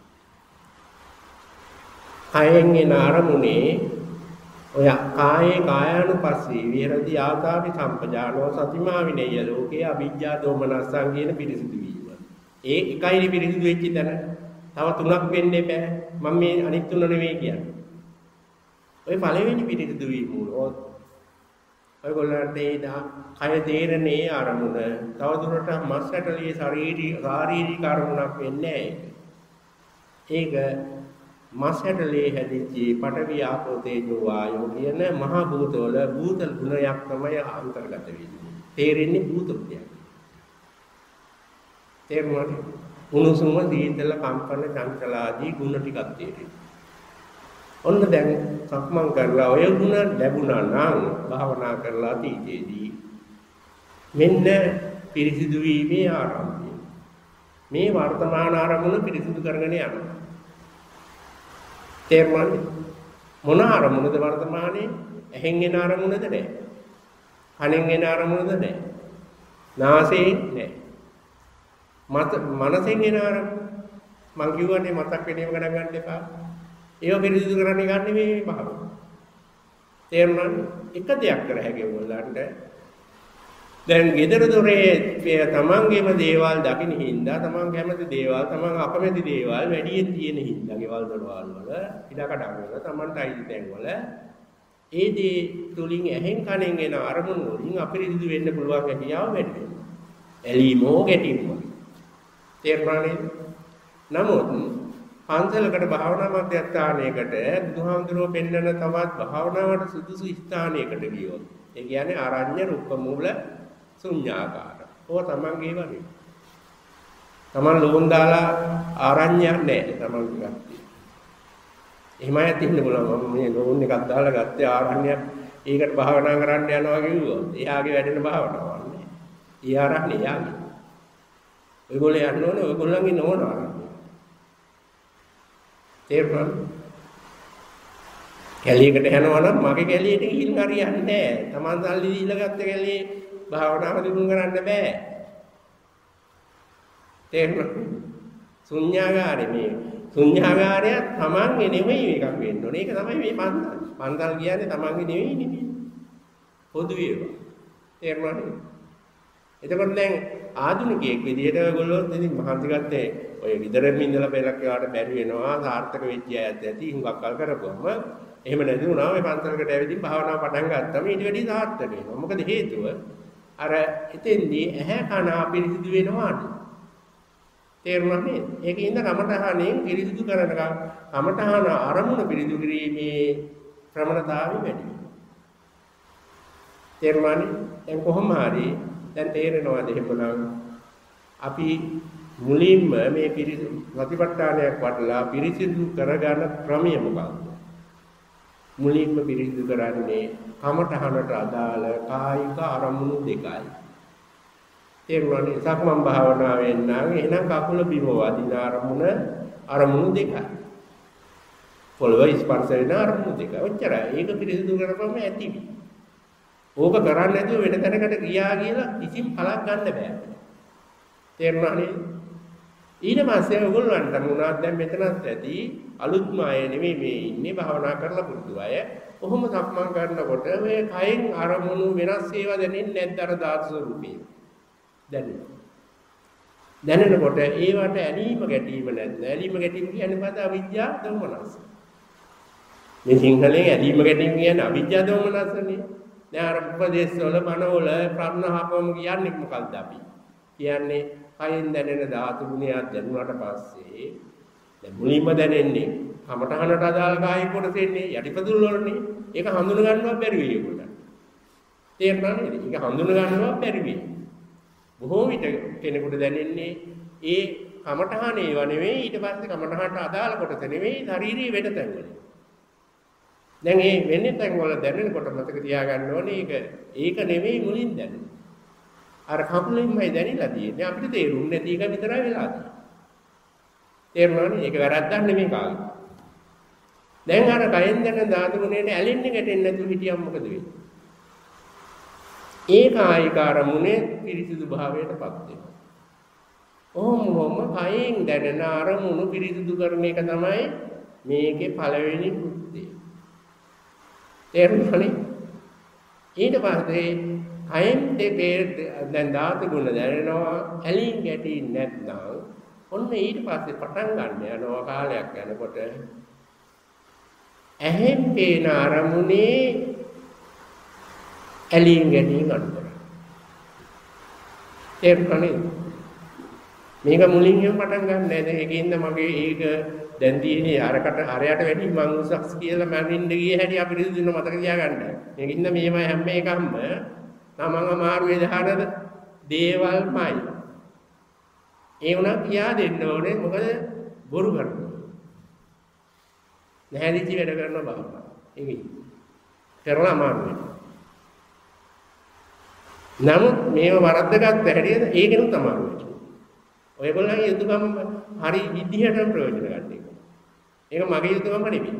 කයෙන් එන අරමුණේ ඔය කායේ කායානුපස්සී විහෙරති ආතාපි සම්පජානෝ සතිමා විනේය ලෝකේ අවිජ්ජා දෝමනස්සං කියන පිරිසිදු වීම. ඒ එකයි පිරිසිදු වෙච්ච තැන තව තුනක් වෙන්න එපා. මම මේ අනිත් තුන නෙවෙයි කියන්නේ. ඔය පළවෙනි පිරිසිදු වීම උනොත් ඔයගොල්ලන්ට ඒ කය තේරෙන්නේ අරමුණ. තවදුරටත් මස් ඇටලියේ ශාරීරික ශාරීරික අරමුණක් වෙන්නේ නැහැ. ඒක මස් ඇටලියේ හැදිච්ච පඨවි ආපෝ තේජෝ වායෝ කියන මහ භූතවල භූත ගුණයක් තමයි අන්තර්ගත වෙන්නේ. තේරෙන්නේ භූත ගුණයක්. තේරුණාද? උණුසුම සීතල කම්පන චංචල ආදී ගුණ ටිකක් තේරෙනවා. ඔන්න දැන් සක්මන් කරලා ඔය ගුණ ලැබුණා නම් භාවනා කරලා තීජේදී මෙන්න පිරිසිදු වීමේ ආරම්භය. මේ වර්තමාන ආරමුණ පිරිසිදු කරගෙන යනවා. තේරුණාද? මොන ආරමුණද වර්තමානයේ? ඇහෙන් එන ආරමුණද නැහැ. කනෙන් එන ආරමුණද නැහැ. නාසයෙන් නැහැ. මත මනසෙන් එන ආරමුණ මං කියවනේ මතක් වෙනේම ගණන් ගන්න එපා. ඒව පිරිසිදු කරන්නේ ගන්න මේ භාවය. තේරුණාද? එක දෙයක් කර හැකියි ඔයගොල්ලන්ට. දැන් gedara dore තමන්ගේම දේවල් දකින්න හින්දා තමන් කැමති දේවල් තමන් අකමැති දේවල් වැඩියෙන් තියෙන හින්දා ගෙවල් දොරවල් වල ඉඩකඩම් වල තමන්ට අයිති තැන් වල ඒ දේ තුලින් ඇහෙන් කනෙන් එන අරමුණු වලින් අපිරිසිදු වෙන්න පුළුවන් හැකියාව වැඩි වෙනවා. ඇලීමෝ ගැටීමෝ. තේරුණානේ? නමුත් පන්සලකට භාවනා මධ්‍යස්ථානයකට බුදුහාමුදුරුවෝ පෙන්වන තවත් භාවනාවට සුදුසු ස්ථානයකට ගියොත් ඒ කියන්නේ ආරණ්‍ය රුක්ක මූල ශුන්‍යාකාර. ඕව තමන්ගේ වගේ. තමන් ලෝන් දාලා ආරණ්‍යයක් නැහැ තමන් ගත්තේ. එහෙමයි තින්න බලන්න මේ ලෝන් එකක් දාලා ගත්තේ ආරණ්‍යයක්. ඒකට භාවනා කරන්න යනවා කිව්වොත් එයාගේ වැඩෙන භාවනාවක් නෑ. ඒ ආරණ්‍ය එයාගේ. ඔයගොල්ලෝ යන්න ඕනේ ඔයගොල්ලන්ගේ නෝන ආරණ්‍ය. තේරුණාද? කැලියකට යනවා නම් මගේ කැලියට ගිහින් හරියන්නේ නැහැ. Taman සල්ලි දීලා ගත්ත කැලියේ භාවනාව දිනු කරන්න බෑ. තේරුණාද? ශුන්‍යාගාරේ මේ ශුන්‍යාගාරය තමන්ගේ නෙමෙයි එකක් වෙන්න ඕනේ. ඒක තමයි මේ පන්සල්. පන්සල් කියන්නේ තමන්ගේ නෙමෙයි නෙමෙයි. පොදු ඒවා. තේරුණාද? එතකොට දැන් ආධුනිකයෙක් විදිහට ඔයගොල්ලෝ ඉතින් මහන්සි ගත්තේ ඔය විතරෙම ඉඳලා බැලක් යාට බැරි වෙනවා සාර්ථක වෙච්ච අයත් ඇති හුඟක් කල් කරපුවම එහෙම නැති වුණා මේ පන්සලකට ඇවිදින් භාවනාව පටන් ගත්තම ඊට වැඩි සාර්ථක වෙනවා. මොකද හේතුව අර එතෙන්දී ඇහැ කන අපිරිසිදු වෙනවා අඩු. තේරුණා නේද? ඒකින්ද කමඨහණෙන් පිරිසිදු කරන කමඨහන අරමුණ පිරිසිදු කිරීමේ ප්‍රමණතාවය වැඩි වෙනවා. තේරුණානේ? දැන් කොහොම හරි දැන් තේරෙනවද එහෙමනම් අපි මුලින්ම මේ පිරිසිදු ප්‍රතිපත්තානයක් වඩලා පිරිසිදු කරගන්න ක්‍රමය මොකක්ද? මුලින්ම පිරිසිදු කරන්නේ කමඨහනට අදාළ කායික අරමුණු දෙකයි. තේරුණානේ? සක්මන් භාවනාවෙන් නම් එහෙනම් කකුල බිම වදින අරමුණ අරමුණු දෙකයි. පොළව ස්පර්ශ වෙන අරමුණු දෙකයි. ඔච්චරයි. ඒක පිරිසිදු කරපුවම ඇති. ඕක කරන්නේ නැතුව වෙන තැනකට ගියා කියලා කිසිම පළක් ගන්න බෑ. තේරුණානේ? ඊට පස්සේ ඔයගොල්ලන්ට මොනවද දැන් මෙතනත් ඇති අලුත්ම අය නෙමෙයි මේ ඉන්නේ භාවනා කරලා පුරුදු අය. කොහොම සක්මන් කරනකොට මේ කයෙන් අරමුණු වෙනස් ඒවා දැනෙන්නේ නැද්ද අර ධාතු ස්වරූපේ? දැනෙනවා. දැනෙනකොට ඒවට ඇලීම ගැටීම නැද්ද? ඇලීම ගැටීම කියන්නේ මොකද? අවිද්‍යා දෝමනස. මේ සිංහලෙන් ඇලීම ගැටීම කියන්නේ අවිද්‍යා දෝමනසනේ. දැන් අර උපදේශවල මනවල ප්‍රඥාවම කියන්නේ මොකක්ද අපි? කියන්නේ කයෙන් දැනෙන ධාතු ගුණයක් දැනුණාට පස්සේ දැන් මුලින්ම දැනෙන්නේ කමඨහනට අදාළ කායික කොටස එන්නේ යටිපතුල් වලනේ. ඒක හඳුන ගන්නවත් බැරි වෙයි ඒකට. තේරුණා නේද? ඒක හඳුන ගන්නවත් බැරි වෙයි. බොහෝ විට කෙනෙකුට දැනෙන්නේ ඒ කමඨහන ඒවා නෙවෙයි ඊට පස්සේ කමඨහනට අදාළ කොටස නෙවෙයි ශාරීරික වෙන තැන් වල. දැන් මේ වෙන්නේ තැන් වල දැනෙනකොට මතක තියාගන්න ඕනේ ඒක ඒක නෙවෙයි මුලින් දැනෙන්නේ. අර කකුලෙන්මයි දැනෙලා තියෙන්නේ අපිට තේරුන්නේ නැති එක විතරයි වෙලා තියෙන්නේ. තේරුණානේ? ඒක වැරද්දක් නෙමෙයි කාගේ. දැන් අර කයෙන් දැනෙන ධාතු ගුණයට ඇලෙන්නේ ගැටෙන්නේ නැතුව හිටියම් මොකද වෙන්නේ? ඒ කායික අරමුණේ පිරිසිදු භාවයටපත් වෙනවා. ඔහොම ඔහොම කයෙන් දැනෙන අරමුණු පිරිසිදු කරන එක තමයි මේකේ පළවෙනි කෘත්‍යය. තේරුණානේ? ඊට පස්සේ කයෙන් දෙකේ දැන් ධාතු ගුණ දැනෙනවා ඇලින් ගැටෙන්නේ නැත්නම් ඔන්න ඊට පස්සේ පටන් ගන්න යනවා කාලයක් යනකොට ඇහෙන් පේන අරමුණේ ඇලීම් ගැටීම් අඩු කරනවා. තේරුණානේ? මේක මුලින් එහෙම පටන් ගන්න නෑ. දැන් ඒකින්ද මගේ ඒක දැන් තියෙන්නේ අරකට අරයට වැඩි මං උසස් කියලා මනින්න ගියේ හැටි අපිට දුන්න මතක තියාගන්න. ඒකින්ද මේව හැම එකක්ම තමන් අමාරුවේ දහනද දේවල්මයි. ඒ වුණා කියා දෙන්න ඕනේ මොකද බොරු කරනවා. නැහැදිච්ච වැඩ කරනවා බාපා. ඒකයි. කරලා අමාරුයි. නමුත් මේව වරද්දගත්ත හැටියට ඒකෙනුත් අමාරුයි. ඔයගොල්ලන්ගේ යුතුයකම හරි විදිහටම ප්‍රයෝජන ගන්න එක. ඒක මගේ යුතුයකම නෙමෙයි.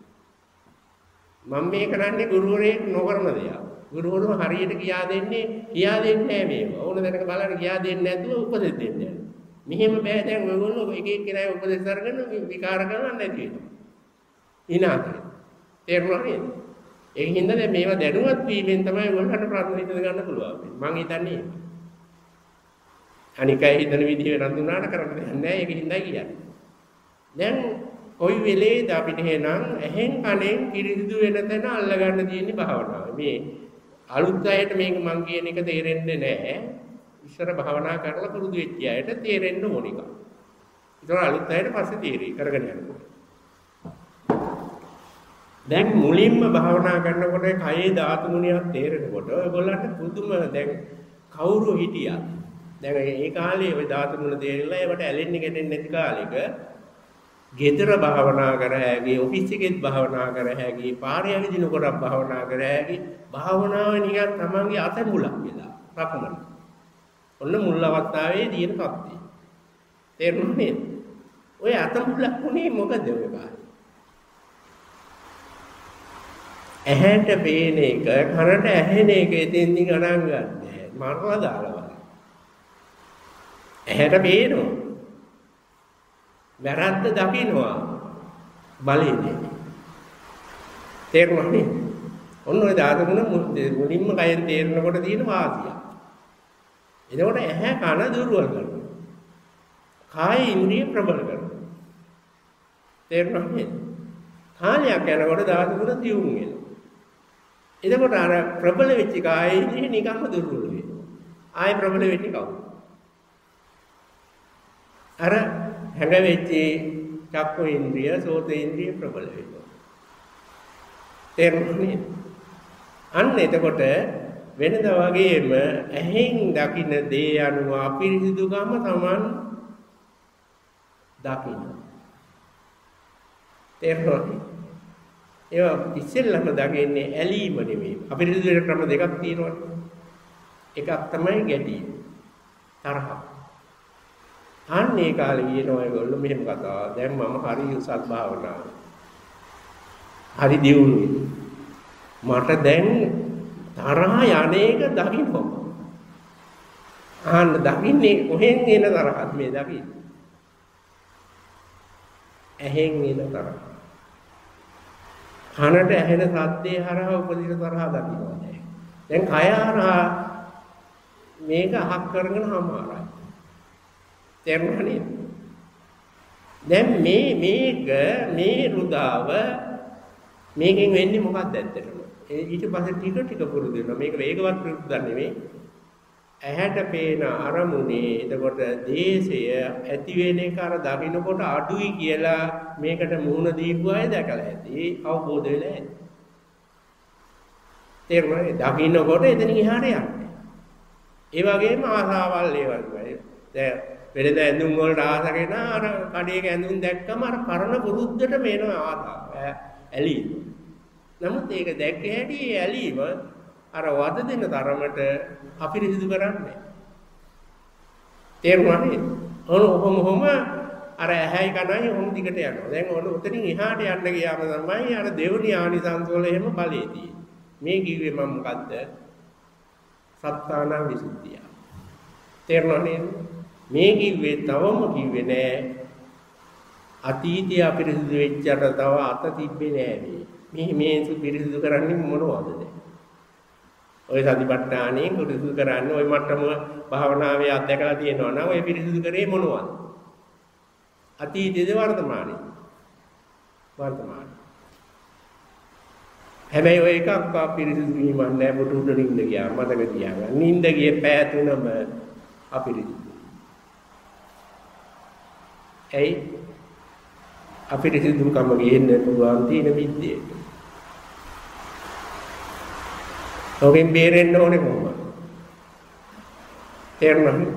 මම මේ කරන්නේ ගුරුවරයෙක් නොකරන දෙයක්. ගුරුවරුම හරියට කියා දෙන්නේ කියා දෙන්නේ නැහැ මේව. ඕන දැනක බලන්න කියා දෙන්නේ නැතුව උපදෙස් දෙන්නේ. මෙහෙම බෑ දැන් ඔයගොල්ලෝ එක එක කෙනා උපදෙස් අරගෙන විකාර කරනවා නැති වෙනවා. ඉනාතේ. තේරුණා නේද? ඒ හින්දා දැන් මේවා දැනුවත් වීමෙන් තමයි ඔයගොල්ලන්ට ප්‍රතිනිධ ගන්න පුළුවන්. මම හිතන්නේ අනිකයි හිතන විදිහ වෙනස් වුණාට කරන්න දෙයක් නැහැ. ඒක හින්දා කියන්නේ. දැන් කොයි වෙලේද අපිට එහෙනම් ඇහෙන් කනෙන් පිරිසිදු වෙන තැන අල්ලගන්න තියෙන්නේ භාවනාව. මේ අලුත් අයට මේක මං කියන එක තේරෙන්නේ නැහැ. ඉස්සර භාවනා කරලා පුරුදු වෙච්ච අයට තේරෙන්න ඕන එක. ඒතර අලුත් අයට පස්සේ තේරෙයි කරගෙන යනකොට. දැන් මුලින්ම භාවනා කරනකොට කයේ ධාතු මුනියක් තේරෙනකොට ඔයගොල්ලන්ට පුදුම දැන් කවුරු හිටියා. දැන් ඒ කාලේ ওই ධාතු මුන තේරිලා ඒවට ඇලෙන්නේ ගැටෙන්නේ නැති කාලෙක ගෙදර භාවනා කර හැකි, ඔෆිස් එකෙත් භාවනා කර හැකි, පාරේ යවිදිනකොට භාවනා කර හැකි, භාවනාව නිකන් තමන්ගේ අත මුලක් වෙලා රපමන. ඔන්න මුල් අවස්ථාවේ තියෙන තත්ත්වය. තේරුණේ? ඔය අත මුලක් උනේ මොකද ඔය කාලේ? ඇහැට පේන එක, කනට ඇහෙන එක එතෙන්දි ගණන් ගන්නෑ. මරලා දාලා බලන්න. ඇහැට පේනවා. වැරද්ද දකින්නවා. බලන්නේ. තේරුණානේ? ඔන්න ඔය දාතමුණ මුලින්ම කයෙන් තේරෙනකොට තියෙන වාසිය. එතකොට ඇහැ කන දුර්වල කරනවා. කාය ඉන්ද්‍රිය ප්‍රබල කරනවා. තේරුණානේ? කාලයක් යනකොට දාතමුණ දියුම් වෙනවා. එතකොට අර ප්‍රබල වෙච්ච කාය ඉන්ද්‍රිය නිකම්ම දුර්වල වෙනවා. ආය ප්‍රබල වෙන්නේ කවුද? අර හැඟ වෙච්ච චක්ක ඉන්ද්‍රිය, සෝත ඉන්ද්‍රිය ප්‍රබල වෙනවා. තේරුණානේ? අන්න එතකොට වෙනද වගේම ඇහෙන් දකින්න දේ අනුව අපිරිසිදුකම Taman දකින්න. තේරුණානේ? ඒවා ඉස්සෙල්ලම දකින්නේ ඇලීම නෙමෙයි. අපිරිසිදු වෙන ක්‍රම දෙකක් තියෙනවනේ. එකක් තමයි ගැටීම. තරහ. අන්නේ කාලේ කියනවා ඒගොල්ලෝ මෙහෙම කතාව. දැන් මම හරි උසස් භාවනාව. හරි දියුණුයි. මට දැන් තරහ යන්නේක දකින්න. ආන්න දකින්නේ කොහෙන් එන තරහත් මේ දකින්නේ. ඇහෙන් එන තරහ. කනට ඇහෙන සද්දේ හරහා උපදින තරහ දකින්නවා දැන්. දැන් කය හරහා මේක අහක් කරගෙන හමාරයි. තේරුණානේ? දැන් මේ මේක මේ රුදාව මේකෙන් වෙන්නේ මොකක්ද ඇත්තටම? ඒ ඊට පස්සේ ටික ටික පුරුදු වෙනවා. මේක වේගවත් පුරුද්දක් නෙමෙයි. ඇහැට පේන අරමුණේ එතකොට දේශය ඇති වෙන එක අර දකින්නකොට අඩුයි කියලා මේකට මුහුණ දීපු අය දැකලා ඇති. ඒ අවබෝධ වෙලා ඇති. තේරුණානේ? දකින්නකොට එතනින් එහාට යන්නේ. ඒ වගේම ආසාවල් ඒවයි. දැන් වෙනද ඇඳුම් වලට ආසගෙන අර කඩේක ඇඳුම් දැක්කම අර පරණ පුරුද්දට මේනවා ආසාව. ඇලීම. නමුත් ඒක දැක්ක හැටි ඇලීම අර වද දෙන තරමට අපිරිසිදු කරන්නේ. තේරුණානේ? ඔහොම ඔහොම අර ඇහැයි කනයි ඔහොම දිගට යනවා. දැන් ඔන්න උතනින් එහාට යන්න ගියාම තමයි අර දෙවනි ආනිසංස වල එහෙම ඵලයේ තියෙන්නේ. මේ කිව්වේ මම මොකද්ද? සත්තාන විසුද්ධිය. තේරුණානේ? මේ කිව්වේ තවම කිව්වේ නෑ අතීතය අපිරිසිදු වෙච්චට තව අත තිබ්බේ නෑ මේ. මේ මේසු පිරිසිදු කරන්නේ මොනවද දැන්? ඔය සතිපට්ඨානෙන් පිරිසිදු කරන්නේ ඔය මට්ටම භාවනාවේ අත්දැකලා තියෙනවා නම් ඔය පිරිසිදු කරේ මොනවද? අතීතයේද වර්තමානයේ? වර්තමානයේ. හැබැයි ඔය එකක් අපිරිසිදු වීමක් නෑ බුදු උඩ නිින්ද ගියා මතක තියාගන්න. නිින්ද ගියේ පැය තුනම අපිරිසිදු. ඇයි? අපිරිසිදුකම ගේන්න පුළුවන් තියෙන විද්‍යාවට. ඔගෙන් බේරෙන්න ඕනේ කොහොමද? තේරුණාද?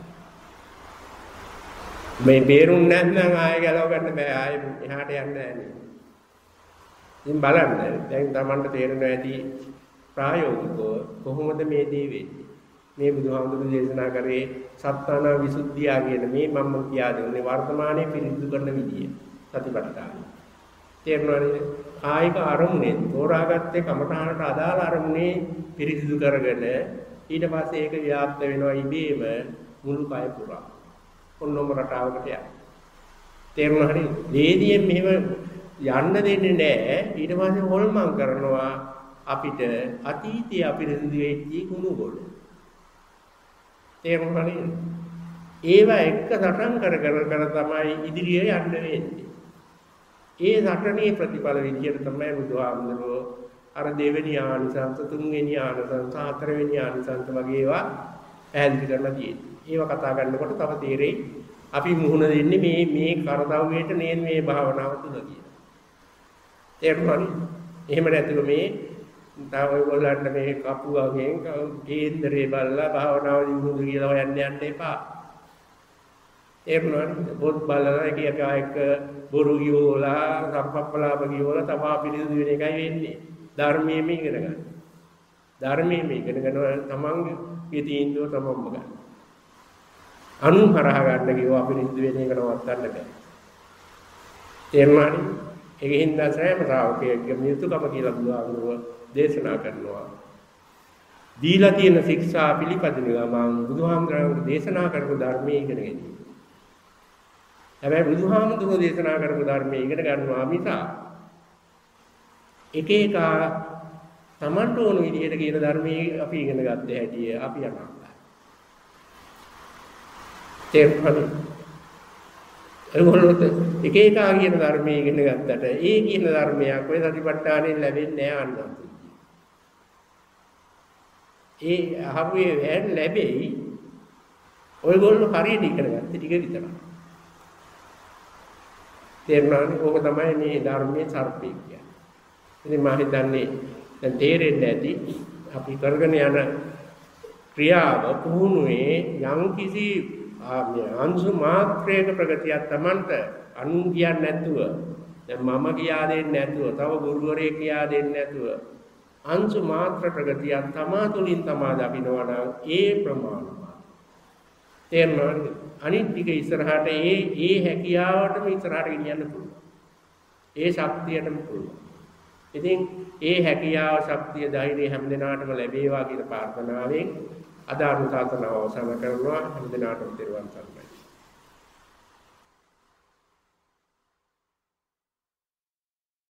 මේ බේරුම් නැත්නම් ආයෙ ගලව ගන්න බෑ. ආයෙ එහාට යන්න නැහැ. ඉතින් බලන්න දැන් Tamanට තේරෙනවා ඇති ප්‍රායෝගිකව කොහොමද මේ දේ වෙන්නේ? මේ බුදුහාමුදුරු දේශනා කරේ සත්තාන විසුද්ධිය කියන මේ මම කියා දෙන්නේ වර්තමානයේ පිරිසිදු කරන විදිය. සතිපට්ඨාන. තේරුණාද? කායික අරමුණේ තෝරාගත්තේ කමඨානට අදාළ අරමුණේ පිරිසිදු කරගෙන ඊට පස්සේ ඒක ව්‍යාප්ත වෙනවා ඉබේම මුළු කය පුරා. ඔන්නෝම රටාවකට යනවා. තේරුණා හරිය? වේදියෙන් මෙහෙම යන්න දෙන්නේ නැහැ. ඊට පස්සේ හොල්මන් කරනවා අපිට අතීතයේ අපිරිසිදු වෙච්ච කුණුගොඩ. තේරුණා නේද? ඒවා එක්ක සටන් කර කර කර තමයි ඉදිරිය යන්න වෙන්නේ. ඒ සටනේ ප්‍රතිඵල විදියට තමයි බුදුහාමුදුරුවෝ අර දෙවෙනි ආනිසංස, තුන්වෙනි ආනිසංස, හතරවෙනි ආනිසංස වගේ ඒවා පැහැදිලි කරලා තියෙන්නේ. ඒවා කතා කරනකොට තව තේරෙයි අපි මුහුණ දෙන්නේ මේ මේ කරදව්වයට නේද මේ භාවනාව තුල කියලා. තේරුණාද? එහෙම නැතුව මේ තව ඔයගොල්ලන්ට මේ කපුවගෙන් කේන්දරේ බලලා භාවනාව දිනුනු කියලා හොයන්න යන්න එපා. තේරුණාද? පොත් බලලා එක එක එක බොරු කියෝලා, සම්පප්පලාප කියෝලා තමා පිළිදු වෙන එකයි වෙන්නේ. ධර්මයේ මේ ඉගෙන ගන්න. ධර්මයේ මේ ඉගෙන ගන්න තමන්ගේ තීන්දුව තමන්ම ගන්න. අනුන් හරහා ගන්න කිව්ව අපිට ඉඳ වෙන එක නවත්තන්න බෑ. තේරුණානේ? ඒකෙන් දැසෑම ශ්‍රාවකයෙක්ගේ යුතුයකම කියලා බුදුහාමුදුරුවෝ දේශනා කරනවා. දීලා තියෙන ශික්ෂා පිළිපදිනවා මම බුදුහාමුදුරුවෝ දේශනා කරපු ධර්මයේ ඉගෙන ගැනීම. හැබැයි බුදුහාමුදුරුවෝ දේශනා කරපු ධර්මයේ ඉගෙන ගන්නවා මිස එක එක තමන්ට ඕන විදිහට කියන ධර්මයේ අපි ඉගෙන ගත්තේ හැටි අපි යනවා. තේරුණාද? ඒගොල්ලොත් එක එක කියන ධර්මයේ ඉගෙන ගත්තට ඒ කියන ධර්මයක් ඔය සතිපට්ඨානෙන් ලැබෙන්නේ නැහැ අන්න. ඒ අහුවේ වැන් ලැබෙයි ඔයගොල්ලෝ හරියට ඉගෙන ගත්ත ටික විතරයි. තේරුණාද? ඕක තමයි මේ ධර්මයේ සර්පය කියන්නේ. ඉතින් මම හිතන්නේ දැන් තේරෙන්නේ නැති අපි කරගෙන යන ක්‍රියාව පුහුණුවේ යම් කිසි අංශු මාත්‍රයක ප්‍රගතියක් Tamanට අනුන් කියන්නේ නැතුව දැන් මම කියා දෙන්නේ නැතුව තව ගුරුවරයෙක් කියා දෙන්නේ නැතුව අංශු මාත්‍ර ප්‍රගතියක් තමා තුළින් තමා දකින්නවා නම් ඒ ප්‍රමාණවත් තේරෙනවද? අනිත් ටික ඉස්සරහට ඒ ඒ හැකියාවටම ඉස්සරහට ගෙනියන්න පුළුවන්. ඒ ශක්තියටම පුළුවන්. ඉතින් ඒ හැකියාව ශක්තිය ධෛර්යය හැම දිනාටම ලැබේවා කියන ප්‍රාර්ථනාවෙන් අද අනුශාසනාව අවසන් කරනවා. හැම දිනාටම තෙරුවන් සරණයි.